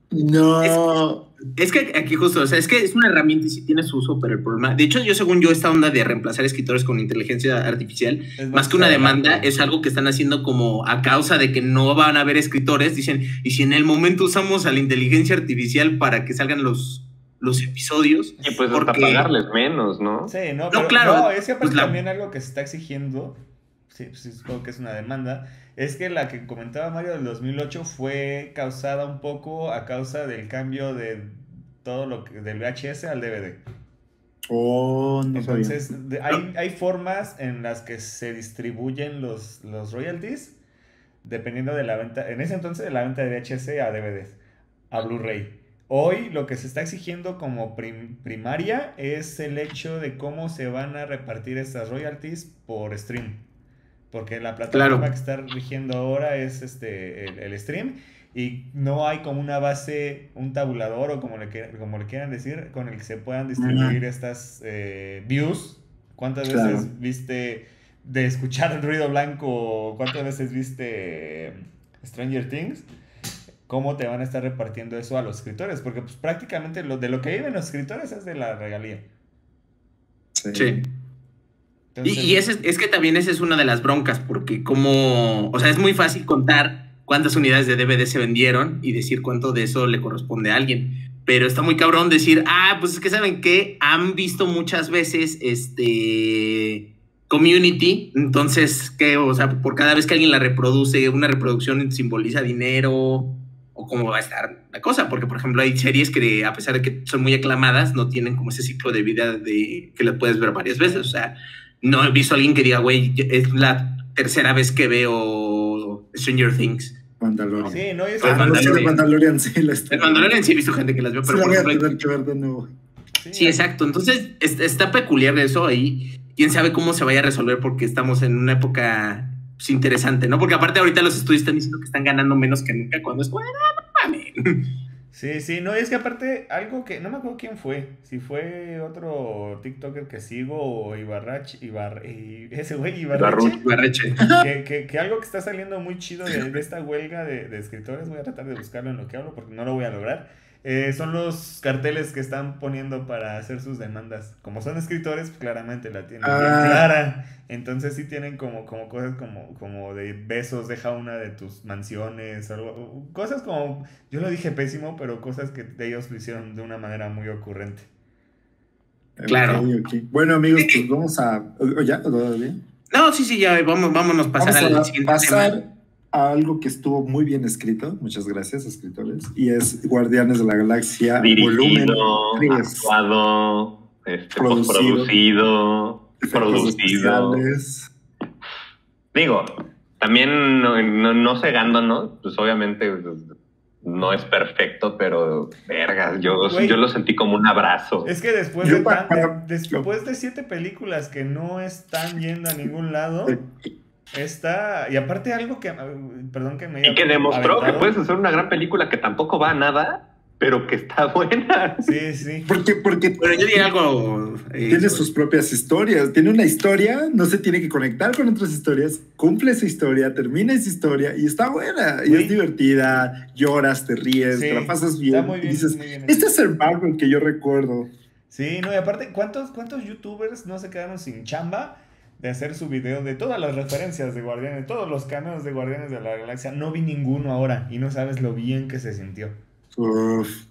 No. Es, es que aquí justo, o sea, es que es una herramienta y sí tiene su uso, pero el problema... De hecho, yo según yo, esta onda de reemplazar escritores con inteligencia artificial, es más que una demanda, es algo que están haciendo como a causa de que no van a haber escritores. Dicen, y si en el momento usamos a la inteligencia artificial para que salgan los... los episodios. Y pues porque... hasta pagarles menos, ¿no? Sí, no, no pero, claro. No, es que aparte pues la... también algo que se está exigiendo, sí, sí, supongo que es una demanda, es que la que comentaba Mario del dos mil ocho fue causada un poco a causa del cambio de todo lo que, del V H S al D V D. Oh, no Entonces, de, hay, hay formas en las que se distribuyen los, los royalties dependiendo de la venta, en ese entonces de la venta de V H S a D V Ds, a Blu-ray. Hoy lo que se está exigiendo como prim primaria es el hecho de cómo se van a repartir estas royalties por stream. Porque la plataforma claro. que está rigiendo ahora es este el, el stream y no hay como una base, un tabulador o como le, como le quieran decir, con el que se puedan distribuir uh-huh. estas eh, views. ¿Cuántas claro. veces viste de escuchar el ruido blanco? ¿Cuántas veces viste Stranger Things? ¿Cómo te van a estar repartiendo eso a los escritores? Porque pues prácticamente lo, de lo que viven los escritores es de la regalía. Sí. sí. Entonces, y y ese, es que también esa es una de las broncas, porque como, o sea, es muy fácil contar cuántas unidades de D V D se vendieron y decir cuánto de eso le corresponde a alguien. Pero está muy cabrón decir, ah, pues es que ¿saben qué? Han visto muchas veces este... Community, entonces, ¿qué? O sea, por cada vez que alguien la reproduce, una reproducción simboliza dinero, o cómo va a estar la cosa, porque, por ejemplo, hay series que, a pesar de que son muy aclamadas, no tienen como ese ciclo de vida de que la puedes ver varias veces. O sea, no he visto a alguien que diga, güey, es la tercera vez que veo Stranger Things. Mandalorian. Sí, no, es ah, Mandalorian. No, Mandalorian sí la está. El Mandalorian sí he visto gente que las ve, pero sí, por la ejemplo, voy a tener que ver de nuevo. Sí, sí, exacto. Entonces, está peculiar eso ahí. Quién sabe cómo se vaya a resolver porque estamos en una época pues, interesante, ¿no? Porque aparte ahorita los estudios están diciendo que están ganando menos que nunca cuando es bueno, no mames. Sí, sí, no, es que aparte algo que, no me acuerdo quién fue, si fue otro TikToker que sigo o Ibarrach, Ibar, ese güey Ibarreche, Ibarreche. Que, que, que algo que está saliendo muy chido de, de esta huelga de, de escritores, voy a tratar de buscarlo en lo que hablo porque no lo voy a lograr. Eh, son los carteles que están poniendo para hacer sus demandas. Como son escritores, pues claramente la tienen ah. bien clara. Entonces sí tienen como, como cosas como, como de besos, deja una de tus mansiones, algo, cosas como, yo lo dije pésimo, pero cosas que ellos lo hicieron de una manera muy ocurrente. Claro. Okay, okay. Bueno, amigos, pues vamos a... ¿Ya? ¿Todavía? No, sí, sí, ya vamos, vámonos a pasar vamos a al siguiente pasar tema. A algo que estuvo muy bien escrito, muchas gracias, escritores, y es Guardianes de la Galaxia, dirigido, volumen tres. Actuado, este, producido, producido. Digo, también no, no, no cegándonos, pues obviamente no es perfecto, pero verga, yo, yo lo sentí como un abrazo. Es que después de, tan, de, después de siete películas que no están yendo a ningún lado... Está, y aparte algo que, perdón que me Y que demostró aventado. que puedes hacer una gran película que tampoco va a nada, pero que está buena. Sí, sí. Porque, porque pero yo diría algo... Eh, tiene sus propias historias, tiene una historia, no se tiene que conectar con otras historias, cumple esa historia, termina esa historia y está buena, sí. Y es divertida, lloras, te ríes, sí, te la pasas bien, está muy bien y dices, muy bien este es el Marvel que yo recuerdo. Sí, no, y aparte, ¿cuántos, cuántos youtubers no se quedaron sin chamba de hacer su video de todas las referencias de Guardianes, todos los cameos de Guardianes de la Galaxia? No vi ninguno ahora y no sabes lo bien que se sintió. Uf.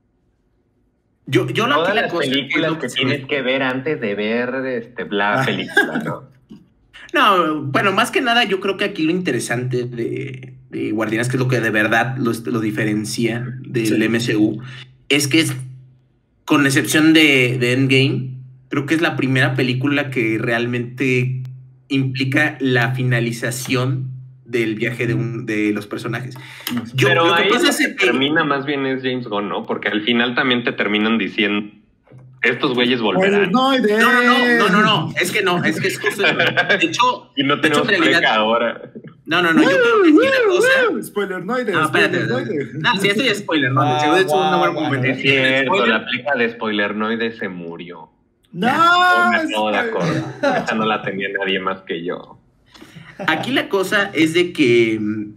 Yo, yo Todas la las cosa películas que, que tienes que ver antes de ver este, la película, ¿no? No, bueno, más que nada yo creo que aquí lo interesante de, de Guardianes, que es lo que de verdad lo, lo diferencia del sí. M C U, es que es, con excepción de, de Endgame, creo que es la primera película que realmente implica la finalización del viaje de, un, de los personajes. Yo, Pero lo que ahí pasa lo es que que termina más bien es James Gunn, ¿no? Porque al final también te terminan diciendo, estos güeyes volverán. No, no, no, no, no, no, no, es que no, es que es justo eso. De hecho, y no de hecho, tenemos en realidad, pleca ahora. No, no, no, yo creo que aquí la cosa... Spoiler, no hay de No, espérate. spoiler, No, sí, esto ya es spoiler, ¿no? Ah, De hecho, guau, una buena guau, competencia. Es cierto, Spoiler. la pleca de Spoilernoide se murió. No, No, me acabo de spoiler. acordar. Esa no la tenía nadie más que yo. Aquí la cosa es de que mm,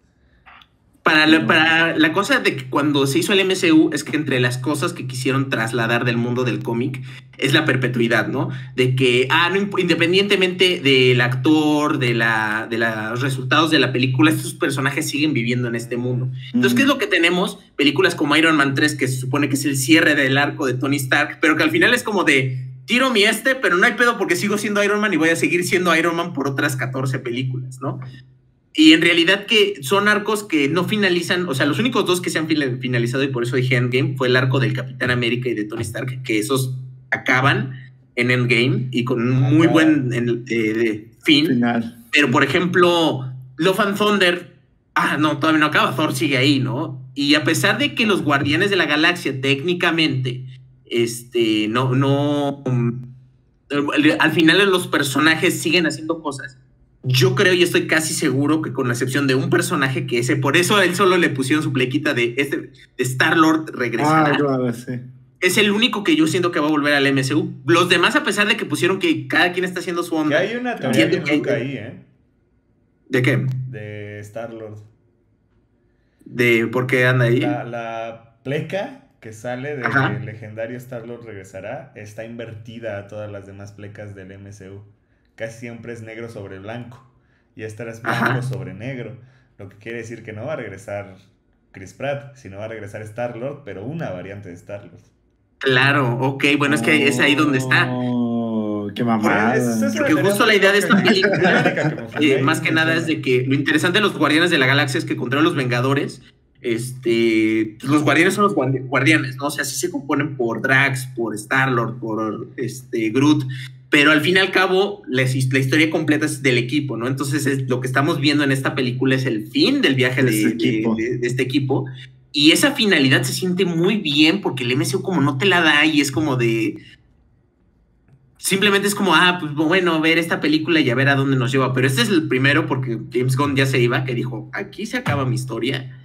para la, para la cosa de que cuando se hizo el M C U es que entre las cosas que quisieron trasladar del mundo del cómic es la perpetuidad, ¿no? De que, ah, no, independientemente del actor, de, la, de los resultados de la película, estos personajes siguen viviendo en este mundo. Entonces, ¿qué es lo que tenemos? Películas como Iron Man tres, que se supone que es el cierre del arco de Tony Stark, pero que al final es como de, tiro mi este, pero no hay pedo porque sigo siendo Iron Man y voy a seguir siendo Iron Man por otras catorce películas, ¿no? Y en realidad que son arcos que no finalizan, o sea, los únicos dos que se han finalizado, y por eso dije Endgame, fue el arco del Capitán América y de Tony Stark, que esos acaban en Endgame y con un muy buen en, eh, de fin. Final. Pero, por ejemplo, Love and Thunder, ah, no, todavía no acaba, Thor sigue ahí, ¿no? Y a pesar de que los Guardianes de la Galaxia técnicamente, este, no, no, um, al final los personajes siguen haciendo cosas. Yo creo y estoy casi seguro que con la excepción de un personaje que ese, por eso a él solo le pusieron su plequita de, este, de Star-Lord regresará. Ah, claro, sí. Es el único que yo siento que va a volver al M C U. Los demás, a pesar de que pusieron que cada quien está haciendo su Que onda. hay una teoría bien que- loca ahí, ¿eh? ¿De qué? De Star-Lord. ¿De por qué anda ahí? La, la pleca que sale de Ajá. que el legendario Star-Lord regresará está invertida a todas las demás plecas del M C U. Casi siempre es negro sobre blanco. Y esta es blanco Ajá. sobre negro. Lo que quiere decir que no va a regresar Chris Pratt, sino va a regresar Star-Lord, pero una variante de Star-Lord. Claro, ok, bueno, es que es ahí donde está. Oh, qué mamada. Es- es una Porque teoría justo muy la idea de loca. esta película, La única que me fui eh, ahí más que nada es de que lo interesante de los Guardianes de la Galaxia es que contra los Vengadores, este, los Guardianes son los guardi- Guardianes, ¿no? O sea, sí se componen por Drax, por Star-Lord, por este, Groot, pero al fin y al cabo la, la historia completa es del equipo, ¿no? Entonces es, lo que estamos viendo en esta película es el fin del viaje de, De este de- equipo. de- de este equipo. Y esa finalidad se siente muy bien porque el M C U como no te la da y es como de... Simplemente es como, ah, pues bueno, ver esta película y a ver a dónde nos lleva. Pero este es el primero porque James Gunn ya se iba, que dijo, aquí se acaba mi historia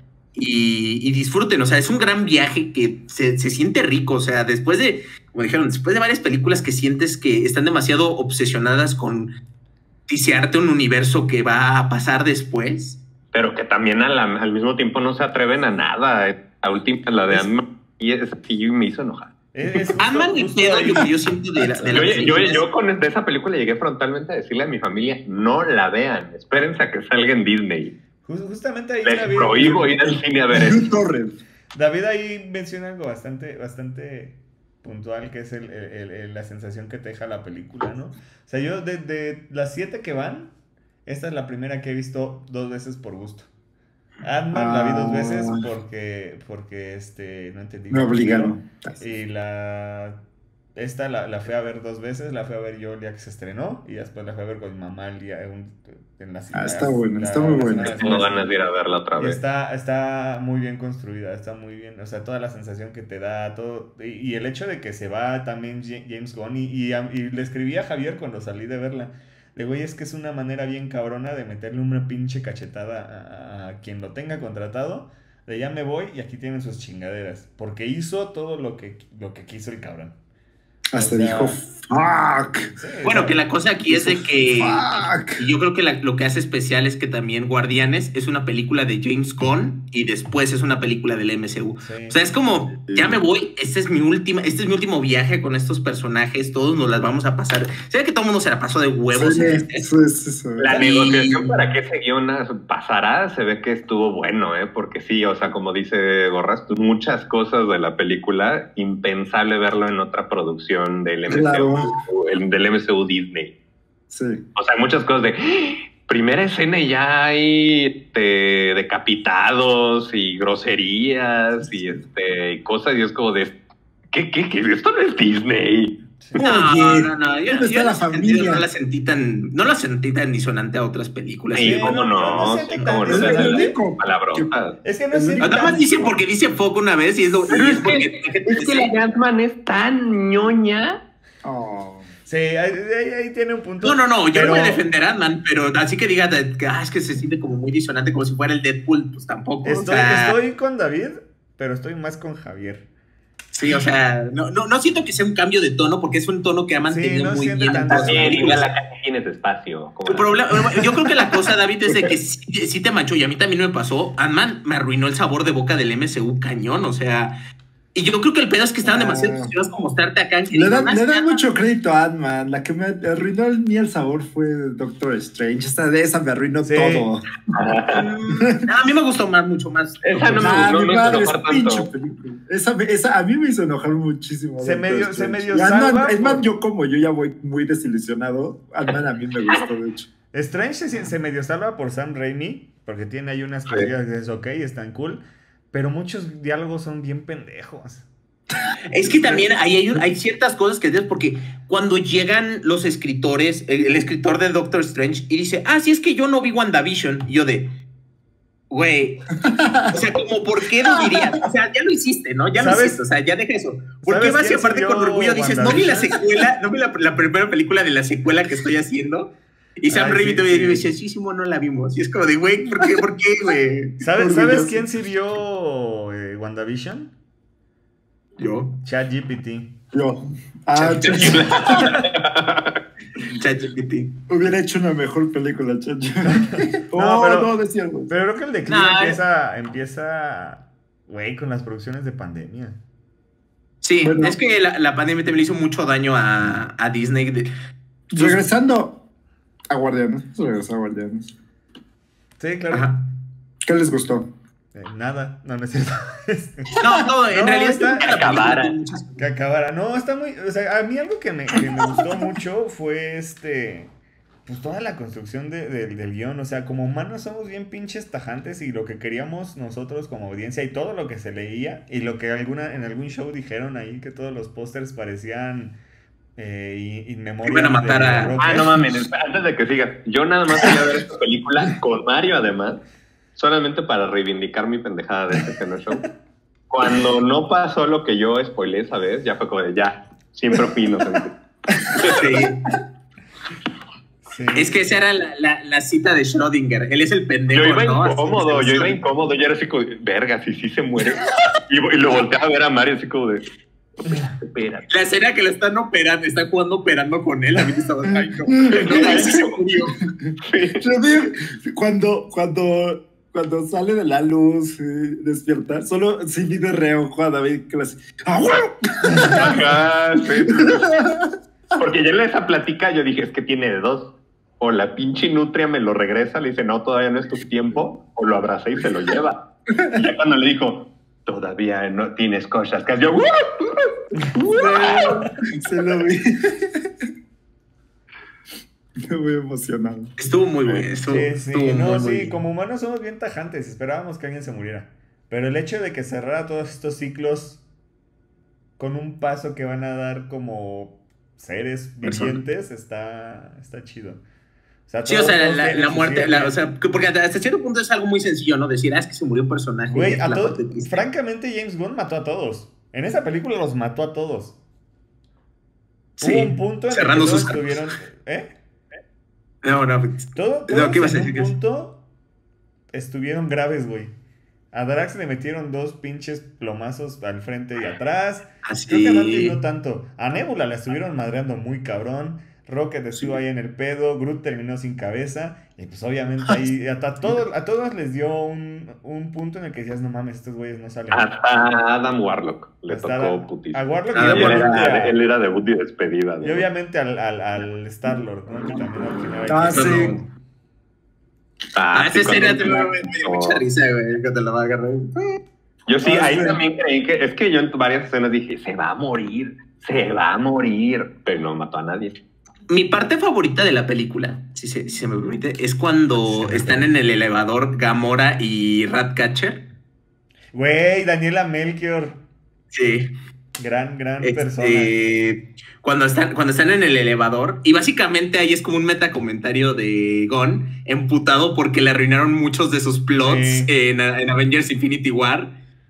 y, y disfruten. O sea, es un gran viaje que se, se siente rico. O sea, después de, como dijeron, después de varias películas que sientes que están demasiado obsesionadas con tisearte un universo que va a pasar después. Pero que también a la- al mismo tiempo no se atreven a nada. La última, la de Es- Ant-Man, y esa sí me hizo enojar. Es, es justo- Ant-Man y justo pedo, ahí- lo que yo siento de la, de la Yo, yo, película yo es- con de esa película llegué frontalmente a decirle a mi familia, no la vean, espérense a que salga en Disney. Just- justamente ahí Les David, prohíbo ir al cine a ver eso. Torrent. David ahí menciona algo bastante, bastante puntual, que es el, el- el- la sensación que te deja la película, ¿no? O sea, yo de, de las siete que van, esta es la primera que he visto dos veces por gusto. Ant-Man la vi dos veces Ah. porque, porque este, no entendí. Me obligaron. Y la... Esta la, la fui a ver dos veces, la fui a ver yo el día que se estrenó y después la fui a ver con mi mamá el día un- en la Ah, está buena, está muy buena. semana Tengo después. ganas de ir a verla otra Y vez. está, está muy bien construida, está muy bien, o sea, toda la sensación que te da, todo, y, y el hecho de que se va también Ja- James Gunn, y, y, a- y le escribí a Javier cuando salí de verla, le digo, oye, es que es una manera bien cabrona de meterle una pinche cachetada a, a quien lo tenga contratado, de ya me voy y aquí tienen sus chingaderas, porque hizo todo lo que, lo que quiso el cabrón. Hasta O sea, dijo, fuck. Sí, Bueno, o sea, que la cosa aquí es de que... Fuck. Y yo creo que la- lo que hace especial es que también Guardianes es una película de James Gunn y después es una película del M C U. sí. O sea, es como, ya me voy, este es mi última, este es mi último viaje con estos personajes, todos nos las vamos a pasar. Se ve que todo el mundo se la pasó de huevos. Sí, en este. sí, sí, sí. La Y- negociación para que ese guión pasara se ve que estuvo bueno, ¿eh? Porque sí, o sea, como dice Gorras, pues, muchas cosas de la película, impensable verlo en otra producción del M C U, Claro. el- del M C U Disney. Sí. O sea, muchas cosas de primera escena y ya hay este, decapitados y groserías y este y cosas, y es como de ¿qué, qué, qué? Esto no es Disney. No, Oye, no, no, yo, ¿dónde yo está la en ese sentido familia? no la sentí tan, no la sentí tan disonante a otras películas. Sí, Sí, cómo no, siento sí, tan cómo no. Es el Es único palabrotas. Es que no Es es el único- Nada más dice porque dice Foco una vez y es lo Pero y es porque- que, es que la de Ant-Man es tan ñoña. Oh. Sí, ahí, ahí- ahí tiene un punto. No, no, no, yo pero- no voy a defender a Ant-Man, pero así que diga que, ah, es que se siente como muy disonante, como si fuera el Deadpool, pues tampoco. o Estoy, sea, estoy con David, pero estoy más con Javier. Sí, o sea, no, no, no siento que sea un cambio de tono, porque es un tono que ha mantenido Sí, no muy siente bien. tanto. en todas sus Bien, películas. igual acá tienes espacio. como Tu la- problema, yo creo que la cosa, David, es de que sí, sí te manchó, y a mí también me pasó. Ant-Man me arruinó el sabor de boca del M C U cañón, o sea. Y yo creo que el pedo es que estaban Ah. demasiado emocionados con mostrarte acá. En que Le digo, dan, "Más le dan Ant-Man". mucho crédito a Ant-Man. La que me arruinó el, ni el sabor fue Doctor Strange. Esta de esa me arruinó Sí. todo. Mm, no, a mí me gustó más, mucho más. Esa no me, Ah, no mi me hizo madre, es enojar pinche tanto. película. Esa, me- esa a mí me hizo enojar muchísimo. Se Doctor medio- se Strange. medio Y Ant-Man- salva Es más, por- yo como yo ya voy muy desilusionado. Ant-Man a mí me gustó, de hecho. Strange se, se medio salva por Sam Raimi, porque tiene ahí unas cosillas que es ok, están cool, pero muchos diálogos son bien pendejos. Es que también hay, hay, hay ciertas cosas que dices, porque cuando llegan los escritores, el, el escritor de Doctor Strange, y dice, ah, sí, es que yo no vi WandaVision, y yo de, güey, o sea, como, ¿por qué lo dirías? O sea, ya lo hiciste, ¿no? Ya lo ¿Sabes? hiciste, o sea, ya deja eso. ¿Por qué ¿Sabes vas y quién aparte sí con vio orgullo dices, no vi la WandaVision? secuela, no vi la, la primera película de la secuela que estoy haciendo? Y Sam Ay, Raimi sí, todavía sí. dice, sí, sí, no la vimos. Y es como de, güey, ¿por qué, por qué, güey? ¿Sabes, Orgulloso. ¿sabes quién sí vio eh, WandaVision? Yo. ChatGPT. Yo. Ah, ChatGPT. hubiera hecho una mejor película, chacho. Oh, No, pero- no, decía algo. Pero creo que el declive Nah, empieza, empieza, güey, con las producciones de pandemia. Sí, Bueno. es que la, la pandemia también le hizo mucho daño a, a Disney. De- Regresando a Guardianes. Regresando a Guardianes. Sí, claro. Ajá. ¿Qué les gustó? Eh, nada, no, no es cierto. No, no, en No, realidad está- es que la película acabara. tiene muchas- Que acabara. No, está muy. O sea, a mí algo que me, que me gustó mucho fue este. Pues toda la construcción de- de- del guión. O sea, como humanos somos bien pinches tajantes y lo que queríamos nosotros como audiencia y todo lo que se leía y lo que alguna en algún show dijeron ahí que todos los pósters parecían. Eh, in, in memoriam Iban a matar de a- Rocket. Ah, no mames, espera, antes de que sigas, yo nada más quería ver esta película con Mario además, solamente para reivindicar mi pendejada de este Teno Show. Cuando no pasó lo que yo spoileé esa vez, ya fue como de ya, siempre fui inocente. Sí. Sí. Es que esa era la, la, la cita de Schrödinger. Él es el pendejo, Yo iba ¿no? Así incómodo, que se yo iba emociona. incómodo, yo era así como, de, verga, si sí se muere. Y, y lo volteaba a ver a Mario así como de, espera. La escena que lo están operando, están jugando operando con él. A mí me estaba, ay, no, no, ahí sí se murió. Yo digo, Cuando, cuando, cuando sale de la luz, eh, despierta, solo sí vi de reojo a David que le hace, ¡ah, huevo! Ajá, sí. Porque ya en esa plática yo dije, es que tiene de dos. O la pinche nutria me lo regresa, le dice, no, todavía no es tu tiempo, o lo abraza y se lo lleva. Y ya cuando le dijo, todavía no tienes cosas que yo, Se lo vi. Estoy muy emocionado. Estuvo muy bueno. Estuvo, Sí, sí, estuvo no, muy, sí, muy bien. como humanos somos bien tajantes, esperábamos que alguien se muriera. Pero el hecho de que cerrara todos estos ciclos con un paso que van a dar como seres Persona. vivientes está, está chido. O sea, Sí, o todos- sea, todos la, tienen la su muerte, cierre. la- o sea, que- porque hasta cierto punto es algo muy sencillo, ¿no? Decir, ah, es que se murió un personaje. Güey, es a la todos, parte triste. francamente James Gunn mató a todos. En esa película los mató a todos. Sí, Hubo un punto en cerrando el que todos sus arcos. estuvieron... ¿Eh? No, no, Todo, No, todos ¿qué ibas a en decir? un punto estuvieron graves, güey. A Drax le metieron dos pinches plomazos al frente y atrás. así. Creo que a Mantis no tanto. A Nebula la estuvieron madreando muy cabrón. Rocket estuvo ahí en el pedo. Groot terminó sin cabeza. Y pues obviamente ahí a, a todos, a todos les dio un, un punto en el que decías, no mames, estos güeyes no salen. hasta Adam Warlock le Hasta tocó Adam- putísimo. a Warlock Ah, y Y él, obviamente, era, a- él era debut y despedida. y ¿no? obviamente al, al, al Star-Lord, ¿no? Que también al final... Ah, hay que- sí. Ah, esa sí, escena cuando- también me me dio mucha risa, güey, que te la va a agarrar. Yo sí, Ah, ahí sí. también creí que, es que yo en varias escenas dije, se va a morir, se va a morir, pero no mató a nadie. Mi parte favorita de la película, si se, si se me permite, es cuando están en el elevador Gamora y Ratcatcher. Güey, Daniela Melchior. Sí. Gran, gran este, persona. Cuando están, cuando están en el elevador, y básicamente ahí es como un metacomentario de Gon, emputado porque le arruinaron muchos de sus plots Sí. en, en Avengers Infinity War,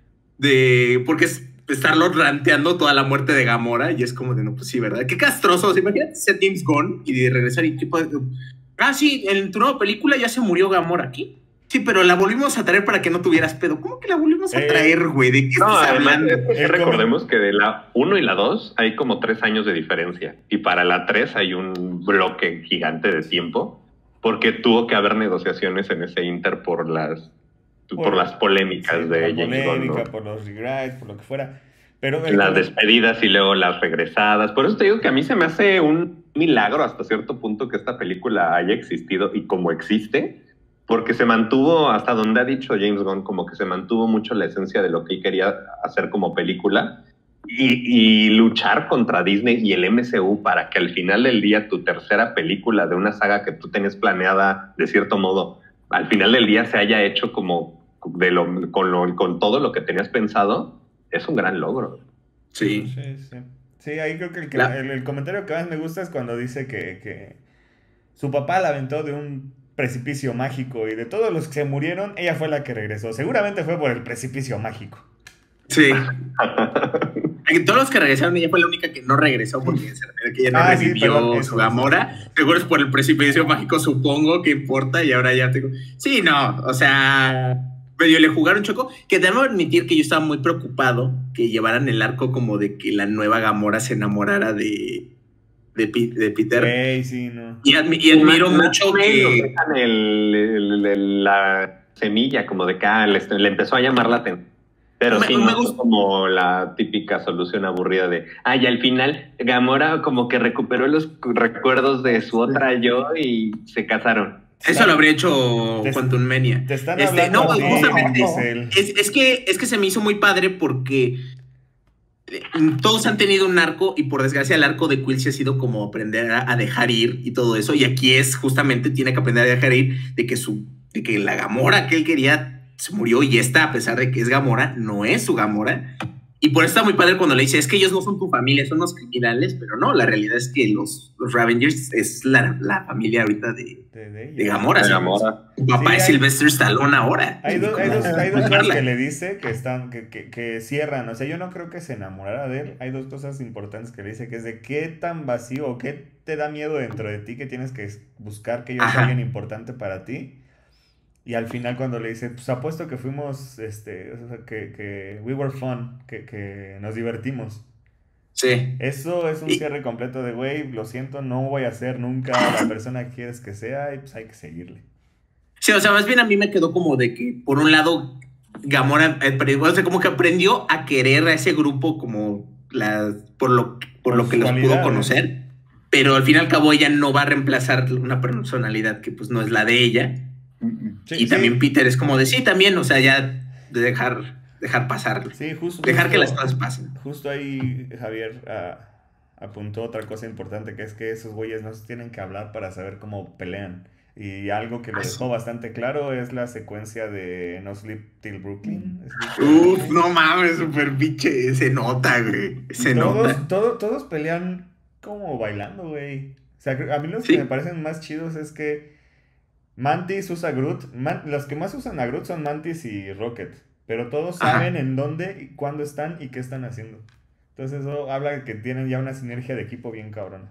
de porque es Star-Lord ranteando toda la muerte de Gamora, y es como de, no, pues sí, ¿verdad? Qué castroso, o sea, imagínate ser James Gunn y de regresar y tipo, ah, sí, en tu nueva película ya se murió Gamora aquí. Sí, pero la volvimos a traer para que no tuvieras pedo. ¿Cómo que la volvimos a Eh, traer, güey? ¿De qué No, estás además, hablando? es que recordemos que de la uno y la dos hay como tres años de diferencia. Y para la tres hay un bloque gigante de tiempo, porque tuvo que haber negociaciones en ese inter por las, por, por las polémicas sí, de la James polémica, Gunn, ¿no? por los rewrites, por lo que fuera. Pero el Las comen- despedidas y luego las regresadas. Por eso te digo que a mí se me hace un milagro hasta cierto punto que esta película haya existido y como existe, porque se mantuvo, hasta donde ha dicho James Gunn, como que se mantuvo mucho la esencia de lo que él quería hacer como película y, y luchar contra Disney y el M C U para que al final del día tu tercera película de una saga que tú tenías planeada de cierto modo, al final del día se haya hecho como de lo, con, lo, con todo lo que tenías pensado, es un gran logro. Sí. Sí, sí. Sí, ahí creo que, el, que La- el, el comentario que más me gusta es cuando dice que, que su papá la aventó de un precipicio mágico y de todos los que se murieron, ella fue la que regresó. Seguramente fue por el precipicio mágico. Sí. Todos los que regresaron, ella fue la única que no regresó porque se refiere que ella no Ah, sí, revivió perdón, eso, su Gamora. eso. Seguro es por el precipicio mágico, supongo que importa, y ahora ya tengo. Sí, no, o sea, medio le jugaron choco. Que debo admitir que yo estaba muy preocupado que llevaran el arco como de que la nueva Gamora se enamorara de, de, Pi- de Peter. Hey, sí, no. Y, admi- y admiro Más- mucho más o menos que. dejan el, el- el- la semilla como de que ah, le, le empezó a llamar la atención. Pero Me- sí, me no gusta. fue como la típica solución aburrida de, ah, y al final Gamora como que recuperó los recuerdos de su otra yo y se casaron. Eso lo habría hecho Te- Quantum Mania. Te están Este, hablando no, a ti, justamente. Giselle. Es, es, que, es que se me hizo muy padre porque eh, todos han tenido un arco y por desgracia el arco de Quill sí ha sido como aprender a, a dejar ir y todo eso. Y aquí es justamente, tiene que aprender a dejar ir de que, su, de que la Gamora que él quería se murió y esta, a pesar de que es Gamora, no es su Gamora. Y por eso está muy padre cuando le dice, es que ellos no son tu familia, son los criminales, pero no, la realidad es que los, los Ravengers es la, la familia ahorita de, De, de ella. de Gamora. De ¿sí? Gamora. Tu papá Sí, es hay- Sylvester Stallone ahora. Hay dos, hay dos, hay dos cosas Buscarla. que le dice que están, que, que, que cierran. O sea, yo no creo que se enamorara de él. Hay dos cosas importantes que le dice, que es de qué tan vacío o qué te da miedo dentro de ti que tienes que buscar que yo sea Ajá. alguien importante para ti. Y al final cuando le dice, pues apuesto que fuimos, este, o sea, que, que we were fun, que, que nos divertimos. Sí. Eso es un Y- cierre completo de, güey, lo siento, no voy a ser nunca la persona que quieres que sea y pues hay que seguirle. Sí, o sea, más bien a mí me quedó como de que, por un lado, Gamora, eh, pero, o sea, como que aprendió a querer a ese grupo como la, por lo, por Por lo que sus los pudo cualidades. conocer, pero al fin y al cabo ella no va a reemplazar una personalidad que pues no es la de ella. Sí, y sí. también Peter es como de sí, también, o sea, ya de dejar, dejar pasar, Sí, justo. dejar que las justo- cosas pasen. Justo ahí Javier ah, apuntó otra cosa importante, que es que esos güeyes no se tienen que hablar para saber cómo pelean. Y algo que lo Ah, dejó sí. bastante claro es la secuencia de No Sleep Till Brooklyn. Uf, no mames, super pinche, se nota, güey, se todos, nota. todo- todos pelean como bailando, güey. O sea, a mí los Sí. que me parecen más chidos es que Mantis usa a Groot. Man- los que más usan a Groot son Mantis y Rocket. Pero todos Ajá. saben en dónde y cuándo están y qué están haciendo. Entonces eso habla de que tienen ya una sinergia de equipo bien cabrona.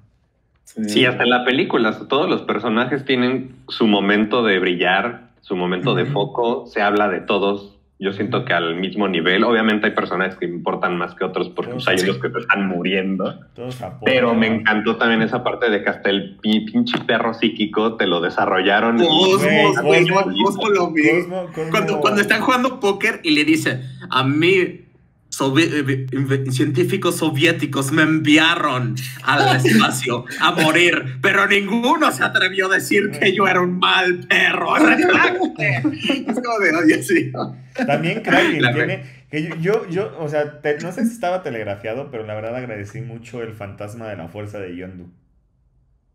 Sí, hasta en la película, todos los personajes tienen su momento de brillar, su momento de Ujú. foco, se habla de todos. Yo siento Ujú. que al mismo nivel, obviamente hay personajes que importan más que otros porque Todos pues, hay sí. unos que se están muriendo, Todos apoyan. pero me encantó también esa parte de que hasta el pi- pinche perro psíquico te lo desarrollaron. y- Cosmos, Güey, güey, yo a Cosmo- Cosmo lo vi. Cosmo- Cosmo- Cuando, cuando están jugando póker y le dicen, a mí sovi- eh, inve- científicos soviéticos me enviaron al espacio a morir, pero ninguno se atrevió a decir que yo era un mal perro. ¡Retráctate! Es como de, oye, sí. También Kraken La tiene. Que yo, yo, yo, o sea, te- no sé si estaba telegrafiado, pero la verdad agradecí mucho el fantasma de la fuerza de Yondu.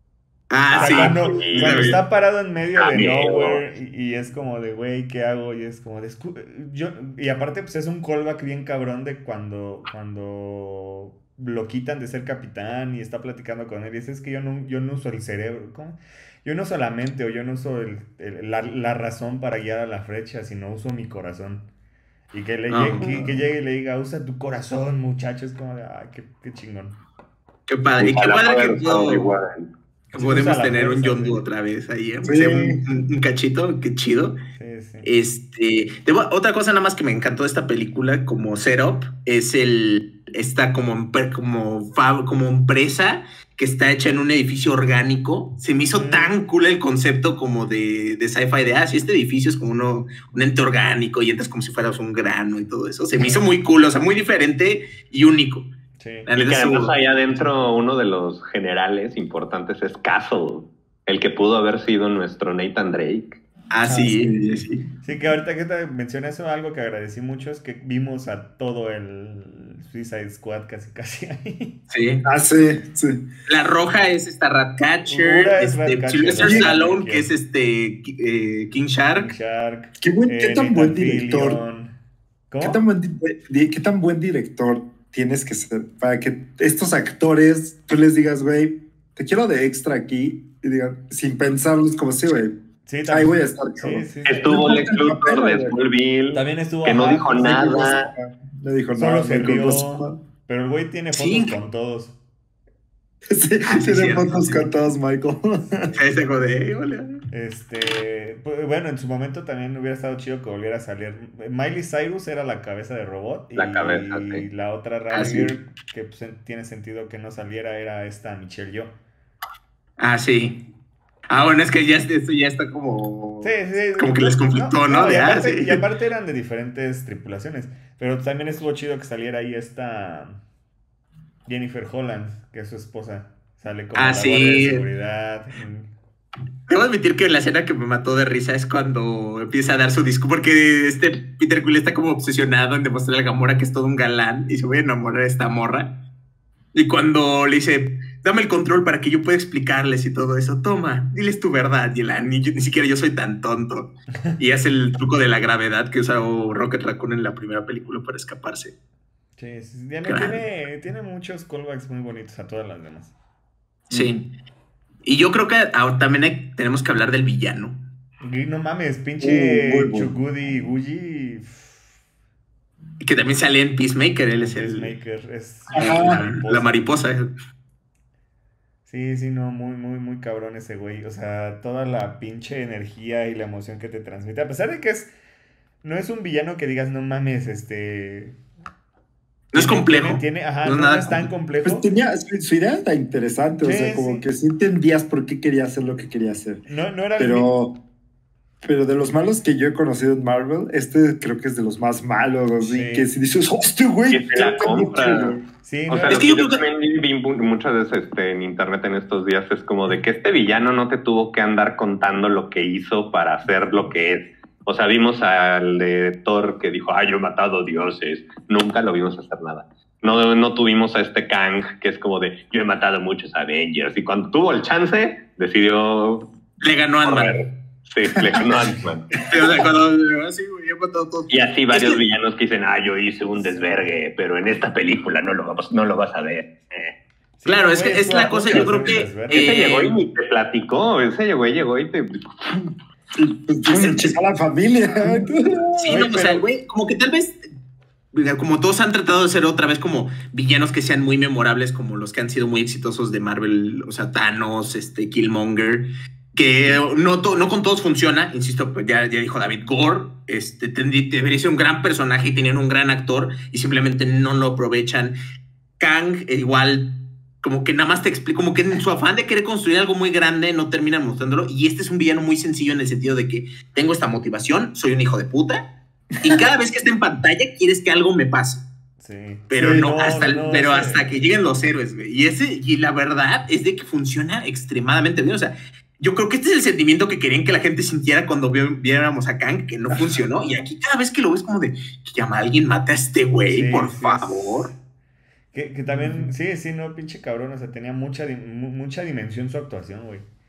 Ah, O sea, sí. cuando, sí, cuando sí. está parado en medio de Amigo. nowhere y, y es como de, güey, ¿qué hago? Y es como de... escu- Yo, y aparte, pues es un callback bien cabrón de cuando, cuando lo quitan de ser capitán y está platicando con él. Y dice, es que yo no, yo no uso el cerebro. ¿Cómo? Yo no uso la mente o yo no uso el- el- la, la razón para guiar a la flecha, sino uso mi corazón. Y que, le llegue, Ajá. que, que llegue y le diga, usa tu corazón, muchacho. Es como de, ay, qué, qué chingón. Qué padre. Y qué Usa la padre que fuerza, todo- Obi-Wan. que Sí, podemos usa la tener un fuerza, Yondu sí. otra vez ahí, aunque Sí. sea un, un- un cachito, qué chido. Sí, sí. Este, debo- otra cosa nada más que me encantó de esta película como setup es el esta como empre- como fab- como empresa que está hecha en un edificio orgánico. Se me hizo Mm. tan cool el concepto como de, de sci-fi de ah, si este edificio es como uno, un ente orgánico y entras como si fueras un grano y todo eso. Se me hizo muy cool, o sea, muy diferente y único. Sí. La Y neta que además estuvo- ahí adentro uno de los generales importantes es Castle, el que pudo haber sido nuestro Nathan Drake. Ah, Ah, sí, sí. sí. Sí, que ahorita que te mencioné eso, algo que agradecí mucho es que vimos a todo el Suicide Squad casi casi ahí. Sí. Ah, sí, sí. La roja es esta Ratcatcher, Pura es este, Ratcatcher, Sylvester sí. Stallone, que es este eh, King Shark. Shark. Qué, buen, qué eh, tan buen Nathan director. Fillion. ¿Cómo? ¿Qué tan, buen, di- di- ¿Qué tan buen director tienes que ser para que estos actores tú les digas, güey, te quiero de extra aquí y digan, sin pensarlos, como si, güey, Sí, ahí también, voy a estar, sí, cabrón. sí, sí. Estuvo No Lex importa el Luthor papel, de güey. Smallville, También estuvo que no ajá, dijo sí, nada. No dijo Solo nada. se Michael rió. Rosenbaum. Pero el güey tiene fotos Sí. con todos. Sí, Ah, sí, tiene cierto, fotos sí. con todos, Michael. Ese de, hola. Este, pues, bueno, en su momento también hubiera estado chido que volviera a salir. Miley Cyrus era la cabeza de robot La y cabeza, sí. la otra Ah, sí. Rhaegar, que pues, tiene sentido que no saliera, era esta Michelle Yeoh. Ah, sí. Ah, bueno, es que ya este- esto ya está como. Sí, sí. Como que les conflictó, ¿no? y, De, ah, aparte, sí. y aparte eran de diferentes tripulaciones. Pero también estuvo chido que saliera ahí esta Jennifer Holland, que es su esposa. Sale como Ah, la sí. guardia de seguridad. Mm. Debo admitir que la escena que me mató de risa es cuando empieza a dar su disco, porque este Peter Quill está como obsesionado en demostrarle a Gamora que es todo un galán y se voy a enamorar de esta morra. Y cuando le dice, dame el control para que yo pueda explicarles y todo eso, toma, diles tu verdad. Y la, ni, ni siquiera yo soy tan tonto. Y hace el truco de la gravedad que usa Rocket Raccoon en la primera película para escaparse. Sí, sí, tiene, Claro. tiene, tiene muchos callbacks muy bonitos a todas las demás. Sí. Y yo creo que ahora también hay- tenemos que hablar del villano. Y no mames, pinche Uh, muy bueno. Chugudi Guji. Que también sale en Peacemaker, él es el, Peacemaker, es Ajá. la mariposa. Sí, sí, no, muy, muy, muy cabrón ese güey. O sea, toda la pinche energía y la emoción que te transmite. A pesar de que es. No es un villano que digas, no mames, este. No es tiene- complejo. Tiene, tiene- ajá, No no, es nada es tan complejo. Pues tenía, su, su idea era interesante, o Sí, sea, como sí. que sí entendías por qué quería hacer lo que quería hacer. No, no era el Pero, pero de los malos que yo he conocido en Marvel, este creo que es de los más malos, así Sí. que si dices, hostia, güey, Que se la qué compra. mucho, Sí, O no sea, era- Es que yo yo creo que- también vi mu- muchas veces este, en internet en estos días es como de que este villano no te tuvo que andar contando lo que hizo para hacer lo que es. O sea, vimos al de Thor que dijo, ah, yo he matado dioses. Nunca lo vimos hacer nada. No, no tuvimos a este Kang que es como de, yo he matado muchos Avengers. Y cuando tuvo el chance, decidió Le ganó a Ant-Man. correr. Sí, le ganó a Ant-Man. Sí, o sea, cuando, ah, sí, güey, he matado a todos. Y así varios Es que- villanos que dicen, ah, yo hice un desvergue, pero en esta película no lo, vamos, no lo vas a ver. Eh. sí, Claro, es güey, que es estuvo a la cosa, punto yo de creo hacer un que, desvergue. Ese Eh, llegó y ni te platicó, ese llegó y llegó y te... Pues ya se chingó a la familia. Sí, Oye, no, o sea, pero- güey, como que tal vez, como todos han tratado de ser otra vez como villanos que sean muy memorables, como los que han sido muy exitosos de Marvel, o sea, Thanos, este, Killmonger, que no, to- no con todos funciona, insisto, pues ya, ya dijo David Gore, este, tendrí- debería ser un gran personaje y tenían un gran actor y simplemente no lo aprovechan. Kang, eh, igual, como que nada más te explica, como que en su afán de querer construir algo muy grande no terminan mostrándolo, y este es un villano muy sencillo en el sentido de que tengo esta motivación, soy un hijo de puta, y cada vez que esté en pantalla quieres que algo me pase. Sí. Pero Sí, no, hasta, el- no, pero sí. hasta que lleguen los héroes, güey. Y ese, y la verdad es de que funciona extremadamente bien. O sea, yo creo que este es el sentimiento que querían que la gente sintiera cuando vi- viéramos a Kang, que no funcionó. Y aquí cada vez que lo ves como de, que llama a alguien, mata a este güey, Sí, por sí, favor. Que, que también, sí, sí, no, pinche cabrón, o sea, tenía mucha, di- mu- mucha dimensión su actuación, güey.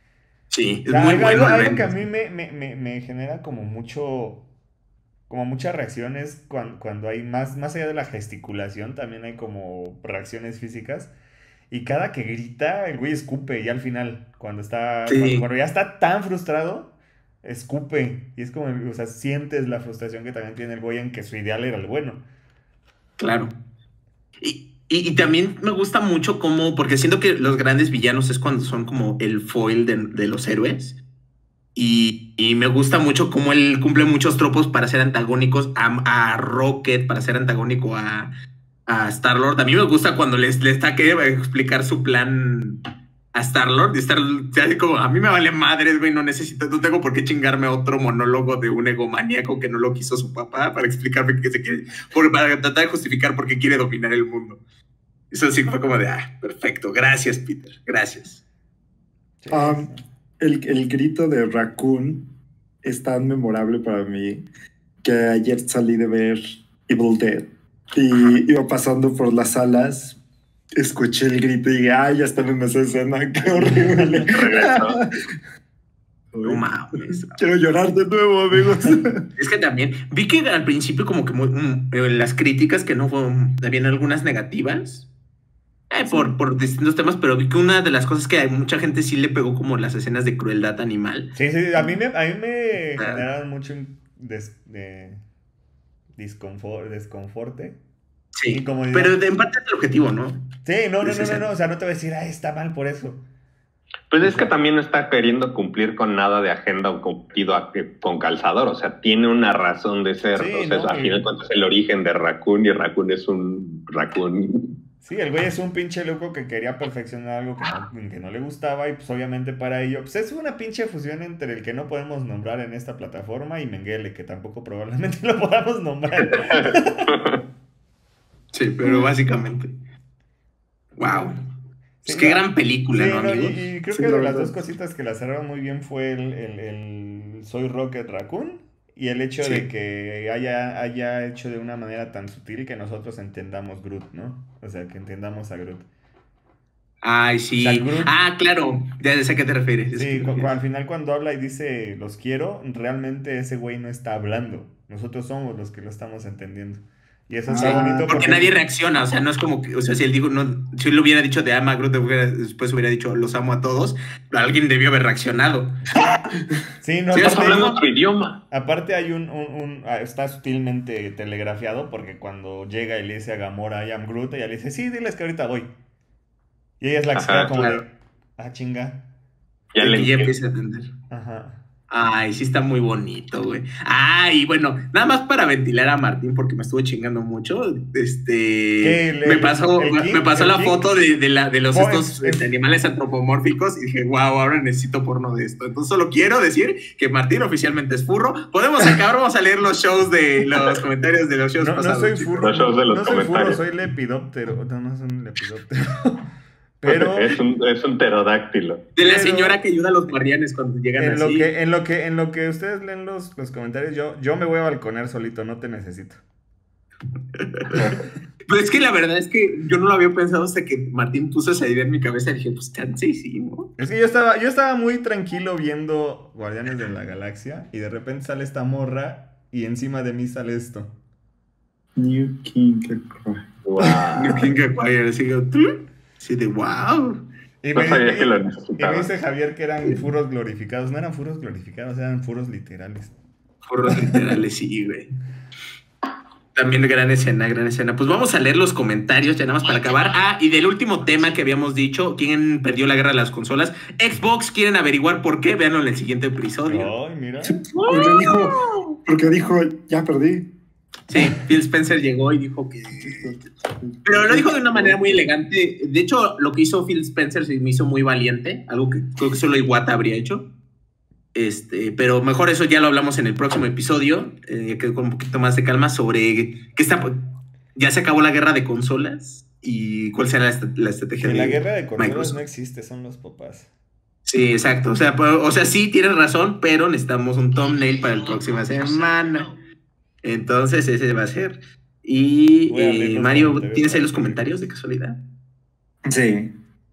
Sí, es O sea, muy algo, bueno. algo- el algo que a Bendis. mí me, me, me, me genera como mucho, como muchas reacciones cuando, cuando hay más, más allá de la gesticulación, también hay como reacciones físicas. Y cada que grita, el güey escupe, y al final, cuando está, cuando, Sí, cuando ya está tan frustrado, escupe. Y es como, o sea, sientes la frustración que también tiene el güey en que su ideal era el bueno. claro. Y, y, y también me gusta mucho cómo, porque siento que los grandes villanos es cuando son como el foil de, de los héroes. Y, y me gusta mucho cómo él cumple muchos tropos para ser antagónicos a, a Rocket, para ser antagónico a, a Star-Lord. A mí me gusta cuando les, les está que explicar su plan a Star-Lord. Y Star como, a mí me vale madres, güey, no necesito, no tengo por qué chingarme otro monólogo de un egomaníaco que no lo quiso su papá para explicarme que se quiere, por, para tratar de justificar por qué quiere dominar el mundo. Eso sí fue como de, ah, perfecto, gracias, Peter, gracias. Sí, Um, sí. el, el grito de Raccoon es tan memorable para mí que ayer salí de ver Evil Dead y iba pasando por las salas, escuché el grito y dije, ay, ya están en esa escena, qué horrible. Regresó. No mames. Quiero llorar de nuevo, amigos. Es que también vi que al principio como que muy, mm, eh, las críticas que no fueron, habían algunas negativas eh, Sí. por, por distintos temas, pero vi que una de las cosas que a mucha gente sí le pegó como las escenas de crueldad animal. Sí, sí, a mí me, a mí me Ah. generaron mucho des- de disconfort, desconforte. Sí, Incomodidad. pero de, en parte es el objetivo, ¿no? Sí, no, no, Es no, no, ese. no, o sea, no te voy a decir, ay, está mal por eso. Pues es O que sea, también no está queriendo cumplir con nada de agenda o cumplido a- con calzador. O sea, tiene una razón de ser. Sí, o sea, ¿no? al final de cuentas el origen de Raccoon y Raccoon es un Raccoon. sí, el güey es un pinche loco que quería perfeccionar algo que no, que no le gustaba y pues obviamente para ello, pues es una pinche fusión entre el que no podemos nombrar en esta plataforma y Mengele, que tampoco probablemente lo podamos nombrar. Sí, pero básicamente. Wow. Sí, Pues qué no, gran película, sí, ¿no, no, y, amigos? y creo Sí, que la de las verdad. dos cositas que la cerraron muy bien fue el, el- el Soy Rocket Raccoon y el hecho Sí. de que haya, haya hecho de una manera tan sutil que nosotros entendamos Groot, ¿no? O sea, que entendamos a Groot. Ay, O sí. sea, Groot, Ah, claro, ya sé a qué te refieres. ya sé a sí, qué te cu- cu- refieres. al final cuando habla y dice los quiero, realmente ese güey no está hablando. Nosotros somos los que lo estamos entendiendo. Y eso está Ah, bonito Porque porque... nadie reacciona, o sea, no es como que, o sea, si él digo, no, si él lo hubiera dicho de ama a Groot, hubiera- después hubiera dicho los amo a todos, alguien debió haber reaccionado. Sí, no, Sí, Estás aparte, hablando otro idioma. aparte hay un, un, un- ah, está sutilmente telegrafiado porque cuando llega y le dice a Gamora, I am Groot, ella le dice, sí, diles que ahorita voy. Y ella es la que se Ajá, queda como claro. de, ah, chinga. Ya De le que ya entiendo. empieza a entender. Ajá. Ay, sí está muy bonito, güey. Ay, bueno, nada más para ventilar a Martín porque me estuvo chingando mucho. Este, ¿Qué? ¿El- me el- pasó, el King? me pasó ¿El la King? foto de, de la, de los Oh, estos en- en- este, animales antropomórficos y dije, wow, ahora necesito porno de esto. Entonces solo quiero decir que Martín oficialmente es furro. Podemos acabar, vamos a leer los shows de los comentarios de los shows No, no pasados. soy chicos. furro, Los shows de los no soy furro, comentarios. soy lepidóptero. No, no soy un lepidóptero. Pero Es un, es un pterodáctilo. De la pero- señora que ayuda a los guardianes cuando llegan en lo así. que, en lo que, en lo que ustedes leen los, los comentarios, yo, yo me voy a balconear solito, no te necesito. Pues es que la verdad es que yo no lo había pensado hasta que Martín puso esa idea en mi cabeza y dije, pues chance y sí, ¿no? Es que yo estaba, yo estaba muy tranquilo viendo Guardianes de la Galaxia y de repente sale esta morra y encima de mí sale esto. New King Cry. Wow. New King Acquire, así, yo, ¿tú? Sí, de wow. Y No me, sabía y- que lo y me necesitaba. dice Javier que eran furos glorificados. No eran furos glorificados, eran furos literales. Forros literales, sí, güey. También gran escena, gran escena. Pues vamos a leer los comentarios ya nada más para acabar. Ah, y del último tema que habíamos dicho, ¿quién perdió la guerra de las consolas? Xbox, ¿quieren averiguar por qué? Véanlo en el siguiente episodio. Ay, mira. Porque dijo, porque dijo, ya perdí. Sí, Phil Spencer llegó y dijo que... Pero lo dijo de una manera muy elegante. De hecho, lo que hizo Phil Spencer se me hizo muy valiente, algo que creo que solo Iwata habría hecho. Este, pero mejor eso ya lo hablamos en el próximo episodio, eh, que con un poquito más de calma sobre qué está, ya se acabó la guerra de consolas y cuál será la, est la estrategia Que de la guerra de consolas Microsoft. no existe, son los papás. Sí, exacto. O sea, pues, o sea, sí tienes razón, pero necesitamos un thumbnail para la próxima semana. Entonces ese va a ser. Y Voy a leer eh, los Mario, comentarios ¿tienes ahí para los que- comentarios de casualidad? Sí.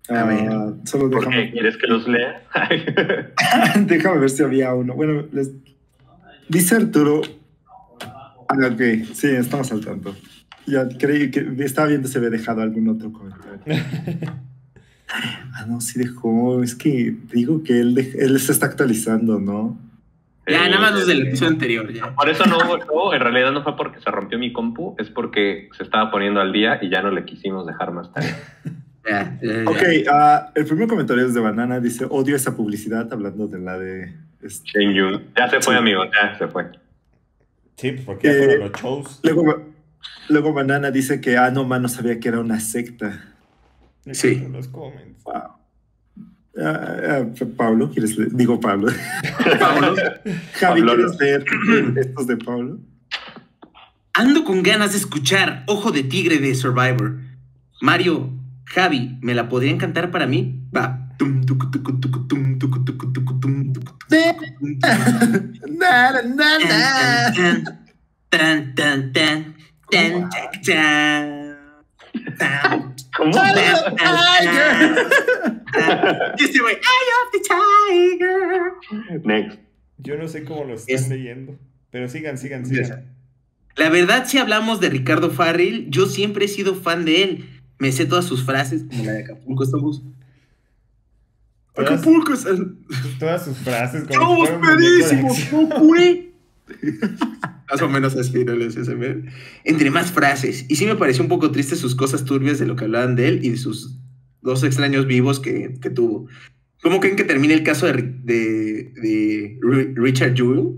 A ver. Uh, solo ¿Por déjame... qué? ¿Quieres que los lea? déjame ver si había uno. Bueno, les... dice Arturo. Ah, ok, sí, estamos al tanto. Ya creí que estaba viendo si había dejado algún otro comentario. Ah, no, sí dejó. Es que digo que él, de... él se está actualizando, ¿no? Ya, Eh, nada más los del episodio anterior. Ya. Por eso no, no, en realidad no fue porque se rompió mi compu, es porque se estaba poniendo al día y ya no le quisimos dejar más tarde. Ya, ya, ya. Ok, uh, el primer comentario es de Banana. Dice: odio esa publicidad, hablando de la de. Este... Shen Yun. Ya se fue, Sí. amigo, ya se fue. Sí, pues porque ya Eh, fueron los shows. Luego, luego Banana dice que, ah, no, man, no sabía que era una secta. Sí. En los comments. Wow. Uh, uh, Pablo, ¿quieres leer? Digo Pablo. Pablo. Javi, Pablo. ¿quieres leer estos de Pablo? Ando con ganas de escuchar Ojo de Tigre de Survivor. Mario, Javi, ¿me la podrían cantar para mí? Va. Tum, tucu, tucu, tucu, tum, tucu, tucu, tucu, tum, tucu, tucu, tum, tum. Na, na, na, na. Tan, tan, tan, tan, tan, tan, tan. ¿Cómo? Tan, tan, tan. Este güey, Eye of the Tiger. Next. Yo no sé cómo lo están Es- leyendo. Pero sigan, sigan, sigan. La verdad, si hablamos de Ricardo Farrell, yo siempre he sido fan de él. Me sé todas sus frases, como la de Acapulco estamos. Todas- Acapulco es... Todas sus frases como ¡Estamos si fuera un muñeco de pedísimos, acción. no, güey! Más o menos así, ¿no? Les hace ver. Entre más frases. Y sí me pareció un poco triste sus cosas turbias de lo que hablaban de él y de sus dos extraños vivos que, que tuvo. ¿Cómo creen que termine el caso de, de, de Ri- Richard Jewell?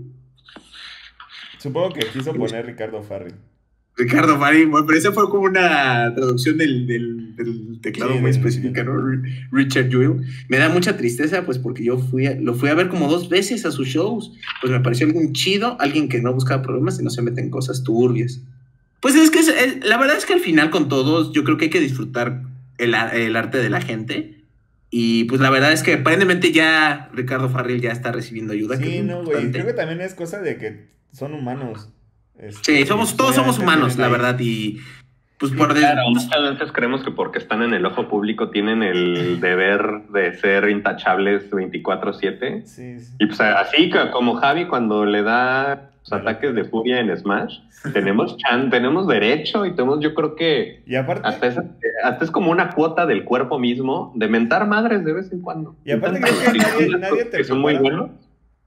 Supongo que quiso poner Ricardo Farrell. Ricardo Farrell, bueno, pero esa fue como una traducción del, del, del teclado Sí, muy del- específica, ¿no? Ri- Richard Jewell. Me da mucha tristeza, pues, porque yo fui a- lo fui a ver como dos veces a sus shows. Pues me pareció alguien chido, alguien que no buscaba problemas y no se mete en cosas turbias. Pues es que es- es- la verdad es que al final con todos yo creo que hay que disfrutar el, a- el arte de la gente. Y pues la verdad es que aparentemente ya Ricardo Farrell ya está recibiendo ayuda. que Sí, es muy no, güey. importante. Creo que también es cosa de que son humanos. Este, Sí, somos, todos somos obviamente humanos, tienen la ahí- verdad. Y pues Sí, por des- claro, muchas veces creemos que porque están en el ojo público tienen el deber de ser intachables veinticuatro siete. Sí, sí. Y pues así que como Javi cuando le da pues, Claro. ataques de furia en Smash, tenemos chan, tenemos derecho y tenemos, yo creo que Y aparte, hasta, esa- hasta es como una cuota del cuerpo mismo de mentar madres de vez en cuando. Y aparte Intentan creo que nadie- utilizar nadie te que son muy prepara. buenos.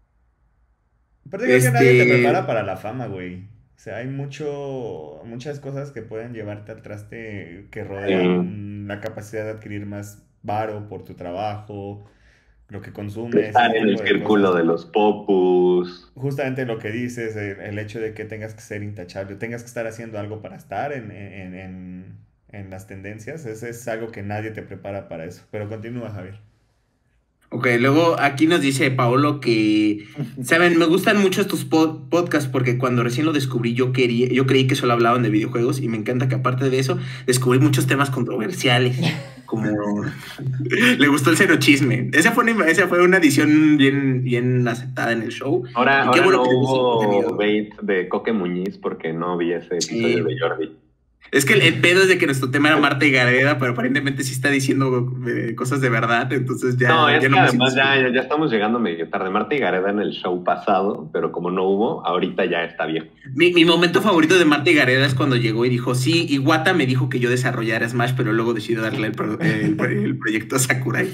aparte creo que Este- nadie te prepara para la fama, güey. O sea, hay mucho, muchas cosas que pueden llevarte al traste que rodean la capacidad de adquirir más varo por tu trabajo, lo que consumes. Estar ese en el tipo de círculo cosas. de los popus. Justamente lo que dices, el, el hecho de que tengas que ser intachable, tengas que estar haciendo algo para estar en, en, en, en las tendencias, ese es algo que nadie te prepara para eso. Pero continúa, Javier. Ok, luego aquí nos dice Paolo que, saben, me gustan mucho estos pod- podcasts porque cuando recién lo descubrí yo quería, yo creí que solo hablaban de videojuegos y me encanta que aparte de eso descubrí muchos temas controversiales, como le gustó el cero chisme. Esa fue una, esa fue una edición bien, bien aceptada en el show. Ahora, Y qué ahora bueno no que le gusta el hubo contenido. bait de Coque Muñiz porque no vi ese episodio Sí. de Jordi. Es que el, el pedo es de que nuestro tema era Marta y Gareda, pero aparentemente sí está diciendo eh, cosas de verdad, entonces ya no, es ya que me además siento- ya, ya, ya estamos llegando medio tarde. Marta y Gareda en el show pasado, pero como no hubo, ahorita ya está viejo. Mi, mi momento favorito de Marta y Gareda es cuando llegó y dijo, sí, Iwata me dijo que yo desarrollara Smash, pero luego decidió darle el, pro- el, el proyecto a Sakurai.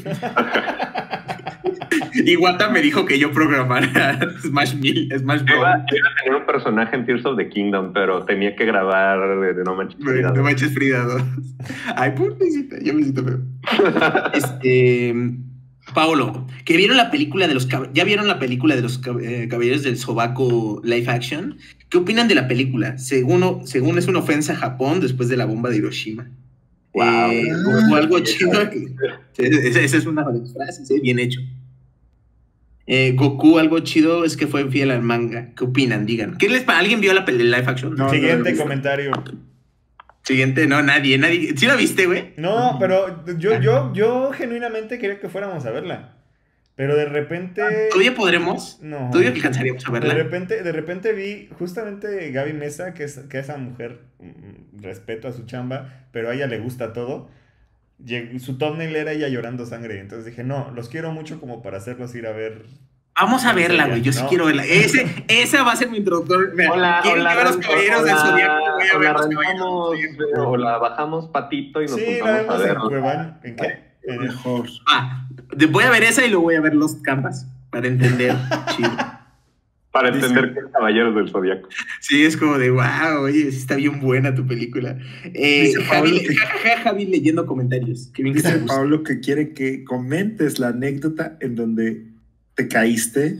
Iwata me dijo que yo programara Smash mil, Smash Yo iba, Bros. yo iba a tener un personaje en Tears of the Kingdom, pero tenía que grabar de, de No Manches Frida. No manches Frida dos. Ay, pobrecita, yo me siento feo. Este, Paolo, que vieron la película de los cab- ya vieron la película de los cab- eh, Caballeros del Sobaco live action. ¿Qué opinan de la película? Según, según es una ofensa a Japón después de la bomba de Hiroshima. Wow. Eh, o algo chido. que- Esa, esa es una de las frases, eh, bien hecho. Eh, Goku, algo chido es que fue fiel al manga. ¿Qué opinan? Digan. ¿Qué les pa- ¿Alguien vio la peli live action? No. Siguiente no, no. comentario. Siguiente, no, nadie, nadie. ¿Sí la viste, güey? No, pero yo, yo, yo genuinamente quería que fuéramos a verla. Pero de repente. ¿Todavía podremos? No. ¿Todavía alcanzaríamos a De verla? repente, de repente vi justamente Gaby Mesa, que es que esa mujer, mm, respeto a su chamba, pero a ella le gusta todo. su thumbnail era ella llorando sangre. Entonces dije, no, los quiero mucho como para hacerlos ir a ver. Vamos a verla, güey. Yo sí no. quiero verla. Ese, esa va a ser mi introductor. Hola, quiero hola, ver los Caballeros del Zodiaco. Voy a ver los Caballeros del Zodiaco. O la bajamos patito y nos sí, juntamos la a vemos ver. en Cuevana. ¿En qué? En el... Mejor. Ah, voy a ver esa y luego voy a ver los Canvas para entender. Chido. Para entender que es Caballeros del Zodiaco. Sí, es como de, wow, oye, sí está bien buena tu película. Eh, Dice Javi, Pablo que- ja, ja, ja, Javi leyendo comentarios. Qué bien que te Dice gusta. Pablo que quiere que comentes la anécdota en donde te caíste.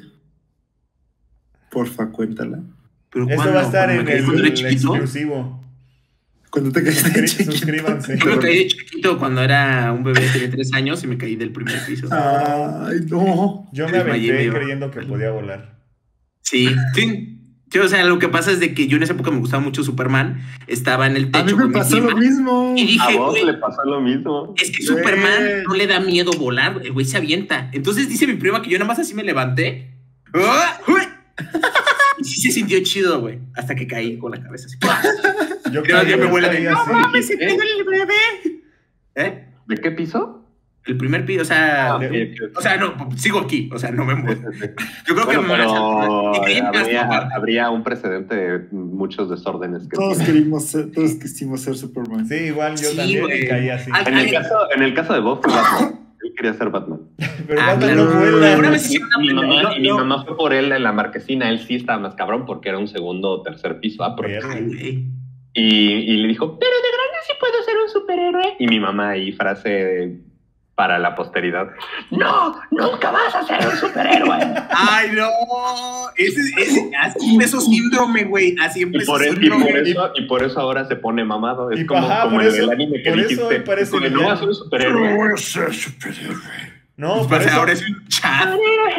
Porfa, cuéntala. Pero Esto ¿cuándo? va a estar ¿Cuándo en me caí el, cuando era el chiquito? exclusivo. Cuando te caíste de Suscri- chiquito. suscríbanse. Yo me caí de chiquito cuando era un bebé, tenía tres años y me caí del primer piso. Ay, no. Yo me Desmayé, aventé me iba. creyendo que podía volar. Sí, sí. Sí, o sea, lo que pasa es de que yo en esa época me gustaba mucho Superman, estaba en el techo A mí me con mi pasó prima, lo mismo. y A dije, vos güey, le pasó lo mismo. es que Güey. Superman no le da miedo volar, el güey se avienta. Entonces dice mi prima que yo nada más así me levanté. ¡Ah! ¡Uy! Y sí se sintió chido, güey, hasta que caí con la cabeza así. ¡Pah! Yo Y luego caí, ya me yo vuelve caí de, no así. mames, se cayó el bebé. ¿Eh? ¿De qué piso? El primer piso, o sea, Ah, ok, ok. o sea, no, sigo aquí, o sea, no me muero. Yo creo que Bueno, me pero me caí en casa, habría, aparte. habría un precedente de muchos desórdenes que Todos tiene. queríamos ser, todos quisimos ser Superman. Sí, igual yo Sí, también güey. y caí así. Al- En el caso, en el caso de Bob fue Batman. Él quería ser Batman. Pero Ah, Batman claro. no vuela. Una vez hicieron una Mi mamá, no, y mi no. mamá fue por él en la marquesina. Él sí estaba más cabrón porque era un segundo o tercer piso. Ah, porque- Verga. Ay, güey. y, y le dijo, pero de grande sí puedo ser un superhéroe. Y mi mamá ahí, frase para la posteridad. No, nunca vas a ser un superhéroe. Ay, no. Ese, ese, así empezó síndrome, güey. Así Y empezó por, eso, y, síndrome. por eso, y por eso ahora se pone mamado. Es Y como, ajá, como por el eso- del anime que por eso dijiste. hoy parece Como, no villano. vas a ser un superhéroe. voy a ser superhéroe. No, Pues por eso, ahora es un chat.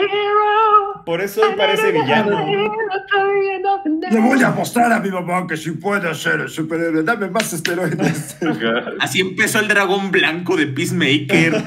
por eso hoy parece villano. Le voy a mostrar a mi mamá que sí puede ser el superhéroe. Dame más esteroides. Así empezó el dragón blanco de Peacemaker.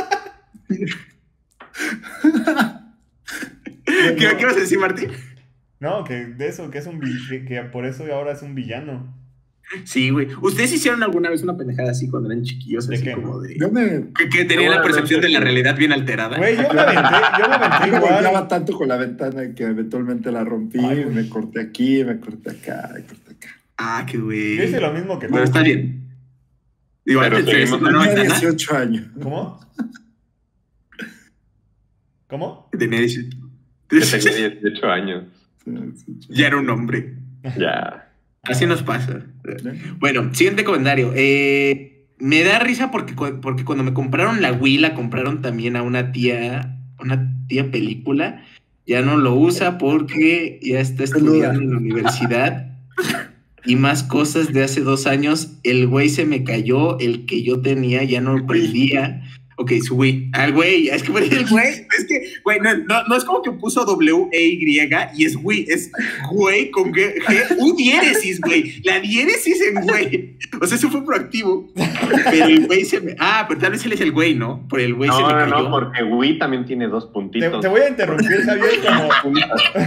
¿Qué, ¿Qué vas a decir, Martín? No, que de eso, que es un vi- que, que por eso ahora es un villano. Sí, güey. ¿Ustedes hicieron alguna vez una pendejada así cuando eran chiquillos? ¿De Así qué? como de... Yo me, Que, que tenían la percepción de la realidad bien alterada. Güey, yo me aventé, yo me aventé me golpeaba igual. tanto con la ventana que eventualmente la rompí. Ay, güey. Me corté aquí, me corté acá, me corté acá. Ah, qué güey. Yo hice lo mismo que tú. Pero está bien. Digo, Pero antes de eso, seguimos- ¿no? Tenía ventana. dieciocho años. ¿Cómo? ¿Cómo? Tenía dieciocho. Que tenía dieciocho años. Ya era un hombre. Ya. Así nos pasa. Bueno, siguiente comentario. Eh, me da risa porque, cu- porque cuando me compraron la Wii, la compraron también a una tía, una tía película. Ya no lo usa porque ya está estudiando en la universidad. Y más cosas de hace dos años. El güey se me cayó, el que yo tenía ya no prendía. Ok, su Wii. Al güey, es que por el güey, es que, güey, no, no, no es como que puso W E Y y es Wii, es güey con G, G, un diéresis, güey. La diéresis en güey. O sea, eso fue proactivo. Pero el güey se me. Ah, pero tal vez él es el güey, ¿no? Por el güey se No, me no, cayó. no, porque Wii también tiene dos Te, puntitos. te voy a interrumpir, Javier, como...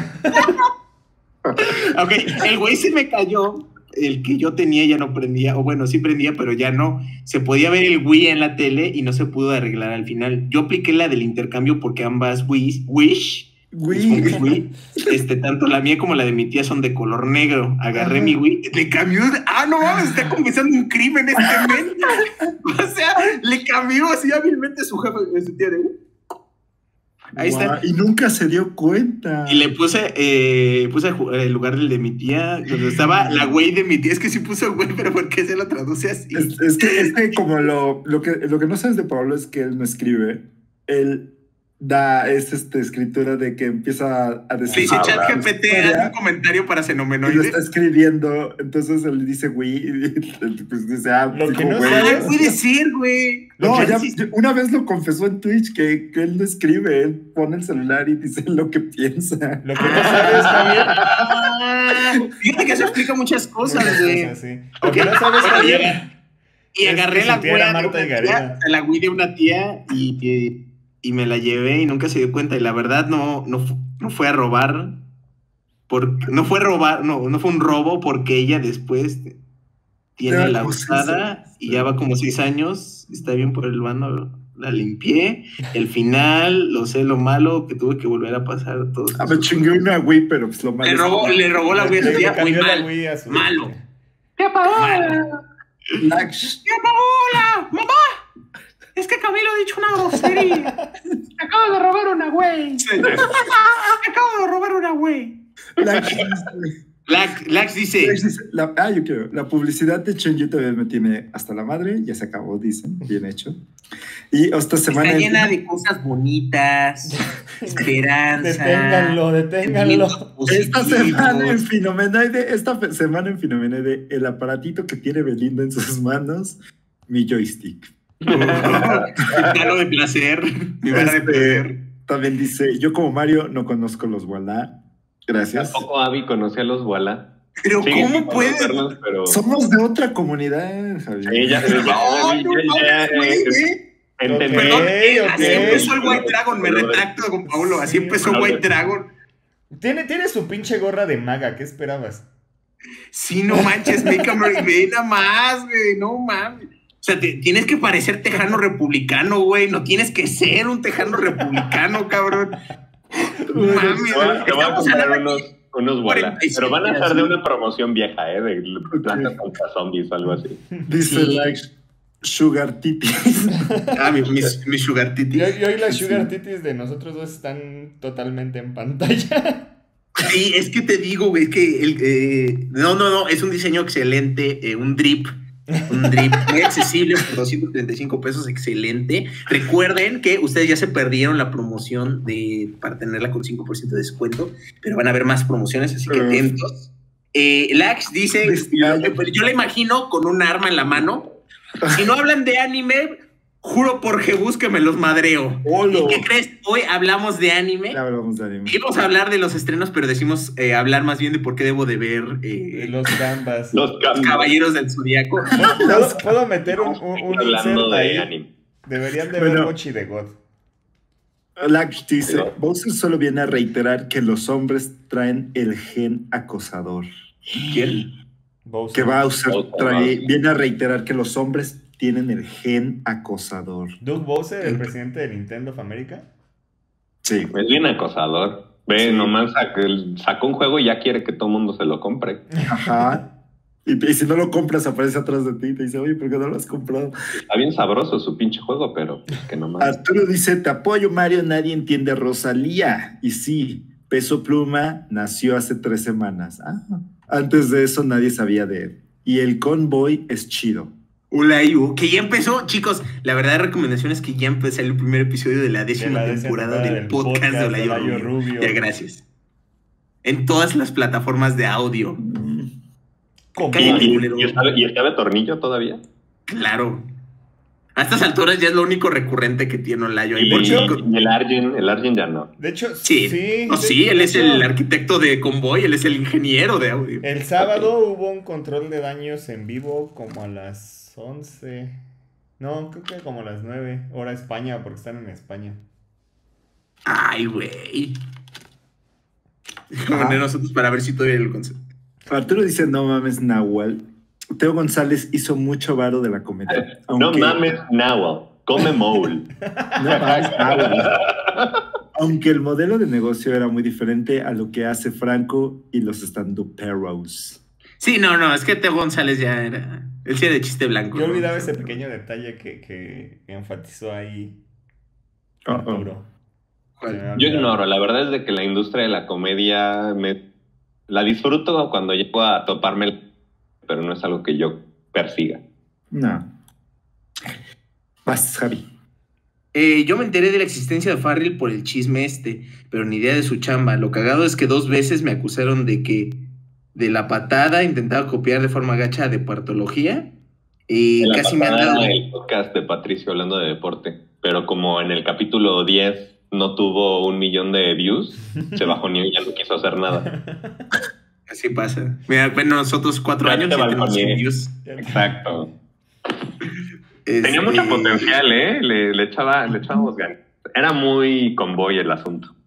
Ok, el güey se me cayó. El que yo tenía ya no prendía, o bueno, sí prendía, pero ya no. Se podía ver el Wii en la tele y no se pudo arreglar al final. Yo apliqué la del intercambio porque ambas Wii, Wish, Wii. es Wii, este, tanto la mía como la de mi tía son de color negro. Agarré Ajá. mi Wii, le cambió. Ah, no mames, está confesando un crimen este men. O sea, le cambió así hábilmente su jefe, su tía de. Ahí Guau, está. y nunca se dio cuenta. Y le puse, eh, puse el lugar del de mi tía, donde estaba la güey de mi tía. Es que sí puso güey, pero ¿por qué se lo traduce así? Es, es que, es que como lo, lo que lo que no sabes de Pablo es que él no escribe. Él da, es este escritura de que empieza a Le decir. dice Ah, chat ¿verdad? G P T, haz un comentario para Y lo xenomenoide. está escribiendo, entonces él dice güey, y pues dice, ah, Lo que dijo, no güey. Ah, sabes- puede ser, güey. No, Lo que ya, sí- una vez lo confesó en Twitch que, que él no escribe, él pone el celular y dice lo que piensa. Lo que no sabes, Javier... Ah, fíjate que eso explica muchas cosas, Muchas güey. cosas, sí. Lo que no sabes, Bueno, Javier... Y Es agarré que la su tía era güey de Marta una Higareda. tía, la güey de una tía y, y, y me la llevé y nunca se dio cuenta. Y la verdad no, no, fu- no fue a robar. Por, no fue robar, no, no fue un robo porque ella después tiene la usada y ya va como seis años, está bien por el bando, la limpié, el final, lo sé, lo malo, que tuve que volver a pasar todo. Ah, me chingué una Wii, pero pues lo malo. Le robó, le robó la Wii a su tía, muy mal, malo. ¡Tía Paola! ¡Tía Paola! ¡Mamá! Es que Camilo ha dicho una grosería. Acabo de robar una Wii. Acabo de robar una Wii. Lax, Lax dice, Lax dice la, ah, yo quiero. La publicidad de Chen Yu todavía me tiene hasta la madre. Ya se acabó, dicen. Bien hecho. Y esta semana. Está llena de cosas bonitas, esperanza. Deténganlo, deténganlo. Esta semana en Finomenoide, esta semana en Finomenoide, el aparatito que tiene Belinda en sus manos, mi joystick. Mi palo de placer. Mi vara de placer. También dice, yo como Mario no conozco los Walla. Gracias. Tampoco Abby conocía a los Walla. Pero sí, ¿cómo puede? Pero... Somos de otra comunidad, Javier. Sí, ya, no, no, no, ya, ya, Entendí. Perdón, okay, así okay. empezó el White Dragon, me retracto con Paulo, así empezó sí, White Dragon. Tiene, tiene su pinche gorra de maga, ¿qué esperabas? Sí, no manches, Make America, ve nada más, güey, no mames. O sea, te, tienes que parecer tejano republicano, güey, no tienes que ser un tejano republicano, cabrón. Mames, te voy a comprar unos, unos Walla, pero van a ser de una promoción vieja, ¿eh? De plantas contra zombies o algo así. Dice sí. Like Sugar Titis. Ah, mi, mi, mi Sugar Titis. Y hoy las Sugar Titis de nosotros dos están totalmente en pantalla. Sí, es que te digo, güey, es que el, eh, no, no, no, es un diseño excelente, eh, un drip. Un drip muy accesible por doscientos treinta y cinco pesos, excelente. Recuerden que ustedes ya se perdieron la promoción de, para tenerla con cinco por ciento de descuento, pero van a haber más promociones, así que atentos. Eh, Lax dice, yo, yo la imagino con un arma en la mano. Si no hablan de anime, juro por Jebus que me los madreo. Olo. ¿Y qué crees? Hoy hablamos de anime. Ya hablamos de anime. Íbamos a hablar de los estrenos, pero decimos eh, hablar más bien de por qué debo de ver eh, los Gambas. Los, los Caballeros del Zodiaco. ¿Puedo, ¿Puedo meter un, un, un hablando de ahí? Anime. Deberían de ver bueno, Mochi de God. Lax dice, Bowser solo viene a reiterar que los hombres traen el gen acosador. ¿Quién? Bowser. Que Bowser trae, viene a reiterar que los hombres tienen el gen acosador. ¿Doug Bowser, el presidente de Nintendo of America? Sí. Es bien acosador. Ve, sí. nomás sacó, sacó un juego y ya quiere que todo el mundo se lo compre. Ajá. Y, y si no lo compras, aparece atrás de ti y te dice, oye, ¿por qué no lo has comprado? Está bien sabroso su pinche juego, pero que nomás. Arturo dice, te apoyo, Mario, nadie entiende a Rosalía. Y sí, Peso Pluma nació hace tres semanas. Ah, antes de eso nadie sabía de él. Y el Convoy es chido. Ulayu, que ya empezó, chicos, la verdad recomendación es que ya empezó el primer episodio de la décima de la temporada del, del podcast, podcast de Olayo Rubio. Rubio. Ya, gracias. En todas las plataformas de audio. Cállate, ¿Y, y, está, ¿Y está de tornillo todavía? Claro. A estas alturas ya es lo único recurrente que tiene Olayo. Y, y, y el Arjun, el Arjun ya no. De hecho, sí. Sí, no, sí él es el arquitecto de Convoy, él es el ingeniero de audio. El sábado okay. hubo un control de daños en vivo como a las once. No, creo que como a las nueve. Hora España, porque están en España. Ay, güey. Déjame poner nosotros para ver si todavía lo concepto. Arturo dice, no mames, Nahual. Teo González hizo mucho varo de la comedia. Aunque... No mames, Nahual. Come mole. No mames, Nahual. Aunque el modelo de negocio era muy diferente a lo que hace Franco y los stand-uperos. Sí, no, no, es que Teo González ya era... Él sí era de chiste blanco. Yo olvidaba ¿no? ese pequeño detalle que, que enfatizó ahí Arturo. Yo ignoro, la verdad es de que la industria de la comedia me... la disfruto cuando llego a toparme, pero no es algo que yo persiga. No. Vas, Javi. Eh, yo me enteré de la existencia de Farrell por el chisme este, pero ni idea de su chamba. Lo cagado es que dos veces me acusaron de que de la patada intentaba copiar de forma gacha de partología y de casi me han dado... el podcast de Patricio hablando de deporte, pero como en el capítulo diez no tuvo un millón de views, se bajoneó y ya no quiso hacer nada. Así pasa. Mira, bueno, nosotros cuatro ya años ya tenemos cien views. Exacto. Es, Tenía mucho eh... potencial, ¿eh? Le, le, echaba, le echábamos ganas. Era muy convoy el asunto.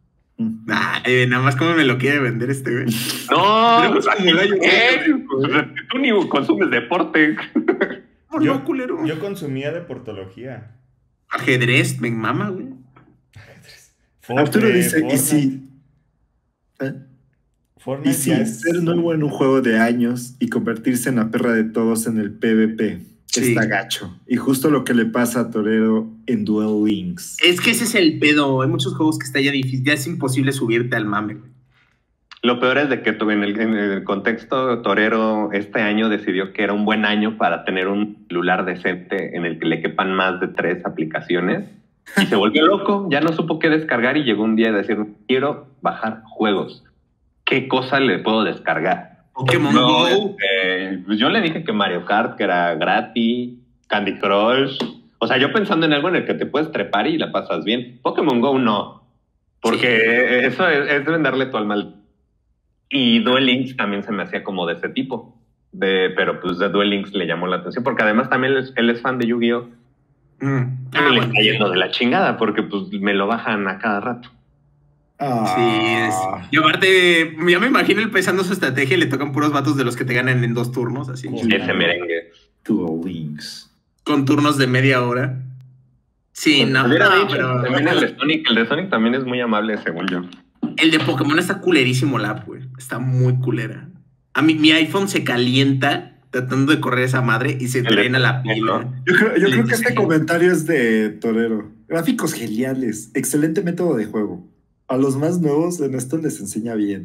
Ay, nada más cómo me lo quiere vender este güey. No, Pero, ¿qué? ¿Qué? Tú ni consumes deporte. Yo, No, culero. yo consumía deportología. Ajedrez, me mama, güey. Arturo Fortnite, dice, ¿y Fortnite. si, ¿eh? Fortnite y si ya es- ser nuevo en un juego de años y convertirse en la perra de todos en el PvP Sí. está gacho? Y justo lo que le pasa a Torero en Duel Links. Es que ese es el pedo. Hay muchos juegos que está ya difícil. Ya es imposible subirte al mame, güey. Lo peor es de que tu- en el, en el contexto torero este año decidió que era un buen año para tener un celular decente en el que le quepan más de tres aplicaciones y se volvió loco, ya no supo qué descargar y llegó un día a decir, quiero bajar juegos. ¿Qué cosa le puedo descargar? Pokémon No, Go. este, pues yo le dije que Mario Kart, que era gratis, Candy Crush. O sea, yo pensando en algo en el que te puedes trepar y la pasas bien. Pokémon Go no, porque Sí. eso es, es venderle tu alma al... Y Duel Links también se me hacía como de ese tipo. De, pero pues de Duel Links le llamó la atención, porque además también él es, él es fan de Yu-Gi-Oh! Mm. Ah, Ah, le bueno. está yendo de la chingada, porque pues me lo bajan a cada rato. Ah, Sí, es. Y aparte, ya me imagino empezando su estrategia y le tocan puros vatos de los que te ganan en dos turnos, así. Sí. Ese merengue. Duel Links. Con turnos de media hora. Sí, no, Hubiera no, dicho, pero también el de Sonic, el de Sonic también es muy amable, según yo. el de Pokémon está culerísimo la app, güey. Está muy culera. A mí, mi iPhone se calienta tratando de correr esa madre y se El drena de- la pila. ¿no? Yo creo, yo Sí, creo que sí, este sí. comentario es de Torero. Gráficos geniales. Excelente método de juego. A los más nuevos en esto les enseña bien.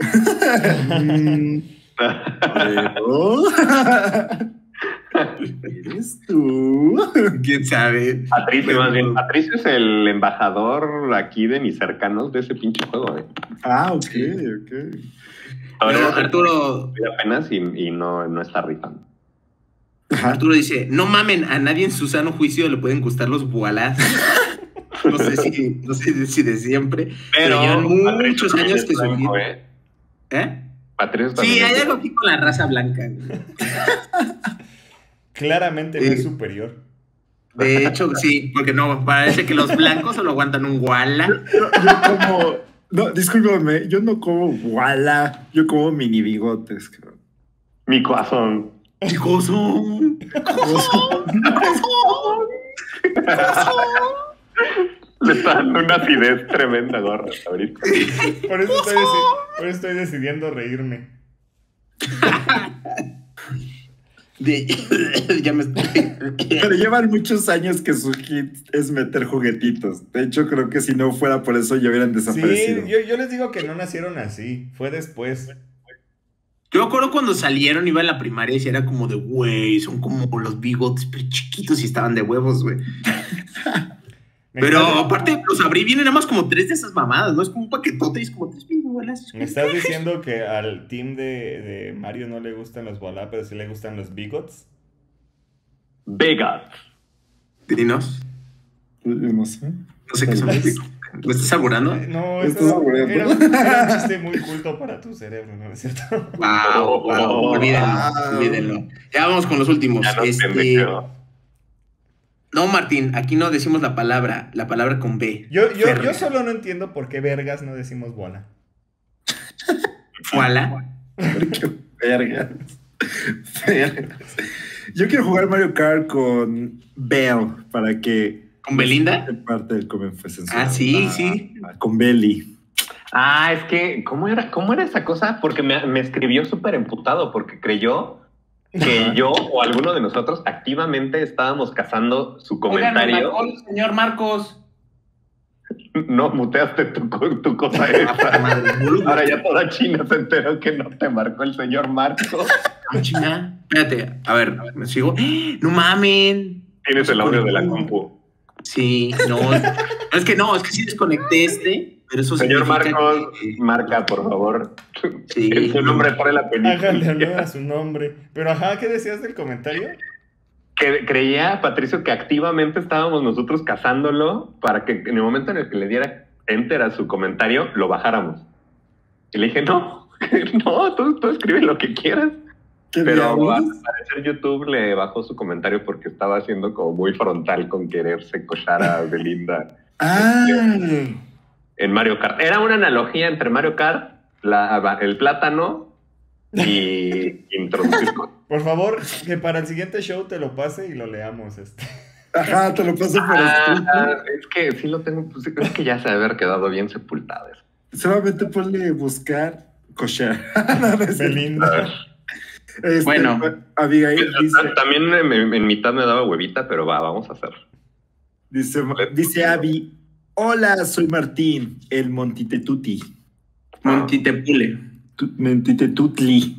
Mm, Torero. ¿Eres tú? ¿Quién sabe? Patricio, Pero- más bien. Patricio es el embajador aquí de mis cercanos de ese pinche juego. Eh. Ah, ok, Sí. ok. Pero Ahora Arturo, apenas y, y no, no está rifando. Ajá. Arturo dice, no mamen, a nadie en su sano juicio le pueden gustar los boalás. No sé si, no sé si de siempre, pero, llevan Patricio muchos también años es que blanco, surgieron. ¿eh? ¿Eh? Patricio Sí, también hay es algo blanco. aquí con la raza blanca, güey. Claramente no Sí. es superior. De hecho, sí, porque no, parece que los blancos solo aguantan un guala. Yo, yo como. No, discúlpame, yo no como wala, yo como mini bigotes, cabrón. Mi corazón. Hijoso. Le está dando una acidez tremenda, gorra, ahorita. Por eso estoy, deci- por eso estoy decidiendo reírme. De- ya me estoy. Pero llevan muchos años que su hit es meter juguetitos. De hecho, creo que si no fuera por eso ya hubieran Sí, desaparecido. yo, yo les digo que no nacieron así. Fue después. Yo me acuerdo cuando salieron, iba a la primaria y era como de, güey, son como los bigotes, pero chiquitos y estaban de huevos, güey. Me Pero estás- aparte, los abrí, vienen nada más como tres de esas mamadas, ¿no? Es como un paquetote y es como tres bolas. Me estás diciendo que al team de, de Mario no le gustan los Bola, pero sí le gustan los Bigots. Vega. Dinos, Yo no sé. no sé qué son los bigotes. ¿Lo estás saboreando? Eh, No, Estás eso aburriendo. era, un- era un chiste muy culto para tu cerebro, ¿no es cierto? Wow, wow, olvídenlo, Wow. olvídenlo. Ya vamos con los últimos. Ya no Este, pendejo. no, Martín, aquí no decimos la palabra, la palabra con B. Yo, yo, Férrea. yo solo no entiendo por qué vergas no decimos Bola. Fuala. Qué vergas. Vergas. Yo quiero jugar Mario Kart con Belle para que. ¿Con Belinda? sea parte del Comen fue censurado. Ah, sí, Ah, sí. Con Belly. Ah, es que, ¿cómo era, cómo era esa cosa? Porque me, me escribió súper emputado, porque creyó que yo o alguno de nosotros activamente estábamos cazando su comentario. Oigan, me señor Marcos. No, muteaste tu, co- tu cosa Ah, esa. puta madre, boludo. Ahora ya toda China se enteró que no te marcó el señor Marcos. Ah, chinga. Espérate, a ver, me sigo. ¡Eh! No mamen. Tienes el audio de la compu. Sí, no. No, es que no, es que sí desconecté este, pero eso Señor significa Marcos, que- marca, por favor. Sí. En su nombre para la Háganle honor película. a su nombre. Pero ajá, ¿qué decías del comentario? Que creía, Patricio, que activamente estábamos nosotros cazándolo para que en el momento en el que le diera enter a su comentario, lo bajáramos. Y le dije, no, no, tú, tú escribe lo que quieras. ¿Qué Pero al diablos? parecer YouTube le bajó su comentario porque estaba haciendo como muy frontal con quererse cochar a Belinda. Ah, en Mario Kart. Era una analogía entre Mario Kart, la, el plátano y introducir. Por favor, que para el siguiente show te lo pase y lo leamos. Este. Ajá, te lo paso por ah, Es que sí lo tengo, pues, es que ya se debe haber quedado bien sepultado. Solamente ponle buscar kosher. Belinda. Este, bueno, Abigail dice, también en, en mitad me daba huevita, pero va, vamos a hacerlo. Dice, dice Abby, hola, soy Martín, el Montitetuti. Montitepule. Tu, Montitetutli.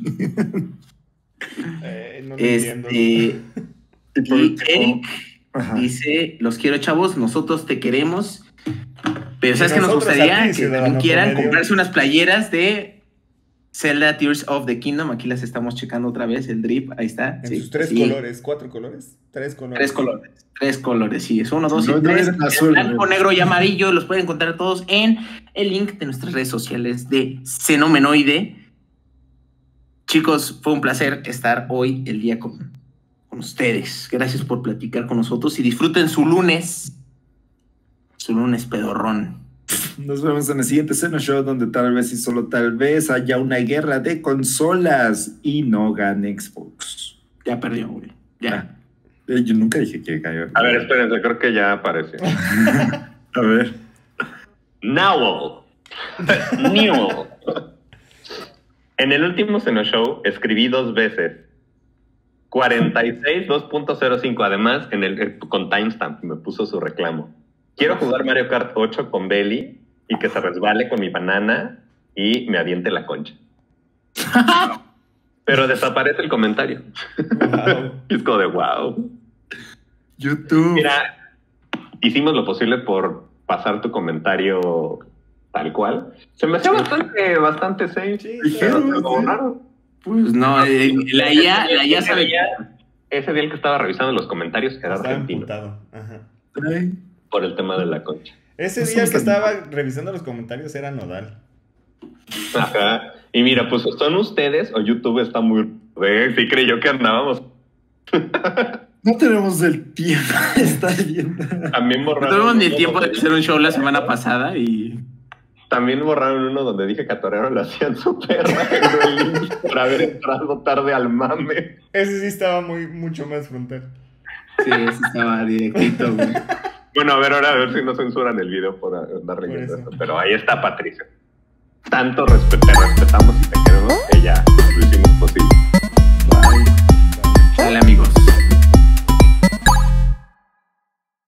Eh, no lo este, entiendo. Y Eric Ajá. dice, los quiero chavos, nosotros te queremos. Pero sabes Y que nos nosotros gustaría a ti, que ciudadano también quieran promedio. comprarse unas playeras de Zelda Tears of the Kingdom. Aquí las estamos checando otra vez, el drip, ahí está. En sí, sus tres sí. colores, cuatro colores, tres colores. Tres colores, tres colores, sí, es uno, dos No, y no tres. eres azul, Blanco, ¿no? negro y amarillo, los pueden encontrar todos en el link de nuestras redes sociales de Xenomenoide. Chicos, fue un placer estar hoy el día con, con ustedes. Gracias por platicar con nosotros y disfruten su lunes, su lunes pedorrón. Nos vemos en el siguiente Xeno Show, donde tal vez y solo tal vez haya una guerra de consolas y no gane Xbox. Ya perdió, güey. Ya. Eh, Yo nunca dije que cayó. A ver, espérense, creo que ya apareció. A ver. Nowell. Newell. En el último Xeno Show escribí dos veces. cuarenta y seis dos punto cero cinco. Además, en el, con timestamp me puso su reclamo. Quiero jugar Mario Kart ocho con Belly y que se resbale con mi banana y me aviente la concha. Pero desaparece el comentario. Wow. Es como de wow. YouTube. Mira, hicimos lo posible por pasar tu comentario tal cual. Se me hacía bastante, bastante safe. Sí, Pero sí, se lo borraron. Pues no, eh, la I A, la I A Ese sabe. día- Ese día el que estaba revisando los comentarios era Estaba argentino emputado. Ajá. Ay, por el tema de la concha. Ese Pues día el que somos estaba revisando los comentarios era Nodal. Ajá. Y mira, pues son ustedes o YouTube está muy... ¿Eh? Sí creyó que andábamos. no tenemos el tiempo de estar viendo. También No borraron... tuvimos ni uno tiempo de donde- hacer un show la semana pasada y. También borraron uno donde dije que a Torero le hacían su perra el link por haber entrado tarde al mame. Ese sí estaba muy, mucho más frontal. Sí, ese estaba directito, güey. Bueno, a ver, ahora a ver si no censuran el video por andar Por leyendo eso. esto. Pero ahí está Patricia. Tanto respe- te respetamos y te queremos que ya lo hicimos posible. Dale, amigos.